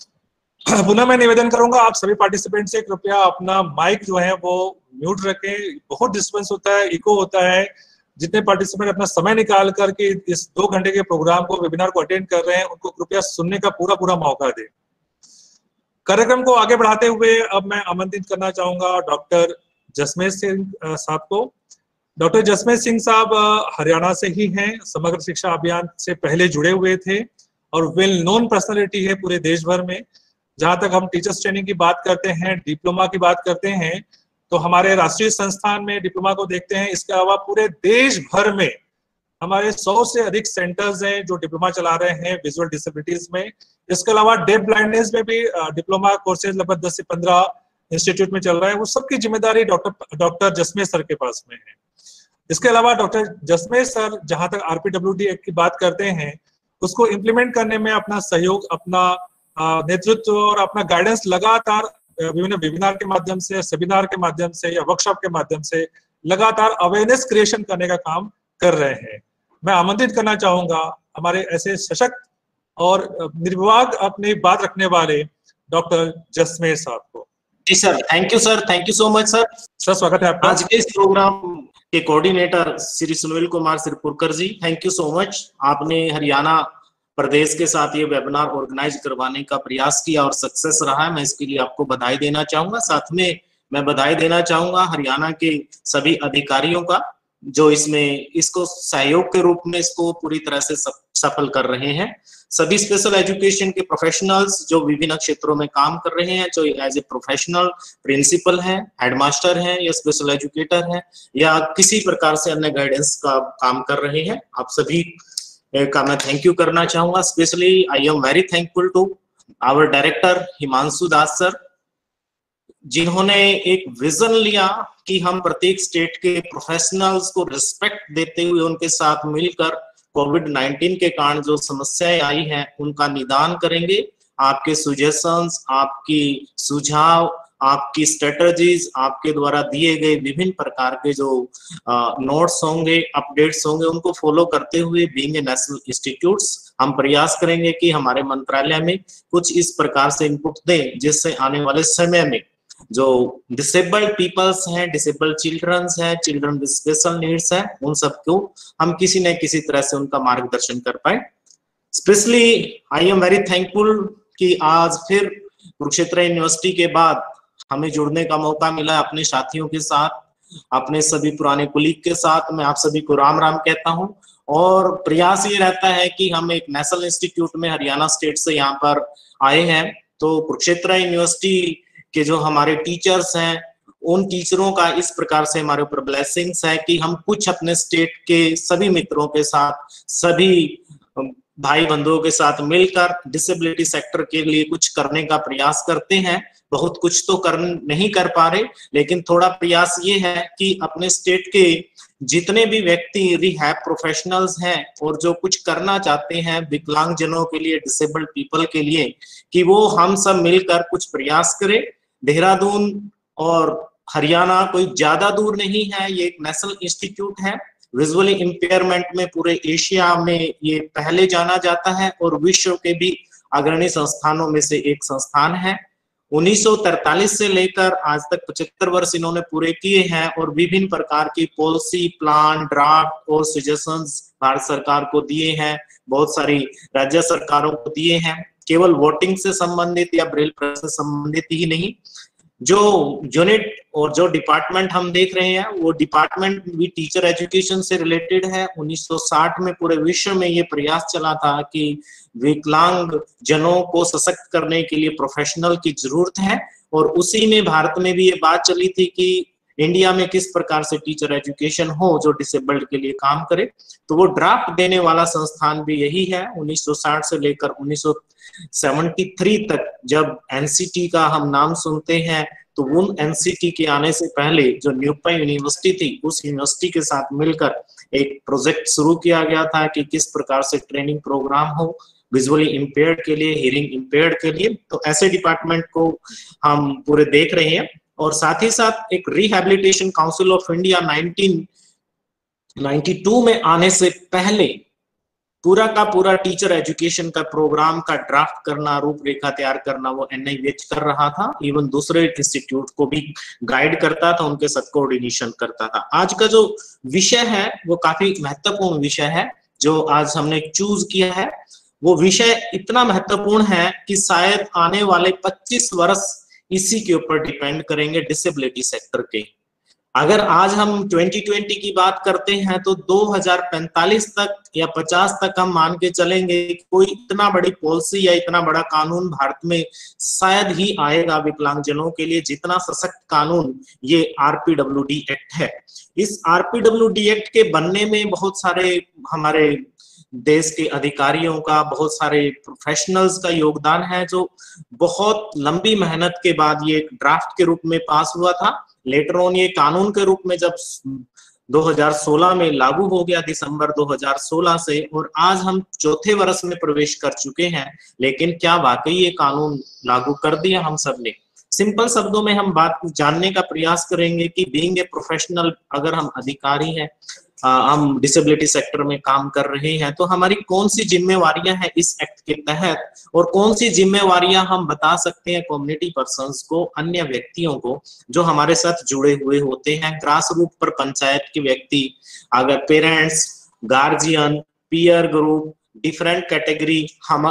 पुनः मैं निवेदन करूंगा आप सभी पार्टिसिपेंट से, कृपया अपना माइक जो है वो म्यूट रखें, बहुत डिस्टर्बेंस होता है, इको होता है। जितने पार्टिसिपेंट अपना समय निकाल करके इस 2 घंटे के प्रोग्राम को, वेबिनार को अटेंड कर रहे हैं, उनको कृपया सुनने का पूरा मौका दें। कार्यक्रम को आगे बढ़ाते हुए अब मैं आमंत्रित करना चाहूंगा डॉक्टर जसमेर सिंह साहब को। डॉक्टर जसमेर सिंह साहब हरियाणा से ही हैं, समग्र शिक्षा अभियान से पहले जुड़े हुए थे और वेल नोन पर्सनैलिटी है पूरे देश भर में। जहां तक हम टीचर्स ट्रेनिंग की बात करते हैं, डिप्लोमा की बात करते हैं, तो हमारे राष्ट्रीय संस्थान में डिप्लोमा को देखते हैं। इसके अलावा पूरे देश भर में हमारे 100 से अधिक सेंटर्स हैं जो डिप्लोमा चला रहे हैं विजुअल डिसेबिलिटीज में। इसके अलावा डेफ ब्लाइंडनेस में भी डिप्लोमा कोर्सेज लगभग 10 से 15 इंस्टीट्यूट में चल रहा है। वो सबकी जिम्मेदारी डॉक्टर जसमेर सर के पास में है। इसके अलावा डॉक्टर जसमेर सर जहां तक RPWD एक्ट की बात करते हैं, उसको इम्प्लीमेंट करने में अपना सहयोग, अपना नेतृत्व और अपना गाइडेंस लगातार विभिन्न वेबिनार के माध्यम से, सेमिनार के माध्यम से या वर्कशॉप के माध्यम से लगातार अवेयरनेस क्रिएशन करने का काम कर रहे हैं। मैं आमंत्रित करना चाहूंगा हमारे ऐसे सशक्त और निर्विवाद अपनी बात रखने वाले डॉक्टर जसमेर साहब को। जी sir, thank you sir, thank you so much sir. Sir स्वागत है आपका। आज के इस प्रोग्राम के coordinator Shri Sunil Kumar Sirpurkar ji, thank you so much. आपने हरियाणा प्रदेश के साथ ये वेबिनार ऑर्गेनाइज करवाने का प्रयास किया और सक्सेस रहा है, मैं इसके लिए आपको बधाई देना चाहूंगा। साथ में मैं बधाई देना चाहूंगा हरियाणा के सभी अधिकारियों का जो इसमें इसको सहयोग के रूप में इसको पूरी तरह से सफल कर रहे हैं। सभी स्पेशल एजुकेशन के प्रोफेशनल्स जो विभिन्न क्षेत्रों में काम कर रहे हैं, जो एज ए प्रोफेशनल प्रिंसिपल हैं, हेडमास्टर हैं या स्पेशल एजुकेटर हैं या किसी प्रकार से अन्य गाइडेंस का काम कर रहे हैं, आप सभी का मैं थैंक यू करना चाहूंगा। Specially I am very thankful to our director Himanshu Das sir, जिन्होंने एक विजन लिया कि हम प्रत्येक स्टेट के प्रोफेशनल्स को रिस्पेक्ट देते हुए उनके साथ मिलकर कोविड-19 के कारण जो समस्याएं आई हैं उनका निदान करेंगे। आपके सजेशंस, आपकी सुझाव, आपकी स्ट्रेटजीज, आपके द्वारा दिए गए विभिन्न प्रकार के जो नोट्स होंगे, अपडेट्स होंगे, उनको फॉलो करते हुए बीइंग ए नेशनल इंस्टीट्यूट्स हम प्रयास करेंगे कि हमारे मंत्रालय में कुछ इस प्रकार से इनपुट दें जिससे आने वाले समय में जो डिसेबल्ड पीपल्स हैं, डिसेबल्ड चिल्ड्रंस हैं, चिल्ड्रन विद स्पेशल नीड्स हैं, उन सबको हम किसी न किसी तरह से उनका मार्गदर्शन कर पाए। Specially I am very thankful कि आज फिर कुरुक्षेत्र यूनिवर्सिटी के बाद हमें जुड़ने का मौका मिला अपने साथियों के साथ, अपने सभी पुराने कुलीग के साथ। मैं आप सभी को राम राम कहता हूं और प्रयास ये रहता है कि हम एक नेशनल इंस्टीट्यूट में हरियाणा स्टेट से यहाँ पर आए हैं, तो कुरुक्षेत्र यूनिवर्सिटी के जो हमारे टीचर्स हैं उन टीचरों का इस प्रकार से हमारे ऊपर ब्लेसिंग्स है कि हम कुछ अपने स्टेट के सभी मित्रों के साथ, सभी भाई बंधुओं के साथ मिलकर डिसेबिलिटी सेक्टर के लिए कुछ करने का प्रयास करते हैं। बहुत कुछ तो नहीं कर पा रहे, लेकिन थोड़ा प्रयास ये है कि अपने स्टेट के जितने भी व्यक्ति रिहैब प्रोफेशनल्स हैं और जो कुछ करना चाहते हैं विकलांग जनों के लिए, डिसेबल्ड पीपल के लिए, कि वो हम सब मिलकर कुछ प्रयास करें। देहरादून और हरियाणा कोई ज्यादा दूर नहीं है, ये एक नेशनल इंस्टीट्यूट है। विजुअली इंपेयरमेंट में पूरे एशिया में ये पहले जाना जाता है और विश्व के भी अग्रणी संस्थानों में से एक संस्थान है। 1943 से लेकर आज तक 75 वर्ष इन्होंने पूरे किए हैं और विभिन्न प्रकार की पॉलिसी, प्लान, ड्राफ्ट और सजेशंस भारत सरकार को दिए हैं, बहुत सारी राज्य सरकारों को दिए हैं। केवल वोटिंग से संबंधित या ब्रेल प्रेस से संबंधित ही नहीं, जो यूनिट और जो डिपार्टमेंट हम देख रहे हैं वो डिपार्टमेंट भी टीचर एजुकेशन से रिलेटेड है। 1960 में पूरे विश्व में ये प्रयास चला था कि विकलांग जनों को सशक्त करने के लिए प्रोफेशनल की जरूरत है और उसी में भारत में भी ये बात चली थी कि इंडिया में किस प्रकार से टीचर एजुकेशन हो जो डिसेबल्ड के लिए काम करे। तो वो ड्राफ्ट देने वाला संस्थान भी यही है। 1960 से लेकर 1973 तक जब एनसीटी का हम नाम सुनते हैं तो उन एनसीटी के आने से पहले जो न्यूपा यूनिवर्सिटी थी उस यूनिवर्सिटी के साथ मिलकर एक प्रोजेक्ट शुरू किया गया था कि किस प्रकार से ट्रेनिंग प्रोग्राम हो विजुअली इम्पेयर्ड के लिए, हियरिंग इम्पेयर्ड के लिए। तो ऐसे डिपार्टमेंट को हम पूरे देख रहे हैं और साथ ही साथ एक रिहैबिलिटेशन काउंसिल ऑफ इंडिया 1992 में आने से पहले पूरा का पूरा टीचर एजुकेशन का प्रोग्राम का ड्राफ्ट करना, रूपरेखा तैयार करना वो NIVH कर रहा था। इवन दूसरे इंस्टीट्यूट को भी गाइड करता था, उनके साथ कोऑर्डिनेशन करता था। आज का जो विषय है वो काफी महत्वपूर्ण विषय है जो आज हमने चूज किया है। वो विषय इतना महत्वपूर्ण है कि शायद आने वाले 25 वर्ष इसी के ऊपर डिपेंड करेंगे, डिसेबिलिटी सेक्टर के। अगर आज हम 2020 की बात करते हैं तो 2045 तक या 50 तक हम मान के चलेंगे कोई इतना बड़ी पॉलिसी या इतना बड़ा कानून भारत में शायद ही आएगा विकलांगजनों के लिए जितना सशक्त कानून ये RPWD एक्ट है। इस RPWD एक्ट के बनने में बहुत सारे हमारे देश के अधिकारियों का, बहुत सारे प्रोफेशनल्स का योगदान है जो बहुत लंबी मेहनत के बाद ये एक ड्राफ्ट के रूप में पास हुआ था। लेटर ऑन ये कानून के रूप में जब 2016 में लागू हो गया, दिसंबर 2016 से, और आज हम चौथे वर्ष में प्रवेश कर चुके हैं। लेकिन क्या वाकई ये कानून लागू कर दिया हम सब ने? सिंपल शब्दों में हम बात जानने का प्रयास करेंगे कि बीइंग ए प्रोफेशनल, अगर हम अधिकारी हैं, हम डिसेबिलिटी सेक्टर में काम कर रहे हैं, तो हमारी कौन सी जिम्मेवारियां हैं इस एक्ट के तहत, और कौन सी जिम्मेवारियां हम बता सकते हैं कम्युनिटी पर्संस को, अन्य व्यक्तियों को जो हमारे साथ जुड़े हुए होते हैं, ग्रास रूट पर पंचायत के व्यक्ति, अगर parents, guardian, peer group, different category,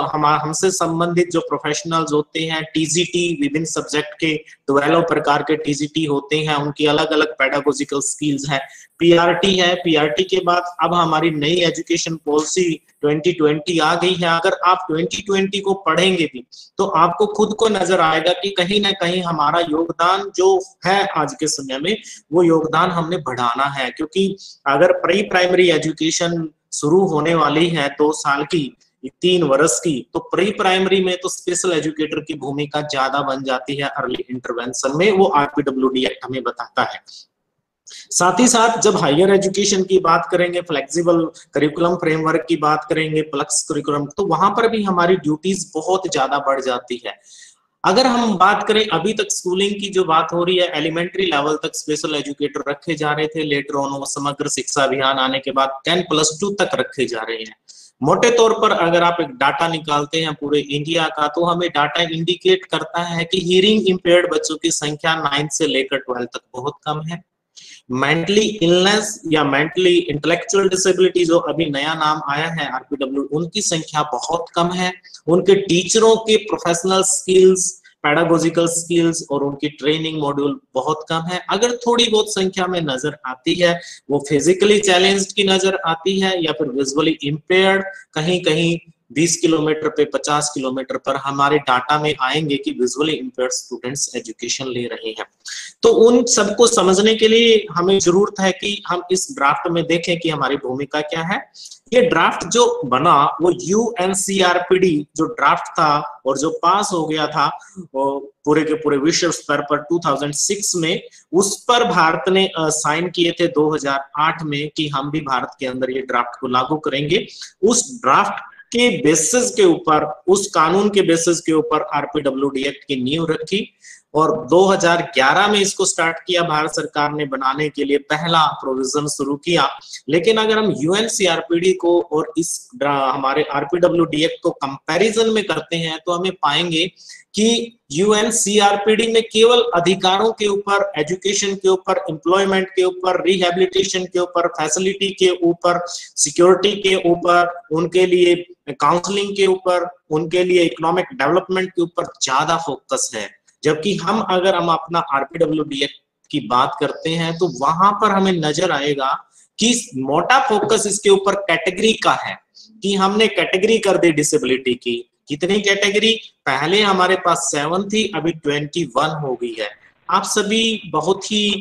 हमसे संबंधित जो प्रोफेशनल्स होते हैं, टीजीटी, विभिन्न सब्जेक्ट के 12 प्रकार के टीजीटी होते हैं, उनकी अलग अलग पेडागोजिकल स्किल्स हैं, पीआरटी है, पीआरटी के बाद अब हमारी नई एजुकेशन पॉलिसी 2020 आ गई है। अगर आप 2020 को पढ़ेंगे भी तो आपको खुद को नजर आएगा कि कहीं ना कहीं हमारा योगदान जो है आज के समय में, वो योगदान हमने बढ़ाना है, क्योंकि अगर प्री प्राइमरी एजुकेशन शुरू होने वाली है 2 साल की, 3 वर्ष की, तो प्री प्राइमरी में तो स्पेशल एजुकेटर की भूमिका ज्यादा बन जाती है अर्ली इंटरवेंशन में, वो आरपीडब्ल्यूडी एक्ट हमें बताता है। साथ ही साथ जब हायर एजुकेशन की बात करेंगे, फ्लेक्सिबल करिकुलम फ्रेमवर्क की बात करेंगे, प्लस करिकुलम, तो वहां पर भी हमारी ड्यूटीज बहुत ज्यादा बढ़ जाती है। अगर हम बात करें, अभी तक स्कूलिंग की जो बात हो रही है, एलिमेंट्री लेवल तक स्पेशल एजुकेटर रखे जा रहे थे, लेटर ऑन वो समग्र शिक्षा अभियान आने के बाद 10+2 तक रखे जा रहे हैं। मोटे तौर पर अगर आप एक डाटा निकालते हैं पूरे इंडिया का, तो हमें डाटा इंडिकेट करता है कि हियरिंग इंपेयर्ड बच्चों की संख्या 9 से लेकर 12 तक बहुत कम है। मेंटली इलनेस या मेंटली इंटेलेक्चुअल डिसेबिलिटी, जो अभी नया नाम आया है आरपीडब्ल्यू, उनकी संख्या बहुत कम है। उनके टीचरों के प्रोफेशनल स्किल्स, पेडागोजिकल स्किल्स और उनकी ट्रेनिंग मॉड्यूल बहुत कम है। अगर थोड़ी बहुत संख्या में नजर आती है, वो फिजिकली चैलेंज्ड की नजर आती है या फिर विजुअली इंपेयर्ड, कहीं कहीं 20 किलोमीटर पे 50 किलोमीटर पर हमारे डाटा में आएंगे कि विजुअली इंपेयर्ड स्टूडेंट्स एजुकेशन ले रहे हैं। तो उन सबको समझने के लिए हमें जरूरत है कि हम इस ड्राफ्ट में देखें कि हमारी भूमिका क्या है। ये ड्राफ्ट जो बना वो यूएनसीआरपीडी जो ड्राफ्ट था और जो पास हो गया था पूरे के पूरे विश्व स्तर पर 2006 में, उस पर भारत ने साइन किए थे 2008 में कि हम भी भारत के अंदर ये ड्राफ्ट को लागू करेंगे। उस ड्राफ्ट के बेसिस के ऊपर, उस कानून के बेसिस के ऊपर आरपीडब्ल्यूडी एक्ट की नींव रखी और 2011 में इसको स्टार्ट किया भारत सरकार ने बनाने के लिए, पहला प्रोविजन शुरू किया। लेकिन अगर हम यूएनसीआरपीडी को और इस हमारे आरपीडब्ल्यूडी एक्ट को कंपैरिजन में करते हैं तो हमें पाएंगे कि यूएनसीआरपीडी में केवल अधिकारों के ऊपर, एजुकेशन के ऊपर, एम्प्लॉयमेंट के ऊपर, रिहेबिलिटेशन के ऊपर, फैसिलिटी के ऊपर, सिक्योरिटी के ऊपर, उनके लिए काउंसलिंग के ऊपर, उनके लिए इकोनॉमिक डेवलपमेंट के ऊपर ज्यादा फोकस है। जबकि हम अपना आरपीडब्ल्यूडी एक्ट की बात करते हैं तो वहां पर हमें नजर आएगा कि मोटा फोकस इसके ऊपर कैटेगरी का है, कि हमने कैटेगरी कर दी डिसेबिलिटी की। कितनी कैटेगरी? पहले हमारे पास 7 थी, अभी 21 हो गई है। आप सभी बहुत ही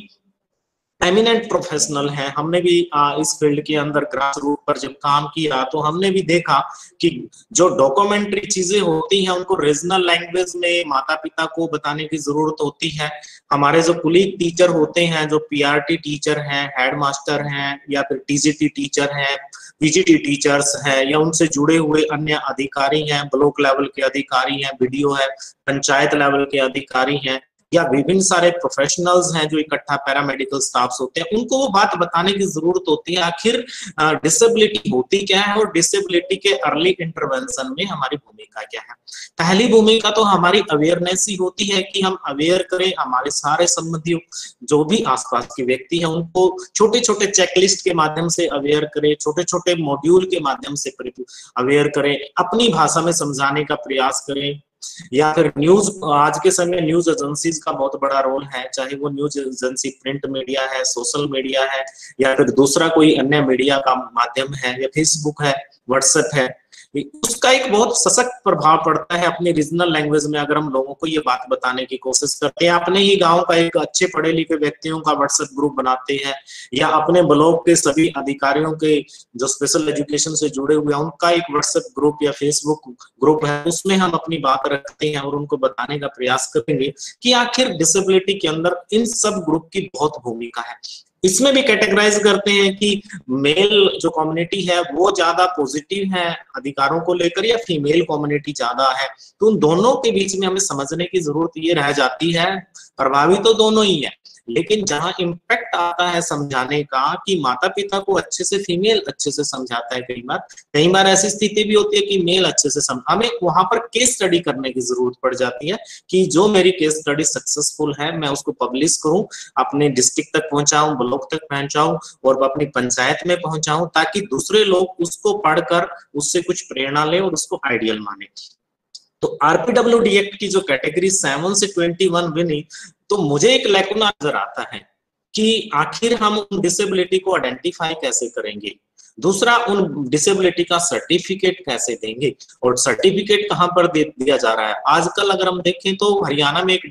एमिनेंट प्रोफेशनल हैं, हमने भी इस फील्ड के अंदर ग्रास रूट पर जब काम किया तो हमने भी देखा कि जो डॉक्यूमेंट्री चीजें होती हैं उनको रीजनल लैंग्वेज में माता पिता को बताने की जरूरत होती है। हमारे जो कुलीग टीचर होते हैं, जो पीआरटी टीचर हैं, हेडमास्टर हैं या फिर टीजीटी टीचर हैं, पीजीटी टीचर्स हैं या उनसे जुड़े हुए अन्य अधिकारी हैं, ब्लॉक लेवल के अधिकारी हैं, बीडीओ है, पंचायत लेवल के अधिकारी हैं या विभिन्न सारे प्रोफेशनल्स हैं जो इकट्ठा पैरामेडिकल स्टाफ्स होते हैं, उनको वो बात बताने की जरूरत होती है आखिर डिसेबिलिटी होती क्या है और डिसेबिलिटी के अर्ली इंटरवेंशन में हमारी भूमिका क्या है। पहली भूमिका तो हमारी अवेयरनेस ही होती है कि हम अवेयर करें हमारे सारे संबंधियों, जो भी आसपास के व्यक्ति हैं, उनको छोटे छोटे चेकलिस्ट के माध्यम से अवेयर करें, छोटे छोटे मॉड्यूल के माध्यम से अवेयर करें, अपनी भाषा में समझाने का प्रयास करें। या फिर न्यूज, आज के समय न्यूज एजेंसीज का बहुत बड़ा रोल है, चाहे वो न्यूज एजेंसी प्रिंट मीडिया है, सोशल मीडिया है या फिर दूसरा कोई अन्य मीडिया का माध्यम है या फेसबुक है, व्हाट्सएप है, उसका एक बहुत सशक्त प्रभाव पड़ता है अपनी रीजनल लैंग्वेज में। अगर हम लोगों को ये बात बताने की कोशिश करते हैं, अपने ही गांव का एक अच्छे पढ़े लिखे व्यक्तियों का व्हाट्सएप ग्रुप बनाते हैं या अपने ब्लॉक के सभी अधिकारियों के जो स्पेशल एजुकेशन से जुड़े हुए हैं उनका एक व्हाट्सएप ग्रुप या फेसबुक ग्रुप है, उसमें हम अपनी बात रखते हैं और उनको बताने का प्रयास करेंगे कि आखिर डिसेबिलिटी के अंदर इन सब ग्रुप की बहुत भूमिका है। इसमें भी कैटेगराइज करते हैं कि मेल जो कम्युनिटी है वो ज्यादा पॉजिटिव है अधिकारों को लेकर या फीमेल कम्युनिटी ज्यादा है। तो उन दोनों के बीच में हमें समझने की जरूरत ये रह जाती है, प्रभावित तो दोनों ही है, लेकिन जहां इम्पैक्ट आता है समझाने का कि माता पिता को अच्छे से फीमेल अच्छे से समझाता है, कई बार ऐसी स्थिति भी होती है कि मेल अच्छे से हमें वहां पर केस स्टडी करने की जरूरत पड़ जाती है कि जो मेरी केस स्टडी सक्सेसफुल है मैं उसको पब्लिश करूं, अपने डिस्ट्रिक्ट तक पहुंचाऊं, ब्लॉक तक पहुंचाऊं और अपनी पंचायत में पहुंचाऊं, ताकि दूसरे लोग उसको पढ़कर उससे कुछ प्रेरणा ले और उसको आइडियल माने। तो आरपीडब्ल्यूडी एक्ट की जो कैटेगरी 7 से 21 बनी, तो मुझे एक लैकुना नजर आता है कि आखिर हम उन डिसेबिलिटी को आइडेंटिफाई कैसे करेंगे, दूसरा उन डिसेबिलिटी का सर्टिफिकेट कैसे देंगे, और सर्टिफिकेट कहां पर दिया जा रहा है। आजकल अगर हम देखें तो हरियाणा में एक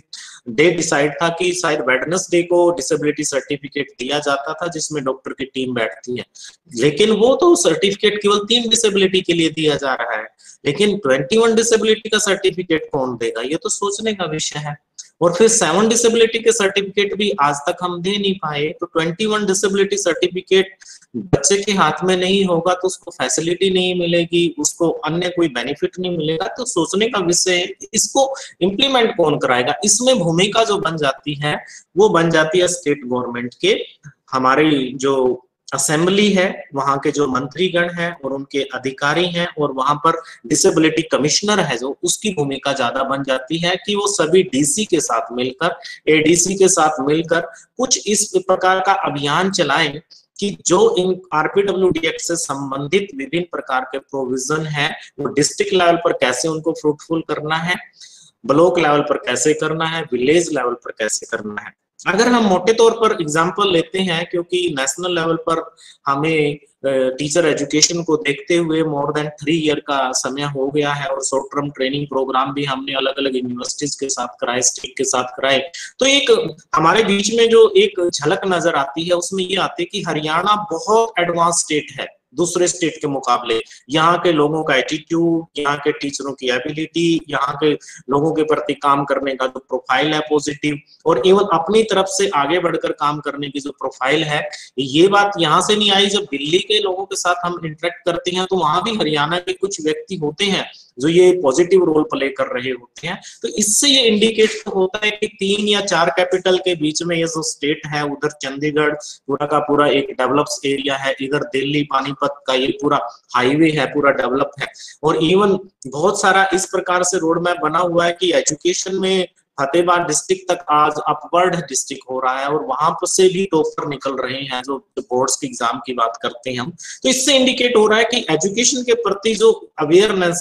डेट डिसाइड था कि शायद वेडनेसडे को डिसेबिलिटी सर्टिफिकेट दिया जाता था जिसमें डॉक्टर की टीम बैठती है, लेकिन वो तो सर्टिफिकेट केवल 3 डिसेबिलिटी के लिए दिया जा रहा है, लेकिन 21 डिसेबिलिटी का सर्टिफिकेट कौन देगा, ये तो सोचने का विषय है। और फिर 7 डिसेबिलिटी के सर्टिफिकेट भी आज तक हम दे नहीं पाए, तो 21 डिसेबिलिटी सर्टिफिकेट बच्चे के हाथ में नहीं होगा तो उसको फैसिलिटी नहीं मिलेगी, उसको अन्य कोई बेनिफिट नहीं मिलेगा, तो सोचने का विषय है इसको इम्प्लीमेंट कौन कराएगा। इसमें भूमिका जो बन जाती है वो बन जाती है स्टेट गवर्नमेंट के, हमारी जो असेंबली है वहां के जो मंत्रीगण हैं और उनके अधिकारी हैं, और वहां पर डिसेबिलिटी कमिश्नर है जो, उसकी भूमिका ज्यादा बन जाती है कि वो सभी डीसी के साथ मिलकर, एडीसी के साथ मिलकर कुछ इस प्रकार का अभियान चलाएं कि जो इन आरपीडब्ल्यूडी एक्ट से संबंधित विभिन्न प्रकार के प्रोविजन है वो डिस्ट्रिक्ट लेवल पर कैसे उनको फ्रूटफुल करना है, ब्लॉक लेवल पर कैसे करना है, विलेज लेवल पर कैसे करना है। अगर हम मोटे तौर पर एग्जांपल लेते हैं, क्योंकि नेशनल लेवल पर हमें टीचर एजुकेशन को देखते हुए मोर देन 3 ईयर का समय हो गया है, और शॉर्ट टर्म ट्रेनिंग प्रोग्राम भी हमने अलग अलग यूनिवर्सिटीज के साथ कराए, स्टेट के साथ कराए। तो एक हमारे बीच में जो एक झलक नजर आती है उसमें ये आती है कि हरियाणा बहुत एडवांस स्टेट है दूसरे स्टेट के मुकाबले। यहाँ के लोगों का एटीट्यूड, यहाँ के टीचरों की एबिलिटी, यहाँ के लोगों के प्रति काम करने का जो प्रोफाइल है पॉजिटिव, और इवन अपनी तरफ से आगे बढ़कर काम करने की जो प्रोफाइल है, ये बात यहाँ से नहीं आई। जब दिल्ली के लोगों के साथ हम इंटरेक्ट करते हैं तो वहां भी हरियाणा के कुछ व्यक्ति होते हैं जो ये पॉजिटिव रोल प्ले कर रहे होते हैं। तो इससे ये इंडिकेट होता है कि 3 या 4 कैपिटल के बीच में ये जो स्टेट है, उधर चंडीगढ़ पूरा का पूरा एक डेवलप्ड एरिया है, इधर दिल्ली पानीपत का ये पूरा हाईवे है, पूरा डेवलप है, और इवन बहुत सारा इस प्रकार से रोड मैप बना हुआ है कि एजुकेशन में फतेहाबाद डिस्ट्रिक्ट तक आज अपवर्ड डिस्ट्रिक्ट हो रहा है, और वहां पर से भी टॉपर निकल रहे हैं जो बोर्ड्स के एग्जाम की बात करते हैं हम। तो इससे इंडिकेट हो रहा है कि एजुकेशन के प्रति जो अवेयरनेस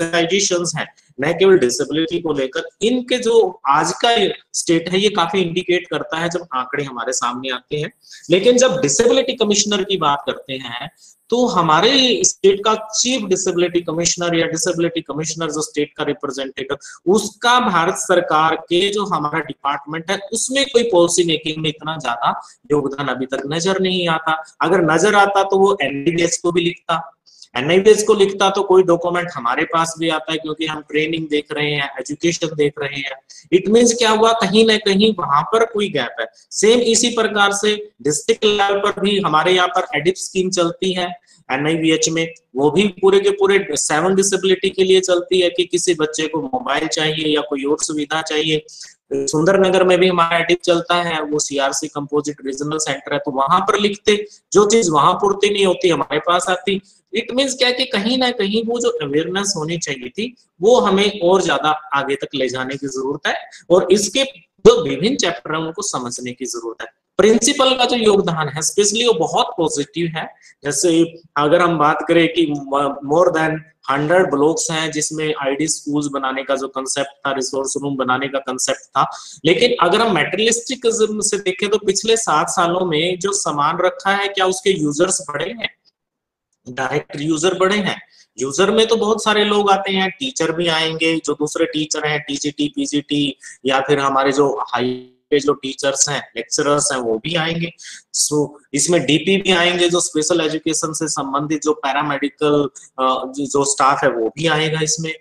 है, न केवल डिसेबिलिटी को लेकर, इनके जो आज का स्टेट है ये काफी इंडिकेट करता है जब आंकड़े हमारे सामने आते हैं। लेकिन जब डिसेबिलिटी कमिश्नर की बात करते हैं तो हमारे स्टेट का चीफ डिसेबिलिटी कमिश्नर या डिसेबिलिटी कमिश्नर जो स्टेट का रिप्रेजेंटेटिव, उसका भारत सरकार के जो हमारा डिपार्टमेंट है उसमें कोई पॉलिसी मेकिंग में इतना ज्यादा योगदान अभी तक नजर नहीं आता। अगर नजर आता तो वो एनआईवीएच को भी लिखता, एनआईवीएच को लिखता तो कोई डॉक्यूमेंट हमारे पास भी आता है, क्योंकि हम ट्रेनिंग देख रहे हैं, एजुकेशन देख रहे हैं। इट मींस क्या हुआ, कहीं ना कहीं वहां पर कोई गैप है। सेम इसी प्रकार से डिस्ट्रिक्ट लेवल पर भी हमारे यहाँ पर एडिप स्कीम चलती है एनआईवीएच में, वो भी पूरे के पूरे 7 डिसेबिलिटी के लिए चलती है कि किसी बच्चे को मोबाइल चाहिए या कोई और सुविधा चाहिए। सुंदरनगर में भी हमारा एडिप चलता है, वो सीआरसी कंपोजिट रीजनल सेंटर है, तो वहां पर लिखते, जो चीज वहां पूर्ति नहीं होती हमारे पास आती। इट मींस क्या कि कहीं ना कहीं वो जो अवेयरनेस होनी चाहिए थी वो हमें और ज्यादा आगे तक ले जाने की जरूरत है, और इसके जो विभिन्न चैप्टर है उनको समझने की जरूरत है। प्रिंसिपल का जो योगदान है स्पेशली वो बहुत पॉजिटिव है। जैसे अगर हम बात करें कि मोर देन 100 ब्लॉक्स हैं जिसमें आईडी स्कूल्स बनाने का जो कंसेप्ट था, रिसोर्स रूम बनाने का कंसेप्ट था, लेकिन अगर हम मेटेरियलिस्टिक से देखें तो पिछले 7 सालों में जो सामान रखा है क्या उसके यूजर्स बढ़े हैं? डायरेक्ट यूजर बढ़े हैं? यूजर में तो बहुत सारे लोग आते हैं, टीचर भी आएंगे, जो दूसरे टीचर हैं टीजीटी पीजीटी या फिर हमारे जो हाई जो टीचर्स हैं लेक्चरर्स हैं वो भी आएंगे। सो इसमें डीपी भी आएंगे, जो स्पेशल एजुकेशन से संबंधित जो पैरामेडिकल जो स्टाफ है वो भी आएगा इसमें।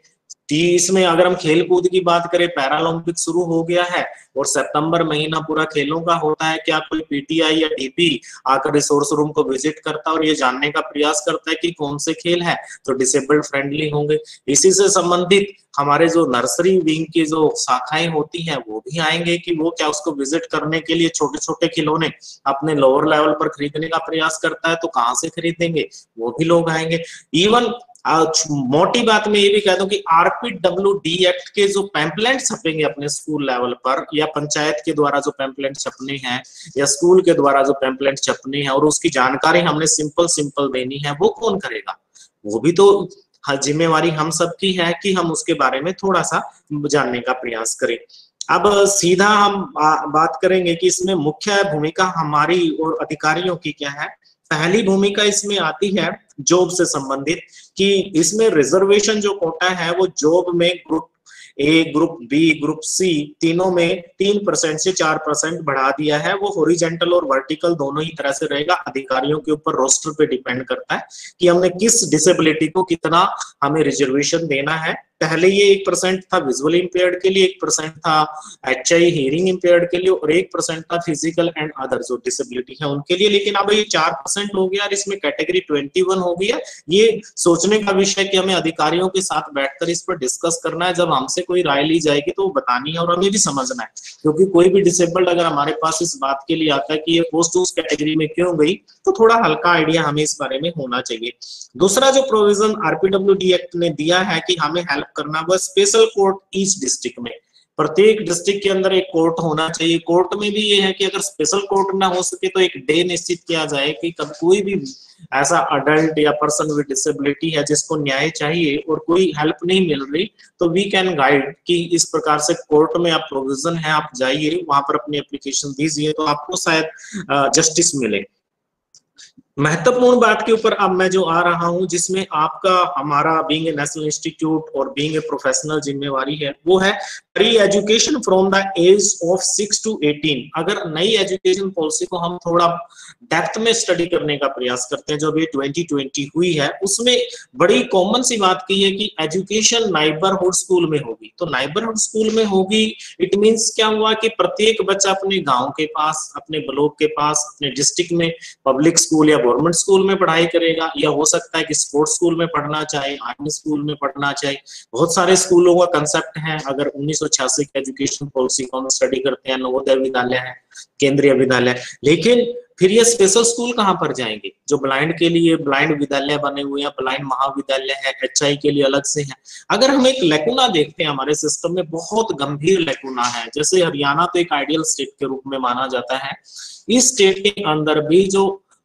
इसमें अगर हम खेल कूद की बात करें, पैरालंपिक शुरू हो गया है और सितंबर महीना पूरा खेलों का होता है। क्या कोई पीटीआई या डीपी आकर रिसोर्स रूम को विजिट करता है और ये जानने का प्रयास करता है कि कौन से खेल है तो डिसेबल्ड फ्रेंडली होंगे? इसी से संबंधित हमारे जो नर्सरी विंग की जो शाखाएं होती हैं वो भी आएंगे कि वो क्या उसको विजिट करने के लिए छोटे छोटे खिलौने अपने लोअर लेवल पर खरीदने का प्रयास करता है तो कहाँ से खरीदेंगे, वो भी लोग आएंगे। इवन मोटी बात में ये भी कह दूं कि RPWD एक्ट के जो पैम्पलेट छपेंगे अपने स्कूल लेवल पर या पंचायत के द्वारा जो पैम्पलेट छपने हैं या स्कूल के द्वारा जो पैम्पलेट छपने हैं और उसकी जानकारी हमने सिंपल देनी है, वो कौन करेगा? वो भी तो जिम्मेवारी हम सबकी है कि हम उसके बारे में थोड़ा सा जानने का प्रयास करें। अब सीधा हम बात करेंगे कि इसमें मुख्य भूमिका हमारी और अधिकारियों की क्या है। पहली भूमिका इसमें आती है जॉब से संबंधित, कि इसमें रिजर्वेशन जो कोटा है वो जॉब में group A, group B, group C तीनों में 3% से 4% बढ़ा दिया है। वो हॉरिजॉन्टल और वर्टिकल दोनों ही तरह से रहेगा। अधिकारियों के ऊपर रोस्टर पे डिपेंड करता है कि हमने किस डिसेबिलिटी को कितना हमें रिजर्वेशन देना है। पहले ये 1% था विजुअल इंपेयर्ड के लिए, 1% था HI हियरिंग इंपेयर्ड के लिए और 1% था फिजिकल एंड अदर जो डिसेबिलिटी है उनके लिए। लेकिन अब ये 4% हो गया और इसमें कैटेगरी 21 हो गया। ये सोचने का विषय कि हमें अधिकारियों के साथ बैठकर इस पर डिस्कस करना है। जब हमसे कोई राय ली जाएगी तो वो बतानी है और हमें भी समझना है, क्योंकि कोई भी डिसेबल्ड अगर हमारे पास इस बात के लिए आता है कि ये पोस्ट उस कैटेगरी में क्यों गई तो थोड़ा हल्का आइडिया हमें इस बारे में होना चाहिए। दूसरा जो प्रोविजन RPWD एक्ट ने दिया है कि हमें हेल्प करना, वो स्पेशल कोर्ट ईच डिस्ट्रिक्ट में, प्रत्येक डिस्ट्रिक्ट के अंदर एक कोर्ट होना चाहिए। कोर्ट में भी ये है कि अगर स्पेशल कोर्ट ना हो सके तो एक डे निश्चित किया जाए कि कब कोई भी ऐसा अडल्ट या पर्सन विद डिसेबिलिटी है जिसको न्याय चाहिए और कोई हेल्प नहीं मिल रही तो वी कैन गाइड कि इस प्रकार से कोर्ट में आप प्रोविजन है, आप जाइए वहां पर अपनी एप्लीकेशन दीजिए तो आपको शायद जस्टिस मिले। महत्वपूर्ण बात के ऊपर अब मैं जो आ रहा हूं जिसमें आपका हमारा बीइंग ए नेशनल इंस्टीट्यूट और बीइंग ए प्रोफेशनल जिम्मेवारी है, वो है pre education from the age of 6 to 18। अगर नई एजुकेशन पॉलिसी को हम थोड़ा डेप्थ में स्टडी करने का प्रयास करते हैं, जो अभी 2020 हुई है, उसमें बड़ी कॉमन सी बात की है कि एजुकेशन नाइबरहुड स्कूल में होगी। तो नाइबरहुड स्कूल में होगी इट मीन्स क्या हुआ कि प्रत्येक बच्चा अपने गांव के पास, अपने ब्लॉक के पास, अपने डिस्ट्रिक्ट में पब्लिक स्कूल या गवर्नमेंट स्कूल में पढ़ाई करेगा, या हो सकता है कि स्पोर्ट्स स्कूल में पढ़ना चाहे, आर्मी स्कूल में पढ़ना चाहे। बहुत सारे स्कूलों का कंसेप्ट है। अगर 1986 की एजुकेशन पॉलिसी को हम स्टडी करते हैं, नवोदय विद्यालय है, केंद्रीय विद्यालय, लेकिन फिर ये स्पेशल स्कूल कहाँ पर जाएंगे? जो ब्लाइंड के लिए ब्लाइंड विद्यालय बने हुए हैं, ब्लाइंड महाविद्यालय है, HI के लिए अलग से है। अगर हम एक लेकुना देखते हैं हमारे सिस्टम में, बहुत गंभीर लेकुना है। जैसे हरियाणा तो एक आइडियल स्टेट के रूप में माना जाता है, इस स्टेट के अंदर भी जो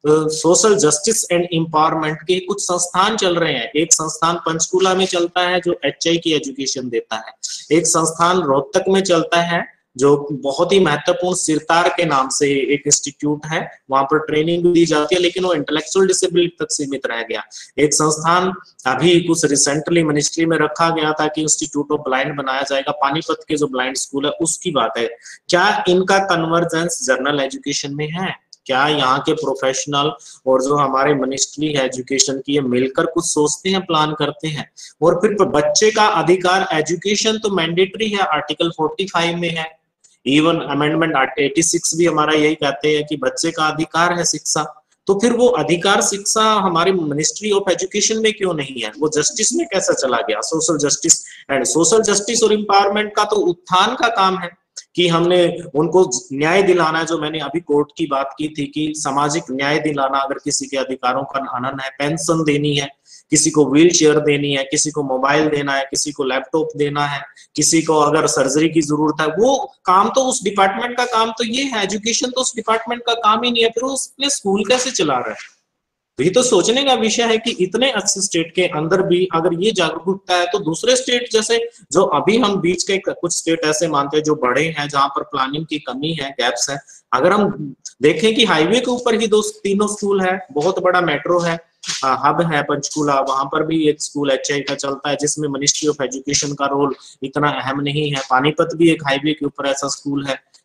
सोशल जस्टिस एंड एम्पावरमेंट के कुछ संस्थान चल रहे हैं। एक संस्थान पंचकूला में चलता है जो HI की एजुकेशन देता है, एक संस्थान रोहतक में चलता है जो बहुत ही महत्वपूर्ण सिरतार के नाम से एक इंस्टीट्यूट है, वहां पर ट्रेनिंग भी दी जाती है, लेकिन वो इंटेलेक्चुअल डिसेबिलिटी तक सीमित रह गया। एक संस्थान अभी कुछ रिसेंटली मिनिस्ट्री में रखा गया था कि इंस्टीट्यूट ऑफ ब्लाइंड बनाया जाएगा, पानीपत के जो ब्लाइंड स्कूल है उसकी बात है। क्या इनका कन्वर्जेंस जर्नल एजुकेशन में है? क्या यहाँ के प्रोफेशनल और जो हमारे मिनिस्ट्री है एजुकेशन की, ये मिलकर कुछ सोचते हैं, प्लान करते हैं? और फिर बच्चे का अधिकार एजुकेशन तो मैंडेटरी है, आर्टिकल 45 में है। इवन अमेंडमेंट 86 भी हमारा यही कहते हैं कि बच्चे का अधिकार है शिक्षा। तो फिर वो अधिकार शिक्षा हमारे मिनिस्ट्री ऑफ एजुकेशन में क्यों नहीं है? वो जस्टिस में कैसा चला गया? Social justice and social justice और एम्पावरमेंट का तो उत्थान का काम है कि हमने उनको न्याय दिलाना है। जो मैंने अभी कोर्ट की बात की थी कि सामाजिक न्याय दिलाना, अगर किसी के अधिकारों का हनन है, पेंशन देनी है, किसी को व्हील चेयर देनी है, किसी को मोबाइल देना है, किसी को लैपटॉप देना है, किसी को अगर सर्जरी की जरूरत है, वो काम तो उस डिपार्टमेंट का काम तो ये है। एजुकेशन तो उस डिपार्टमेंट का काम ही नहीं है, फिर उसने स्कूल कैसे चला रहा है? ये तो सोचने का विषय है कि इतने अच्छे स्टेट के अंदर भी अगर ये जागरूकता है तो दूसरे स्टेट जैसे जो अभी हम बीच के कुछ स्टेट ऐसे मानते हैं जो बड़े हैं, जहां पर प्लानिंग की कमी है, गैप्स है। अगर हम देखें कि हाईवे के ऊपर ही तीनों स्कूल है, बहुत बड़ा मेट्रो है, हब है पंचकूला, वहां पर भी एक स्कूल HI का चलता है जिसमें मिनिस्ट्री ऑफ एजुकेशन का रोल इतना अहम नहीं है। पानीपत भी एक हाईवे के ऊपर ऐसा स्कूल है।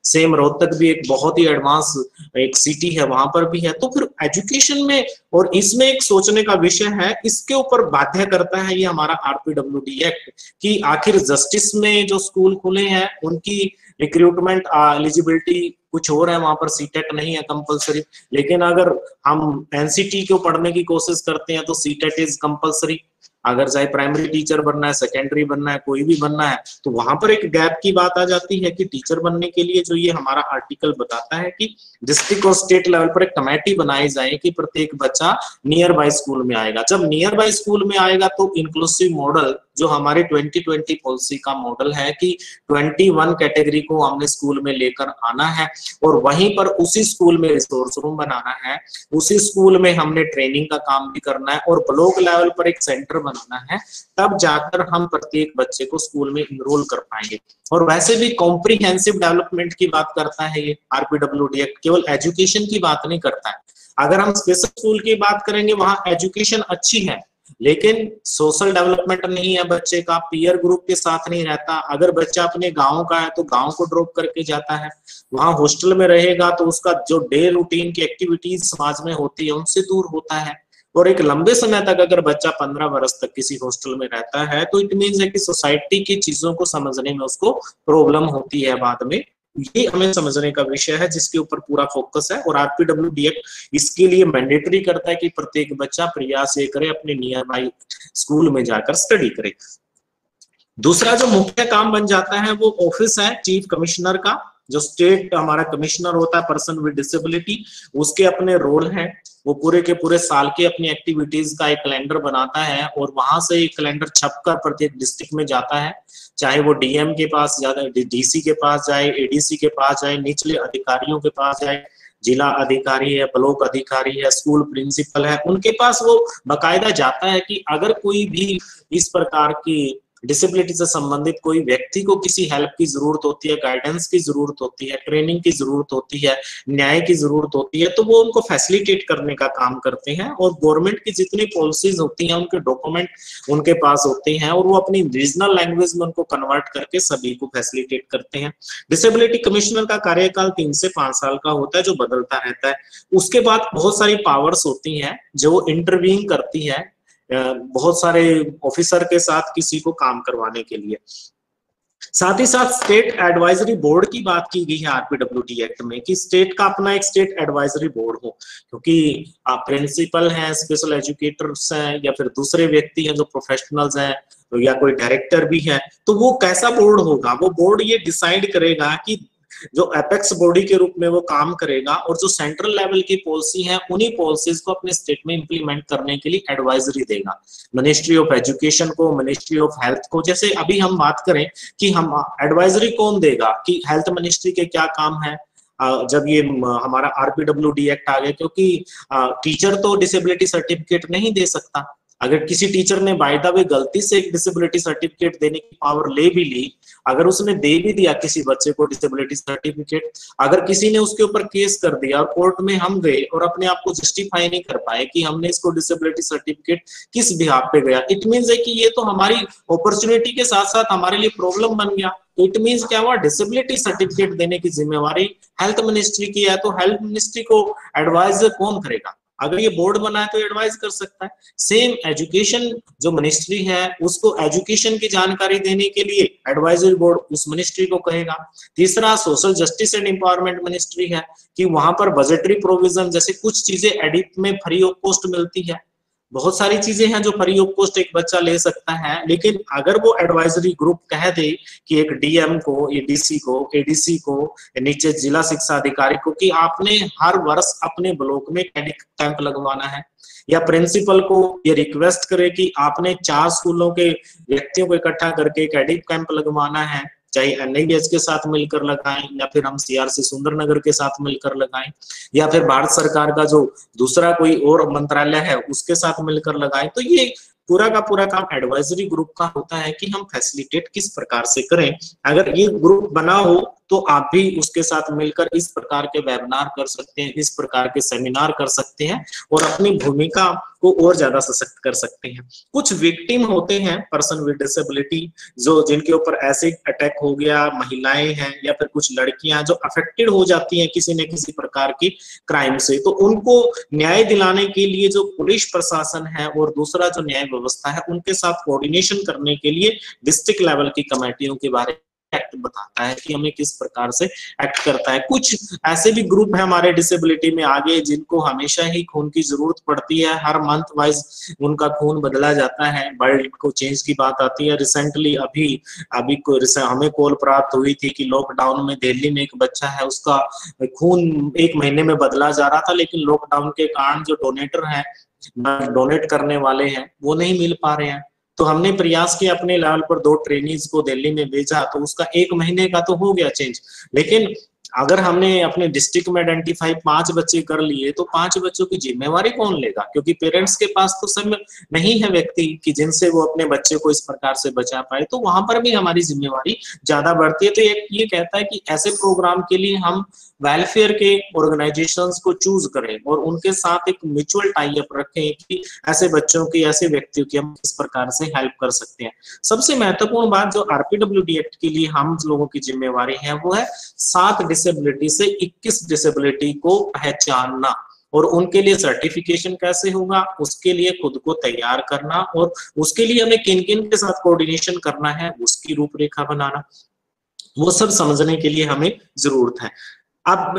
सेम रोहतक भी एक बहुत ही एडवांस एक सिटी है, वहां पर भी है। तो फिर एजुकेशन में और इसमें एक सोचने का विषय है, इसके ऊपर बाध्य करता है ये हमारा आरपीडब्ल्यूडी एक्ट कि आखिर जस्टिस में जो स्कूल खुले हैं उनकी रिक्रूटमेंट एलिजिबिलिटी कुछ और है, वहां पर सीटेट नहीं है कंपलसरी। लेकिन अगर हम एनसीटी को पढ़ने की कोशिश करते हैं तो सीटेट इज कंपलसरी। अगर चाहे प्राइमरी टीचर बनना है, सेकेंडरी बनना है, कोई भी बनना है, तो वहां पर एक गैप की बात आ जाती है कि टीचर बनने के लिए जो ये हमारा आर्टिकल बताता है कि डिस्ट्रिक्ट और स्टेट लेवल पर एक कमेटी बनाई जाए कि प्रत्येक बच्चा नियर बाय स्कूल में आएगा। जब नियर बाय स्कूल में आएगा तो इंक्लूसिव मॉडल जो हमारे 2020 पॉलिसी का मॉडल है कि 21 कैटेगरी को हमने स्कूल में लेकर आना है और वहीं पर उसी स्कूल में रिसोर्स रूम बनाना है, उसी स्कूल में हमने ट्रेनिंग का काम भी करना है और ब्लॉक लेवल पर एक सेंटर बनाना है, तब जाकर हम प्रत्येक बच्चे को स्कूल में इनरोल कर पाएंगे। और वैसे भी कॉम्प्रिहेंसिव डेवलपमेंट की बात करता है ये आरपीडब्ल्यूडी एक्ट, केवल एजुकेशन की बात नहीं करता है। अगर हम स्पेशल स्कूल की बात करेंगे वहां एजुकेशन अच्छी है लेकिन सोशल डेवलपमेंट नहीं है, बच्चे का पीयर ग्रुप के साथ नहीं रहता। अगर बच्चा अपने गांव का है तो गांव को ड्रॉप करके जाता है, वहां हॉस्टल में रहेगा तो उसका जो डे रूटीन की एक्टिविटीज समाज में होती है उनसे दूर होता है। और एक लंबे समय तक अगर बच्चा 15 वर्ष तक किसी हॉस्टल में रहता है तो इट मीन्स है कि सोसाइटी की चीजों को समझने में उसको प्रॉब्लम होती है बाद में। ये हमें समझने का विषय है जिसके ऊपर पूरा फोकस है और आरपीडब्ल्यूडी एक्ट इसके लिए मैंडेटरी करता है कि प्रत्येक बच्चा प्रयास ये करे अपने नियर बाई स्कूल में जाकर स्टडी करे। दूसरा जो मुख्य काम बन जाता है वो ऑफिस है चीफ कमिश्नर का। जो स्टेट हमारा कमिश्नर होता है पर्सन विद डिसेबिलिटी, उसके अपने रोल हैं। वो पूरे के पूरे साल के अपनी एक्टिविटीज का एक कैलेंडर बनाता है और वहां से एक कैलेंडर छपकर प्रत्येक डिस्ट्रिक्ट में जाता है, चाहे वो डीएम के पास जाए, डीसी के पास जाए, एडीसी के पास जाए, निचले अधिकारियों के पास जाए, जिला अधिकारी है, ब्लॉक अधिकारी है, स्कूल प्रिंसिपल है, उनके पास वो बाकायदा जाता है कि अगर कोई भी इस प्रकार की डिसेबिलिटी से संबंधित कोई व्यक्ति को किसी हेल्प की जरूरत होती है, गाइडेंस की जरूरत होती है, ट्रेनिंग की जरूरत होती है, न्याय की जरूरत होती है, तो वो उनको फैसिलिटेट करने का काम करते हैं। और गवर्नमेंट की जितनी पॉलिसीज होती हैं उनके डॉक्यूमेंट उनके पास होते हैं और वो अपनी रीजनल लैंग्वेज में उनको कन्वर्ट करके सभी को फैसिलिटेट करते हैं। डिसेबिलिटी कमिश्नर का कार्यकाल 3 से 5 साल का होता है जो बदलता रहता है। उसके बाद बहुत सारी पावर्स होती हैं जो इंटरवीन करती है बहुत सारे ऑफिसर के साथ किसी को काम करवाने के लिए। साथ ही साथ स्टेट एडवाइजरी बोर्ड की बात की गई है आरपीडब्ल्यूडी एक्ट में कि स्टेट का अपना एक स्टेट एडवाइजरी बोर्ड हो, क्योंकि प्रिंसिपल हैं, स्पेशल एजुकेटर्स हैं या फिर दूसरे व्यक्ति हैं जो प्रोफेशनल्स हैं या कोई डायरेक्टर भी है, तो वो कैसा बोर्ड होगा? वो बोर्ड ये डिसाइड करेगा कि जो एपेक्स बॉडी के रूप में वो काम करेगा और जो सेंट्रल लेवल की पॉलिसी है उन्हीं पॉलिसीज को अपने स्टेट में इंप्लीमेंट करने के लिए एडवाइजरी देगा मिनिस्ट्री ऑफ एजुकेशन को, मिनिस्ट्री ऑफ हेल्थ को। जैसे अभी हम बात करें कि हम एडवाइजरी कौन देगा कि हेल्थ मिनिस्ट्री के क्या काम है जब ये हमारा आरपीडब्ल्यूडी एक्ट आ गया, क्योंकि टीचर तो डिसेबिलिटी सर्टिफिकेट नहीं दे सकता। अगर किसी टीचर ने बाय द वे गलती से एक डिसेबिलिटी सर्टिफिकेट देने की पावर ले भी ली, अगर उसने दे भी दिया किसी बच्चे को डिसेबिलिटी सर्टिफिकेट, अगर किसी ने उसके ऊपर केस कर दिया और कोर्ट में हम गए और अपने आप को जस्टिफाई नहीं कर पाए कि हमने इसको डिसेबिलिटी सर्टिफिकेट किस बिहाफ पे गया, इट मीन्स है कि ये तो हमारी अपॉर्चुनिटी के साथ साथ हमारे लिए प्रॉब्लम बन गया। तो इट मीन्स क्या हुआ, डिसेबिलिटी सर्टिफिकेट देने की जिम्मेवारी हेल्थ मिनिस्ट्री की है, तो हेल्थ मिनिस्ट्री को एडवाइज कौन करेगा? अगर ये बोर्ड बना है तो एडवाइस कर सकता है। सेम एजुकेशन जो मिनिस्ट्री है उसको एजुकेशन की जानकारी देने के लिए एडवाइजरी बोर्ड उस मिनिस्ट्री को कहेगा। तीसरा social justice and empowerment ministry है कि वहां पर बजटरी प्रोविजन जैसे कुछ चीजें एडिप में फ्री ऑफ कॉस्ट मिलती है, बहुत सारी चीजें हैं जो फ्री ऑफ कॉस्ट एक बच्चा ले सकता है। लेकिन अगर वो एडवाइजरी ग्रुप कह दे कि एक डीएम को, एडीसी को, एडीसी को, नीचे जिला शिक्षा अधिकारी को कि आपने हर वर्ष अपने ब्लॉक में कैंप लगवाना है, या प्रिंसिपल को ये रिक्वेस्ट करे कि आपने 4 स्कूलों के व्यक्तियों को इकट्ठा करके एक एडिप कैंप लगवाना है, चाहे एनआईएच के साथ मिलकर लगाएं या फिर हम सीआरसी सुंदरनगर के साथ मिलकर लगाएं या फिर भारत सरकार का जो दूसरा कोई और मंत्रालय है उसके साथ मिलकर लगाएं, तो ये पूरा का पूरा काम एडवाइजरी ग्रुप का होता है कि हम फैसिलिटेट किस प्रकार से करें। अगर ये ग्रुप बना हो तो आप भी उसके साथ मिलकर इस प्रकार के वेबिनार कर सकते हैं, इस प्रकार के सेमिनार कर सकते हैं और अपनी भूमिका को और ज्यादा सशक्त कर सकते हैं। कुछ विक्टिम होते हैं पर्सन विद डिसेबिलिटी, जो जिनके ऊपर एसिड अटैक हो गया, महिलाएं हैं या फिर कुछ लड़कियां जो अफेक्टेड हो जाती हैं किसी न किसी प्रकार की क्राइम से, तो उनको न्याय दिलाने के लिए जो पुलिस प्रशासन है और दूसरा जो न्याय व्यवस्था है उनके साथ कोऑर्डिनेशन करने के लिए डिस्ट्रिक्ट लेवल की कमेटियों के बारे में एक्ट बताता है कि हमें किस प्रकार से एक्ट करता है। कुछ ऐसे भी ग्रुप है हमारे डिसेबिलिटी में आगे जिनको हमेशा ही खून की जरूरत पड़ती है, हर मंथ वाइज उनका खून बदला जाता है, ब्लड को चेंज की बात आती है। रिसेंटली अभी हमें कॉल प्राप्त हुई थी कि लॉकडाउन में दिल्ली में एक बच्चा है, उसका खून 1 महीने में बदला जा रहा था, लेकिन लॉकडाउन के कारण जो डोनेटर है, डोनेट करने वाले हैं, वो नहीं मिल पा रहे हैं। तो हमने प्रयास किया अपने लेवल पर, 2 ट्रेनीज को दिल्ली में भेजा, तो उसका 1 महीने का तो हो गया चेंज। लेकिन अगर हमने अपने डिस्ट्रिक्ट में आइडेंटिफाई 5 बच्चे कर लिए तो 5 बच्चों की जिम्मेवारी कौन लेगा? क्योंकि पेरेंट्स के पास तो सब नहीं है व्यक्ति कि जिनसे वो अपने बच्चे को इस प्रकार से बचा पाए, तो वहां पर भी हमारी जिम्मेवारी ज्यादा बढ़ती है। तो ये कहता है कि ऐसे प्रोग्राम के लिए हम वेलफेयर के ऑर्गेनाइजेशंस को चूज करें और उनके साथ एक म्यूचुअल टाई अप रखें कि ऐसे बच्चों की, ऐसे व्यक्तियों की हम किस प्रकार से हेल्प कर सकते हैं। सबसे महत्वपूर्ण बात जो आरपीडब्ल्यूडी एक्ट के लिए हम लोगों की जिम्मेवारी है वो है 7 डिसेबिलिटी से 21 डिसेबिलिटी को पहचानना और उनके लिए सर्टिफिकेशन कैसे होगा उसके लिए खुद को तैयार करना और उसके लिए हमें किन किन के साथ कोऑर्डिनेशन करना है उसकी रूपरेखा बनाना, वो सब समझने के लिए हमें जरूरत है। अब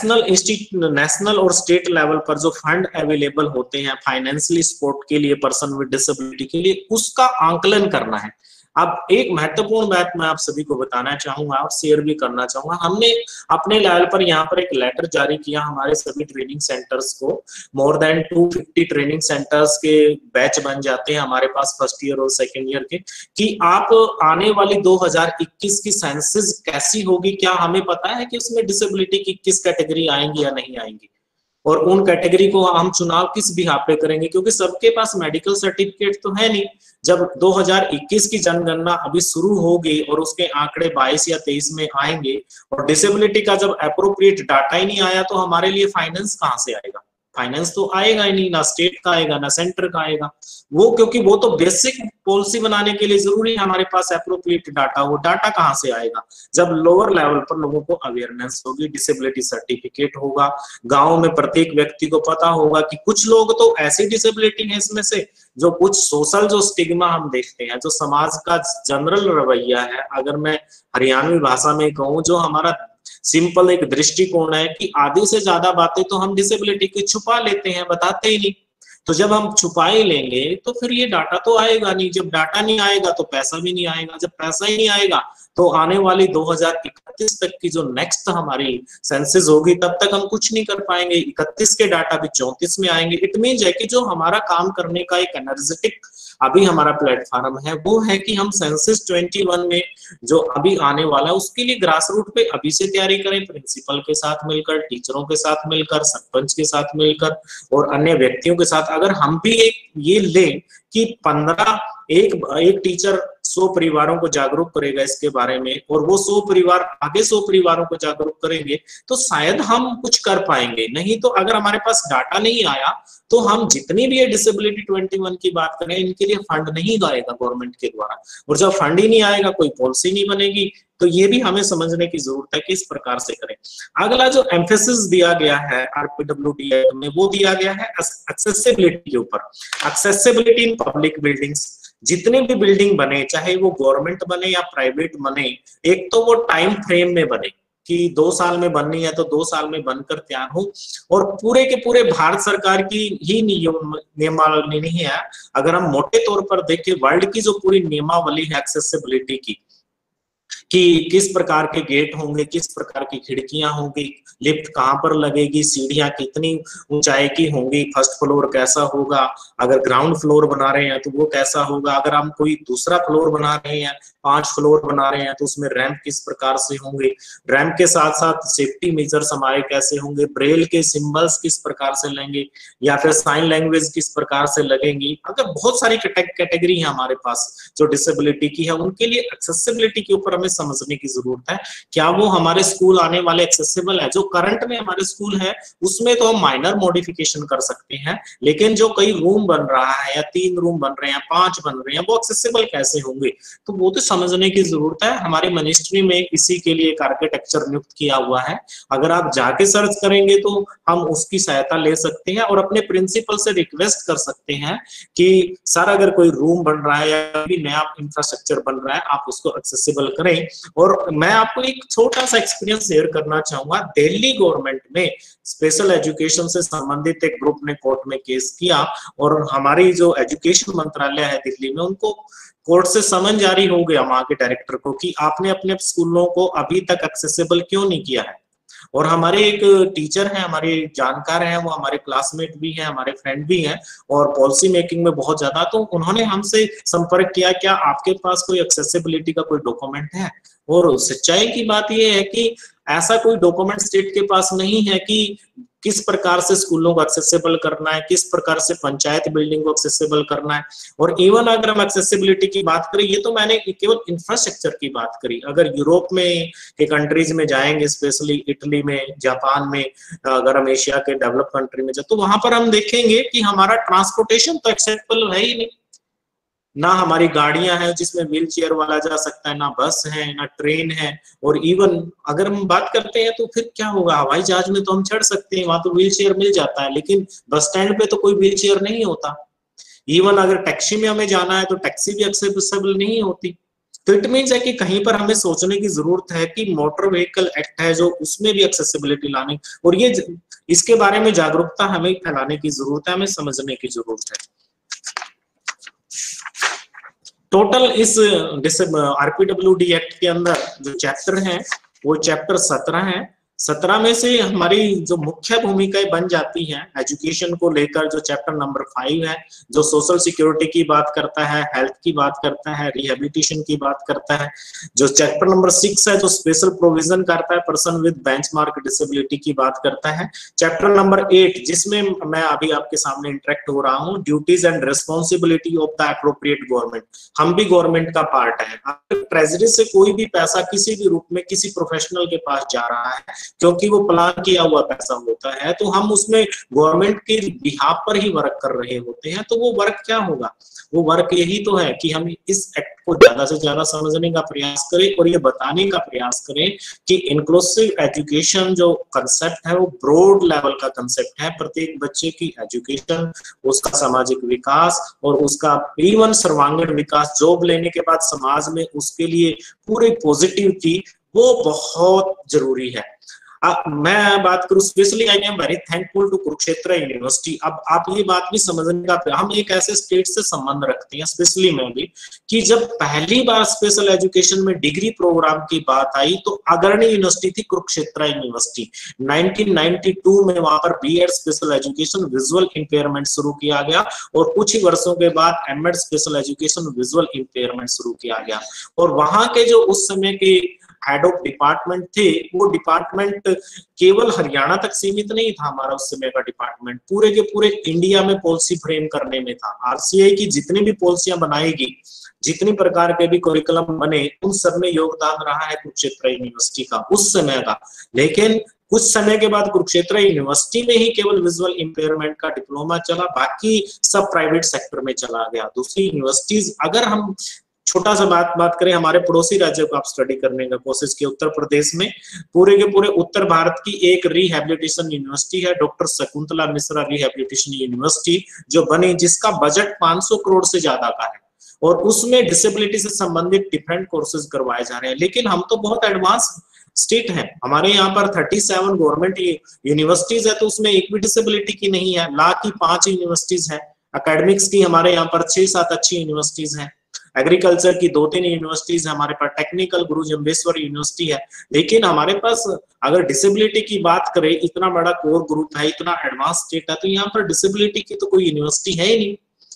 नेशनल और स्टेट लेवल पर जो फंड अवेलेबल होते हैं फाइनेंशियली सपोर्ट के लिए पर्सन विद डिसेबिलिटी के लिए, उसका आंकलन करना है। अब एक महत्वपूर्ण बात मैं आप सभी को बताना चाहूंगा और शेयर भी करना चाहूंगा। हमने अपने लेवल पर यहाँ पर एक लेटर जारी किया हमारे सभी ट्रेनिंग सेंटर्स को। मोर देन 250 ट्रेनिंग सेंटर्स के बैच बन जाते हैं हमारे पास फर्स्ट ईयर और सेकेंड ईयर के, कि आप आने वाली 2021 की सेंसस कैसी होगी, क्या हमें पता है कि उसमें डिसेबिलिटी की किस कैटेगरी आएंगी या नहीं आएंगी, और उन कैटेगरी को हम चुनाव किस बिहाफ पे करेंगे, क्योंकि सबके पास मेडिकल सर्टिफिकेट तो है नहीं। जब 2021 की जनगणना अभी शुरू होगी और उसके आंकड़े 22 या 23 में आएंगे और डिसेबिलिटी का जब एप्रोप्रिएट डाटा ही नहीं आया तो हमारे लिए फाइनेंस कहाँ से आएगा? फाइनेंस तो आएगा ही नहीं, ना स्टेट का आएगा ना सेंटर का आएगा वो, क्योंकि वो तो बेसिक पॉलिसी बनाने के लिए जरूरी है हमारे पास एप्रोप्रिएट डाटा। वो डाटा कहाँ से आएगा? जब लोअर लेवल पर लोगों को अवेयरनेस होगी, डिसेबिलिटी सर्टिफिकेट होगा, गांव में प्रत्येक व्यक्ति को पता होगा कि कुछ लोग तो ऐसी डिसेबिलिटी है इसमें से जो कुछ सोशल जो स्टिग्मा हम देखते हैं, जो समाज का जनरल रवैया है, अगर मैं हरियाणवी भाषा में कहूँ, जो हमारा सिंपल एक दृष्टिकोण है कि आधी से ज्यादा बातें तो हम डिसेबिलिटी की छुपा लेते हैं, बताते ही नहीं। तो जब हम छुपा ही लेंगे तो फिर ये डाटा तो आएगा नहीं, जब डाटा नहीं आएगा तो पैसा भी नहीं आएगा, जब पैसा ही नहीं आएगा तो आने वाली 2031 तक की जो नेक्स्ट हमारी सेंसस होगी तब तक हम कुछ नहीं कर पाएंगे। 31 के डाटा भी 34 में आएंगे। इट मीन्स है कि जो हमारा काम करने का एक एनर्जेटिक अभी हमारा प्लेटफॉर्म है वो है कि हम सेंसस 21 में जो अभी आने वाला है उसके लिए ग्रास रूट पे अभी से तैयारी करें, प्रिंसिपल के साथ मिलकर, टीचरों के साथ मिलकर, सरपंच के साथ मिलकर और अन्य व्यक्तियों के साथ। अगर हम भी एक ये लें कि 15 एक टीचर 100 परिवारों को जागरूक करेगा इसके बारे में और वो 100 परिवार आगे 100 परिवारों को जागरूक करेंगे तो शायद हम कुछ कर पाएंगे। नहीं तो अगर हमारे पास डाटा नहीं आया तो हम जितनी भी ये डिसेबिलिटी 21 की बात करें, इनके लिए फंड नहीं आएगा गवर्नमेंट के द्वारा, और जब फंड ही नहीं आएगा कोई पॉलिसी नहीं बनेगी। तो ये भी हमें समझने की जरूरत है कि इस प्रकार से करें। अगला जो एम्फेसिस दिया गया है आरपीडब्ल्यूडी में वो दिया गया है एक्सेसिबिलिटी के ऊपर। एक्सेसिबिलिटी इन पब्लिक बिल्डिंग्स, जितने भी बिल्डिंग बने चाहे वो गवर्नमेंट बने या प्राइवेट बने, एक तो वो टाइम फ्रेम में बने कि 2 साल में बननी है तो 2 साल में बनकर तैयार हो, और पूरे के पूरे भारत सरकार की ही नियमावली नहीं है। अगर हम मोटे तौर पर देखें वर्ल्ड की जो पूरी नियमावली है एक्सेसिबिलिटी की, कि किस प्रकार के गेट होंगे, किस प्रकार की खिड़कियां होंगी, लिफ्ट कहां पर लगेगी, सीढ़ियां कितनी ऊंचाई की होंगी, फर्स्ट फ्लोर कैसा होगा, अगर ग्राउंड फ्लोर बना रहे हैं तो वो कैसा होगा, अगर हम कोई दूसरा फ्लोर बना रहे हैं, 5 फ्लोर बना रहे हैं तो उसमें रैंप किस प्रकार से होंगे, रैंप के साथ साथ सेफ्टी मेजर्स हमारे कैसे होंगे, ब्रेल के सिंबल्स किस प्रकार से लेंगे या फिर साइन लैंग्वेज किस प्रकार से लगेंगी। अगर बहुत सारी कैटेगरी है हमारे पास जो डिसेबिलिटी की है, उनके लिए एक्सेसिबिलिटी के ऊपर हमें समझने की जरूरत है, क्या वो हमारे स्कूल आने वाले एक्सेसिबल है। जो करंट में हमारे स्कूल है उसमें तो हम माइनर मॉडिफिकेशन कर सकते हैं, लेकिन जो कई रूम बन रहा है या 3 रूम बन रहे हैं, 5 बन रहे हैं, वो एक्सेसिबल कैसे होंगे, तो वो तो समझने की जरूरत है। हमारी मिनिस्ट्री में इसी के लिए एक आर्किटेक्चर नियुक्त किया हुआ है, अगर आप जाके सर्च करेंगे तो हम उसकी सहायता ले सकते हैं और अपने प्रिंसिपल से रिक्वेस्ट कर सकते हैं कि सर अगर कोई रूम बन रहा है या भी नया इंफ्रास्ट्रक्चर बन रहा है आप उसको एक्सेसिबल करें। और मैं आपको एक छोटा सा एक्सपीरियंस शेयर करना चाहूंगा। दिल्ली गवर्नमेंट में स्पेशल एजुकेशन से संबंधित एक ग्रुप ने कोर्ट में केस किया और हमारी जो एजुकेशन मंत्रालय है दिल्ली में, उनको कोर्ट से समन जारी हो गया वहां के डायरेक्टर को कि आपने अपने स्कूलों को अभी तक एक्सेसिबल क्यों नहीं किया है। और हमारे एक टीचर हैं, हमारे जानकार हैं, वो हमारे क्लासमेट भी हैं, हमारे फ्रेंड भी हैं और पॉलिसी मेकिंग में बहुत ज्यादा, तो उन्होंने हमसे संपर्क किया क्या आपके पास कोई एक्सेसिबिलिटी का कोई डॉक्यूमेंट है। और सच्चाई की बात यह है कि ऐसा कोई डॉक्यूमेंट स्टेट के पास नहीं है कि किस प्रकार से स्कूलों को एक्सेसिबल करना है, किस प्रकार से पंचायत बिल्डिंग को एक्सेसिबल करना है। और इवन अगर हम एक्सेसिबिलिटी की बात करें, ये तो मैंने केवल इंफ्रास्ट्रक्चर की बात करी, अगर यूरोप में के कंट्रीज में जाएंगे, स्पेशली इटली में, जापान में, अगर हम एशिया के डेवलप कंट्री में जाए तो वहां पर हम देखेंगे कि हमारा ट्रांसपोर्टेशन तो एक्सेसिबल है ही नहीं, ना हमारी गाड़ियां हैं जिसमें व्हील चेयर वाला जा सकता है, ना बस है, ना ट्रेन है। और इवन अगर हम बात करते हैं तो फिर क्या होगा, हवाई जहाज में तो हम चढ़ सकते हैं, वहां तो व्हील चेयर मिल जाता है, लेकिन बस स्टैंड पे तो कोई व्हील चेयर नहीं होता। इवन अगर टैक्सी में हमें जाना है तो टैक्सी भी एक्सेसिबल नहीं होती। तो इट मीन्स है कि कहीं पर हमें सोचने की जरूरत है कि मोटर व्हीकल एक्ट है जो, उसमें भी एक्सेसिबिलिटी लाने, और ये इसके बारे में जागरूकता हमें फैलाने की जरूरत है, हमें समझने की जरूरत है। टोटल इस आरपीडब्ल्यूडी एक्ट के अंदर जो चैप्टर हैं वो चैप्टर 17 है। 17 में से हमारी जो मुख्य भूमिकाएं बन जाती हैं एजुकेशन को लेकर, जो चैप्टर नंबर 5 है जो सोशल सिक्योरिटी की बात करता है, हेल्थ की बात करता है, रिहेबिलिटेशन की बात करता है। जो चैप्टर नंबर 6 है जो स्पेशल प्रोविजन करता है पर्सन विद बेंचमार्क डिसेबिलिटी की बात करता है। चैप्टर नंबर 8 जिसमें मैं अभी आपके सामने इंटरेक्ट हो रहा हूँ, duties and responsibility of the appropriate government, हम भी गवर्नमेंट का पार्ट है। अगर ट्रेजरी से कोई भी पैसा किसी भी रूप में किसी प्रोफेशनल के पास जा रहा है क्योंकि वो प्लान किया हुआ पैसा होता है, तो हम उसमें गवर्नमेंट के बिहाफ पर ही वर्क कर रहे होते हैं। तो वो वर्क क्या होगा, वो वर्क यही तो है कि हम इस एक्ट को ज्यादा से ज्यादा समझने का प्रयास करें और ये बताने का प्रयास करें कि इंक्लूसिव एजुकेशन जो कंसेप्ट है वो ब्रॉड लेवल का कंसेप्ट है। प्रत्येक बच्चे की एजुकेशन, उसका सामाजिक विकास और उसका इवन सर्वांगीण विकास, जॉब लेने के बाद समाज में उसके लिए पूरी पॉजिटिविटी, वो बहुत जरूरी है। मैं बात करूं specially, I am very thankful to Kurukshetra university. अब आप ये बात भी समझने का, हम एक ऐसे स्टेट से संबंध रखते हैं, स्पेशली मैं भी, कि जब पहली बार स्पेशल एजुकेशन में डिग्री प्रोग्राम की बात आई तो अग्रणी यूनिवर्सिटी थी कुरुक्षेत्र यूनिवर्सिटी। 1992 में वहां पर BEd special education visual impairment शुरू किया गया और कुछ ही वर्षों के बाद MEd special education visual impairment शुरू किया गया। और वहां के जो उस समय के हेड ऑफ डिपार्टमेंट थे, वो डिपार्टमेंट केवल हरियाणा तक सीमित नहीं था। हमारा उस समय का डिपार्टमेंट पूरे के पूरे इंडिया में पॉलिसी फ्रेम करने में था। आरसीआई की जितनी भी पॉलिसियां बनाएगी, जितनी प्रकार के भी करिकुलम बने, उन सब में योगदान रहा है कुरुक्षेत्र यूनिवर्सिटी का उस समय का। लेकिन कुछ समय के बाद कुरुक्षेत्र यूनिवर्सिटी में ही केवल विजुअल इंपेयरमेंट का डिप्लोमा चला, बाकी सब प्राइवेट सेक्टर में चला गया। दूसरी यूनिवर्सिटीज, अगर हम छोटा सा बात करें, हमारे पड़ोसी राज्यों को आप स्टडी करने का कोशिश की, उत्तर प्रदेश में पूरे के पूरे उत्तर भारत की एक रिहेबिलिटेशन यूनिवर्सिटी है, doctor Shakuntala Mishra rehabilitation university, जो बनी, जिसका बजट 500 करोड़ से ज्यादा का है और उसमें डिसेबिलिटी से संबंधित डिफरेंट कोर्सेज करवाए जा रहे हैं। लेकिन हम तो बहुत एडवांस स्टेट है, हमारे यहाँ पर 37 गवर्नमेंट यूनिवर्सिटीज है तो उसमें एक भी डिसेबिलिटी की नहीं है। लॉ की 5 यूनिवर्सिटीज है, एकेडमिक्स की हमारे यहाँ पर 6-7 अच्छी यूनिवर्सिटीज हैं, एग्रीकल्चर की 2-3 यूनिवर्सिटीज है, हमारे पास टेक्निकल गुरु जम्बेश्वर यूनिवर्सिटी है। लेकिन हमारे पास अगर डिसेबिलिटी की बात करें, इतना बड़ा कोर ग्रुप है, इतना एडवांस स्टेट है, तो यहाँ पर डिसेबिलिटी की तो कोई यूनिवर्सिटी है ही नहीं।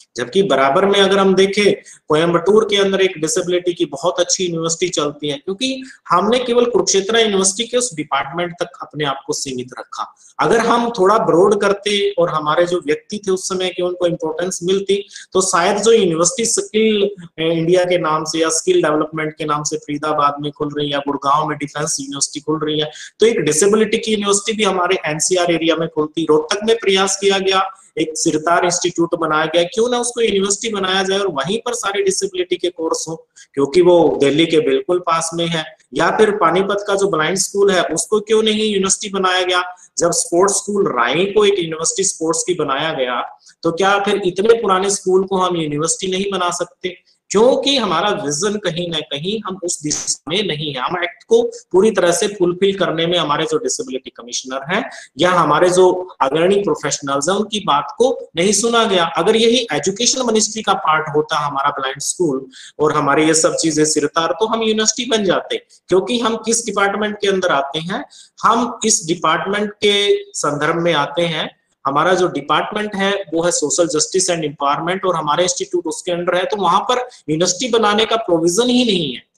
जबकि बराबर में अगर हम देखें कोयम्बटूर के अंदर एक डिसेबिलिटी की बहुत अच्छी यूनिवर्सिटी चलती है, क्योंकि हमने केवल कुरुक्षेत्र यूनिवर्सिटी के उस डिपार्टमेंट तक अपने आप को सीमित रखा। अगर हम थोड़ा ब्रॉड करते और हमारे जो व्यक्ति थे उस समय की उनको इंपॉर्टेंस मिलती, तो शायद जो यूनिवर्सिटी स्किल इंडिया के नाम से या स्किल डेवलपमेंट के नाम से फरीदाबाद में खुल रही है या गुड़गांव में डिफेंस यूनिवर्सिटी खुल रही है, तो एक डिसेबिलिटी की यूनिवर्सिटी भी हमारे एनसीआर एरिया में खुलती। रोहतक में प्रयास किया गया, एक सिरतार इंस्टीट्यूट बनाया गया, क्यों ना उसको यूनिवर्सिटी बनाया जाए और वहीं पर सारी डिसेबिलिटी के कोर्स हो, क्योंकि वो दिल्ली के बिल्कुल पास में है। या फिर पानीपत का जो ब्लाइंड स्कूल है उसको क्यों नहीं यूनिवर्सिटी बनाया गया। जब स्पोर्ट्स स्कूल राई को एक यूनिवर्सिटी स्पोर्ट्स की बनाया गया, तो क्या फिर इतने पुराने स्कूल को हम यूनिवर्सिटी नहीं बना सकते? क्योंकि हमारा विजन कहीं ना कहीं हम उस दिशा में नहीं है। हम एक्ट को पूरी तरह से फुलफिल करने में हमारे जो डिसेबिलिटी कमिश्नर हैं या हमारे जो अग्रणी प्रोफेशनल्स हैं उनकी बात को नहीं सुना गया। अगर यही एजुकेशन मिनिस्ट्री का पार्ट होता हमारा ब्लाइंड स्कूल और हमारे ये सब चीजें सिरतार, तो हम यूनिवर्सिटी बन जाते। क्योंकि हम किस डिपार्टमेंट के अंदर आते हैं, हम इस डिपार्टमेंट के संदर्भ में आते हैं। हमारा जो डिपार्टमेंट है वो है सोशल जस्टिस एंड एम्पावरमेंट और हमारे इंस्टीट्यूट उसके अंडर है, तो वहां पर यूनिवर्सिटी बनाने का प्रोविजन ही नहीं है।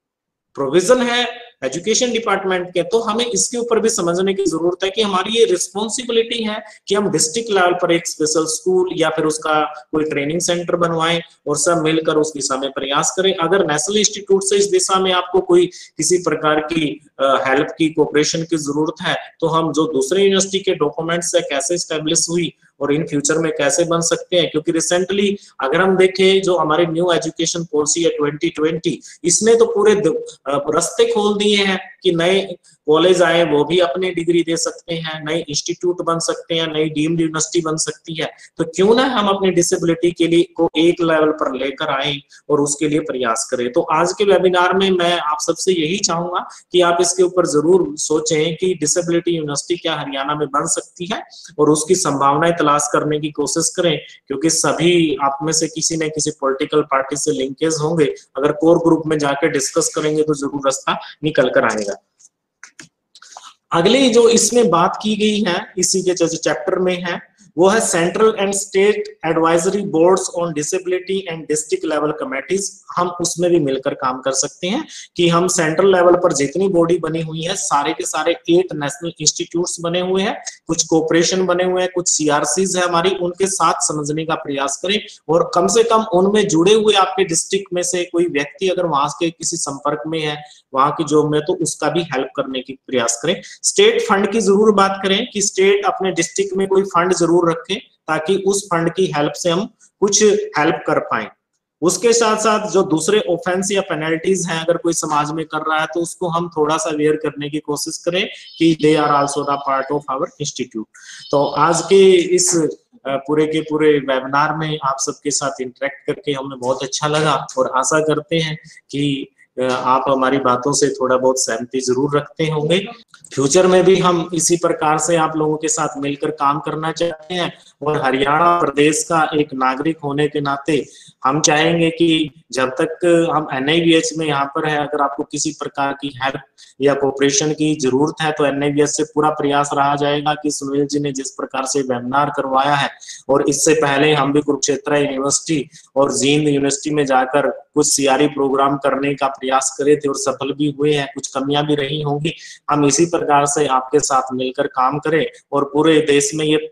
प्रोविजन है एजुकेशन डिपार्टमेंट के। तो हमें इसके ऊपर भी समझने की जरूरत है कि हमारी ये रिस्पॉन्सिबिलिटी है कि हम डिस्ट्रिक्ट लेवल पर एक स्पेशल स्कूल या फिर उसका कोई ट्रेनिंग सेंटर बनवाएं और सब मिलकर उस दिशा में प्रयास करें। अगर नेशनल इंस्टीट्यूट से इस दिशा में आपको कोई किसी प्रकार की हेल्प की, कोऑपरेशन की जरूरत है, तो हम जो दूसरे यूनिवर्सिटी के डॉक्यूमेंट्स है कैसे स्टैब्लिश हुई और इन फ्यूचर में कैसे बन सकते हैं, क्योंकि रिसेंटली अगर हम देखें जो हमारी न्यू एजुकेशन पॉलिसी है 2020, इसने तो पूरे रास्ते खोल दिए हैं कि नए कॉलेज आए वो भी अपने डिग्री दे सकते हैं, नए इंस्टीट्यूट बन सकते हैं, नई डीम्ड यूनिवर्सिटी बन सकती है। तो क्यों ना हम अपनी डिसेबिलिटी के लिए को एक लेवल पर लेकर आए और उसके लिए प्रयास करें। तो आज के वेबिनार में मैं आप सबसे यही चाहूंगा कि आप इसके ऊपर जरूर सोचें कि डिसेबिलिटी यूनिवर्सिटी क्या हरियाणा में बन सकती है और उसकी संभावनाएं तलाश करने की कोशिश करें, क्योंकि सभी आप में से किसी न किसी पॉलिटिकल पार्टी से लिंकेज होंगे। अगर कोर ग्रुप में जाकर डिस्कस करेंगे तो जरूर रास्ता निकल कर आएगा। अगली जो इसमें बात की गई है इसी के जो चैप्टर में है वो है central and state advisory boards on disability and district level committees. हम उसमें भी मिलकर काम कर सकते हैं कि हम सेंट्रल लेवल पर जितनी बॉडी बनी हुई है सारे के सारे 8 नेशनल इंस्टीट्यूट्स बने हुए हैं, कुछ कोऑपरेशन बने हुए हैं, कुछ सीआरसीज है हमारी, उनके साथ समझने का प्रयास करें और कम से कम उनमें जुड़े हुए आपके डिस्ट्रिक्ट में से कोई व्यक्ति अगर वहां के किसी संपर्क में है वहां की जॉब में, तो उसका भी हेल्प करने की प्रयास करें। स्टेट फंड की जरूर बात करें कि स्टेट अपने डिस्ट्रिक्ट में कोई फंड जरूर रखें ताकि उस फंड की हेल्प से हम कुछ हेल्प कर पाए। उसके साथ साथ जो दूसरे ऑफेंस या पेनल्टीज हैं अगर कोई समाज में कर रहा है तो उसको हम थोड़ा सा अवेयर करने की कोशिश करें कि they are also the part of our institute. तो आज के इस पूरे के पूरे वेबिनार में आप सबके साथ इंटरेक्ट करके हमें बहुत अच्छा लगा और आशा करते हैं कि आप हमारी बातों से थोड़ा बहुत सहमति जरूर रखते होंगे। फ्यूचर में भी हम इसी प्रकार से आप लोगों के साथ मिलकर काम करना चाहते हैं और हरियाणा प्रदेश का एक नागरिक होने के नाते हम चाहेंगे कि जब तक हम NIVH में यहाँ पर है, अगर आपको किसी प्रकार की हेल्प या कोऑपरेशन की जरूरत है तो NIVH से पूरा प्रयास रहा जाएगा कि सुनील जी ने जिस प्रकार से वेबिनार करवाया है और इससे पहले हम भी कुरुक्षेत्र यूनिवर्सिटी और जींद यूनिवर्सिटी में जाकर कुछ CRE प्रोग्राम करने का प्रयास करे थे और सफल भी हुए हैं, कुछ कमियां भी रही होंगी। हम इसी प्रकार से आपके साथ मिलकर काम करें और पूरे देश में ये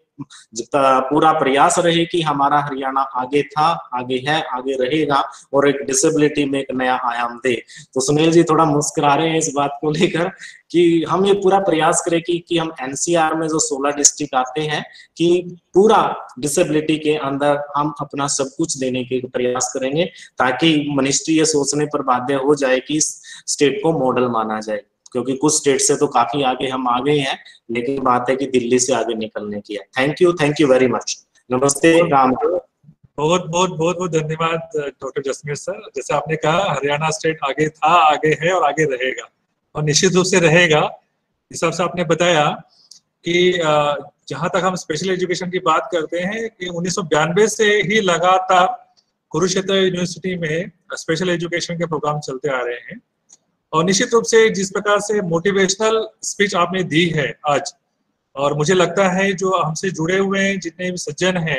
पूरा प्रयास रहे कि हमारा हरियाणा आगे था, आगे है, आगे रहेगा और एक डिसेबिलिटी में एक नया आयाम दे। तो सुनील जी थोड़ा मुस्कुरा रहे हैं इस बात को लेकर कि हम ये पूरा प्रयास करें कि हम NCR में जो 16 डिस्ट्रिक्ट आते हैं कि पूरा डिसेबिलिटी के अंदर हम अपना सब कुछ देने के प्रयास करेंगे ताकि मिनिस्ट्री ये सोचने पर बाध्य हो जाए कि इस स्टेट को मॉडल माना जाए, क्योंकि कुछ स्टेट से तो काफी आगे हम आ गए हैं, लेकिन बात है कि दिल्ली से आगे निकलने की है। Thank you very much. नमस्ते, राम। बहुत बहुत बहुत बहुत धन्यवाद डॉक्टर जसमीर सर। जैसे आपने कहा हरियाणा स्टेट आगे था, आगे है और आगे रहेगा और निश्चित रूप से रहेगा। इस हिसाब से आपने बताया कि जहां तक हम स्पेशल एजुकेशन की बात करते हैं कि 1992 से ही लगातार कुरुक्षेत्र यूनिवर्सिटी में स्पेशल एजुकेशन के प्रोग्राम चलते आ रहे हैं और निश्चित रूप से जिस प्रकार से मोटिवेशनल स्पीच आपने दी है आज, और मुझे लगता है जो हमसे जुड़े हुए हैं जितने भी सज्जन हैं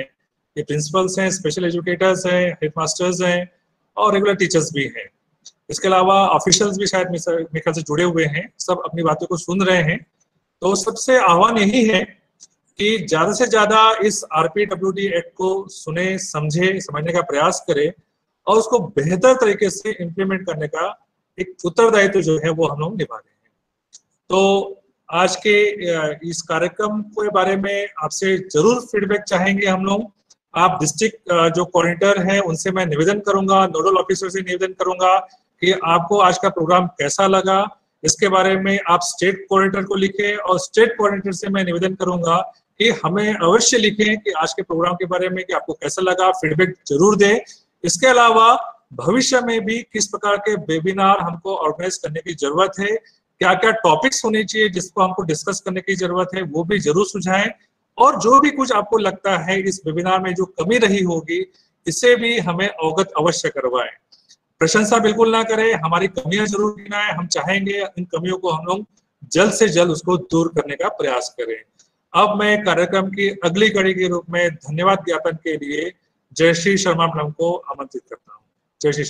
ये प्रिंसिपल्स हैं, स्पेशल एजुकेटर्स हैं, हेडमास्टर्स हैं और रेगुलर टीचर्स भी हैं। इसके अलावा ऑफिशियल्स भी शायद मेरे ख्याल से जुड़े हुए हैं, सब अपनी बातों को सुन रहे हैं। तो सबसे आह्वान यही है कि ज्यादा से ज्यादा इस RPWD एक्ट को सुने, समझे, समझने का प्रयास करें और उसको बेहतर तरीके से इम्प्लीमेंट करने का एक उत्तरदायित्व जो है वो हम लोग निभा रहे हैं। तो आज के इस कार्यक्रम के बारे में आपसे जरूर फीडबैक चाहेंगे हम लोग। आप डिस्ट्रिक्ट जो कोऑर्डिनेटर हैं उनसे मैं निवेदन करूंगा, नोडल ऑफिसर से निवेदन करूंगा कि आपको आज का प्रोग्राम कैसा लगा, इसके बारे में आप स्टेट कोऑर्डिनेटर को लिखें और स्टेट कोऑर्डिनेटर से मैं निवेदन करूंगा कि हमें अवश्य लिखें कि आज के प्रोग्राम के बारे में कि आपको कैसा लगा, फीडबैक जरूर दें। इसके अलावा भविष्य में भी किस प्रकार के वेबिनार हमको ऑर्गेनाइज करने की जरूरत है, क्या क्या टॉपिक्स होने चाहिए जिसको हमको डिस्कस करने की जरूरत है, वो भी जरूर सुझाएं। और जो भी कुछ आपको लगता है इस वेबिनार में जो कमी रही होगी, इसे भी हमें अवगत अवश्य करवाएं। प्रशंसा बिल्कुल ना करें, हमारी कमियां जरूर गिनाएं। हम चाहेंगे इन कमियों को हम लोग जल्द से जल्द उसको दूर करने का प्रयास करें। अब मैं कार्यक्रम की अगली कड़ी के रूप में धन्यवाद ज्ञापन के लिए जयश्री शर्मा मैडम को आमंत्रित करता हूँ। जयश्री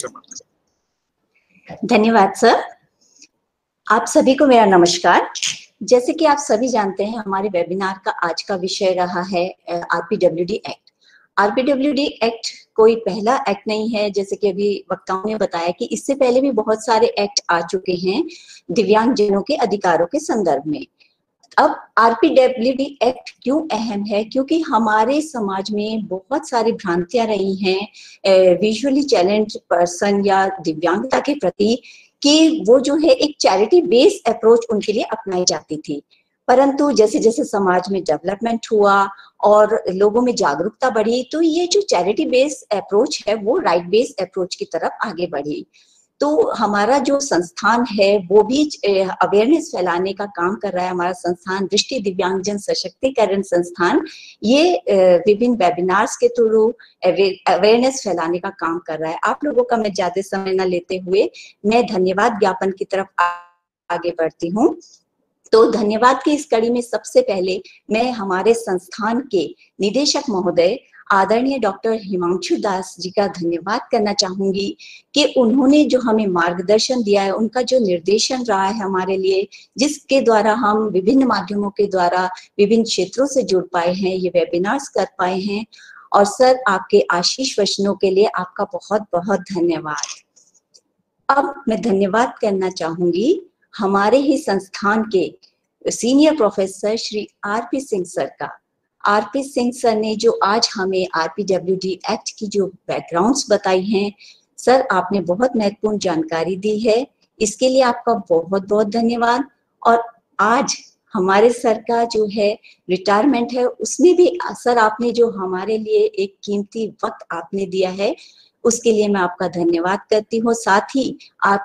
शर्मा। धन्यवाद सर। आप सभी को मेरा नमस्कार। जैसे कि आप सभी जानते हैं, हमारे वेबिनार का आज का विषय रहा है RPWD एक्ट। RPWD एक्ट कोई पहला एक्ट नहीं है, जैसे कि अभी वक्ताओं ने बताया कि इससे पहले भी बहुत सारे एक्ट आ चुके हैं दिव्यांगजनों के अधिकारों के संदर्भ में। अब RPWD एक्ट क्यों अहम है? क्योंकि हमारे समाज में बहुत सारी भ्रांतियां रही हैं विजुअली चैलेंज्ड पर्सन या दिव्यांगता के प्रति कि वो जो है एक चैरिटी बेस्ड अप्रोच उनके लिए अपनाई जाती थी। परंतु जैसे जैसे समाज में डेवलपमेंट हुआ और लोगों में जागरूकता बढ़ी, तो ये जो चैरिटी बेस्ड अप्रोच है वो राइट बेस्ड अप्रोच की तरफ आगे बढ़ी। तो हमारा जो संस्थान है वो भी अवेयरनेस फैलाने का काम कर रहा है। हमारा संस्थान दृष्टि दिव्यांगजन सशक्तिकरण संस्थान ये विभिन्न वेबिनार्स के थ्रू अवेयरनेस फैलाने का काम कर रहा है। आप लोगों का मैं ज्यादा समय न लेते हुए मैं धन्यवाद ज्ञापन की तरफ आगे बढ़ती हूँ। तो धन्यवाद की इस कड़ी में सबसे पहले मैं हमारे संस्थान के निदेशक महोदय आदरणीय डॉक्टर हिमांशु दास जी का धन्यवाद करना चाहूंगी कि उन्होंने जो हमें मार्गदर्शन दिया है, उनका जो निर्देशन रहा है हमारे लिए, जिसके द्वारा हम विभिन्न माध्यमों के द्वारा विभिन्न क्षेत्रों से जुड़ पाए हैं, ये वेबिनार्स कर पाए हैं। और सर, आपके आशीष वचनों के लिए आपका बहुत बहुत धन्यवाद। अब मैं धन्यवाद करना चाहूंगी हमारे ही संस्थान के senior professor Shri RP Singh sir का। RP सिंह सर ने जो आज हमें RPWD एक्ट की जो बैकग्राउंड्स बताई हैं, सर आपने बहुत महत्वपूर्ण जानकारी दी है, इसके लिए आपका बहुत बहुत धन्यवाद। और आज हमारे सर का जो है रिटायरमेंट है, उसमें भी सर आपने जो हमारे लिए एक कीमती वक्त आपने दिया है, उसके लिए मैं आपका धन्यवाद करती हूँ। साथ ही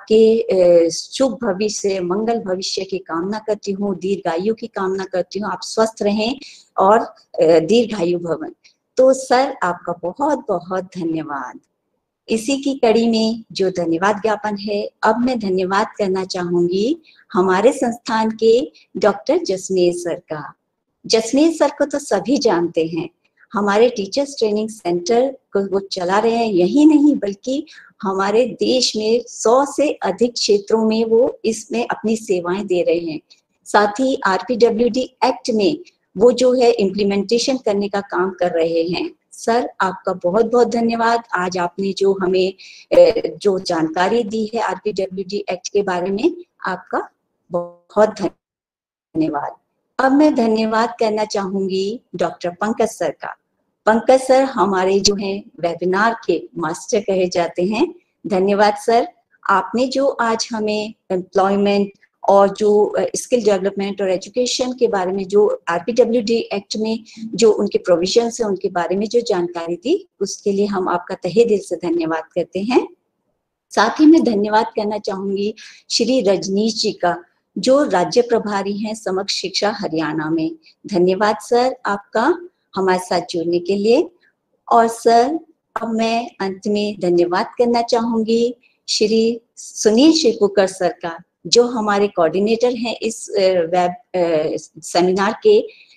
आपके शुभ भविष्य, मंगल भविष्य की कामना करती हूँ, दीर्घायु की कामना करती हूँ। आप स्वस्थ रहें और दीर्घायु भवन। तो सर आपका बहुत बहुत धन्यवाद। इसी की कड़ी में जो धन्यवाद ज्ञापन है, अब मैं धन्यवाद करना चाहूंगी हमारे संस्थान के डॉक्टर जसमेर सर का। जसमेर सर को तो सभी जानते हैं, हमारे टीचर्स ट्रेनिंग सेंटर को वो चला रहे हैं। यही नहीं बल्कि हमारे देश में 100 से अधिक क्षेत्रों में वो इसमें अपनी सेवाएं दे रहे हैं। साथ ही RPWD एक्ट में वो जो है इम्प्लीमेंटेशन करने का काम कर रहे हैं। सर आपका बहुत बहुत धन्यवाद। आज आपने जो हमें जो जानकारी दी है RPWD एक्ट के बारे में, आपका बहुत धन्यवाद। अब मैं धन्यवाद करना चाहूंगी डॉक्टर पंकज सर का। पंकज सर हमारे जो हैं वेबिनार के मास्टर कहे जाते हैं। धन्यवाद सर, आपने जो आज हमें एम्प्लॉयमेंट और जो स्किल डेवलपमेंट और एजुकेशन के बारे में जो RPWD एक्ट में जो उनके प्रोविजंस है उनके बारे में जो जानकारी दी, उसके लिए हम आपका तहे दिल से धन्यवाद करते हैं। साथ ही मैं धन्यवाद करना चाहूंगी श्री रजनीश जी का, जो राज्य प्रभारी हैं समग्र शिक्षा हरियाणा में। धन्यवाद सर आपका हमारे साथ जुड़ने के लिए। और सर अब मैं अंत में धन्यवाद करना चाहूंगी श्री सुनील शिवपुकर सर का, जो हमारे कोऑर्डिनेटर हैं इस वेब सेमिनार के।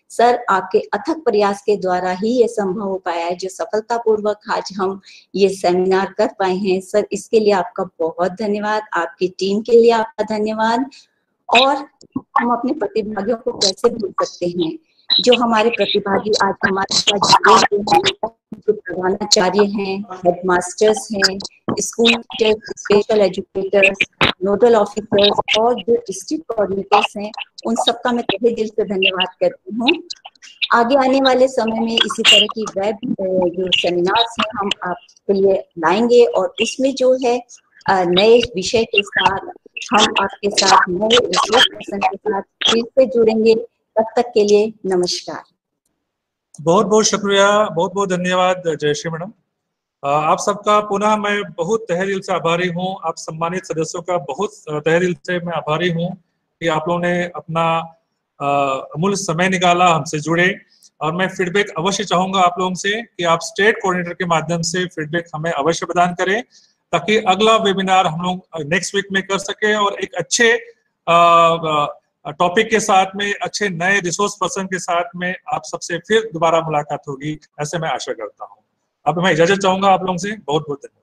सर, आपके अथक प्रयास के द्वारा ही ये संभव हो पाया है, जो सफलतापूर्वक आज हम ये सेमिनार कर पाए हैं। सर, इसके लिए आपका बहुत धन्यवाद, आपकी टीम के लिए आपका धन्यवाद। और हम अपने प्रतिभागियों को कैसे भूल सकते हैं, जो हमारे प्रतिभागी आज हमारे साथ जुड़े हुए हैं, जो प्रधानाचार्य हैं, हेडमास्टर्स हैं, school teachers, special educators, nodal officers और जो डिस्ट्रिक्ट कोऑर्डिनेटर्स हैं, उन सबका मैं तहे दिल से धन्यवाद करती हूँ। आगे आने वाले समय में इसी तरह की वेब जो सेमिनार्स हैं हम आपके लिए लाएंगे, और उसमें जो है नए विषय के साथ हम आपके साथ नए रिसोर्स पर्सन के साथ फिर से जुड़ेंगे। तब तक के लिए नमस्कार। बहुत बहुत शुक्रिया, बहुत बहुत धन्यवाद जयश्री मैडम। आप सबका पुनः मैं बहुत तहे दिल से आभारी हूँ। आप सम्मानित सदस्यों का बहुत तहे दिल से मैं आभारी हूँ कि आप लोगों ने अपना अमूल्य समय निकाला, हमसे जुड़े। और मैं फीडबैक अवश्य चाहूंगा आप लोगों से कि आप स्टेट कोऑर्डिनेटर के माध्यम से फीडबैक हमें अवश्य प्रदान करें, ताकि अगला वेबिनार हम लोग नेक्स्ट वीक में कर सके और एक अच्छे टॉपिक के साथ में, अच्छे नए रिसोर्स पर्सन के साथ में आप सबसे फिर दोबारा मुलाकात होगी, ऐसे मैं आशा करता हूँ। अब मैं इजाजत चाहूंगा आप लोगों से। बहुत बहुत धन्यवाद।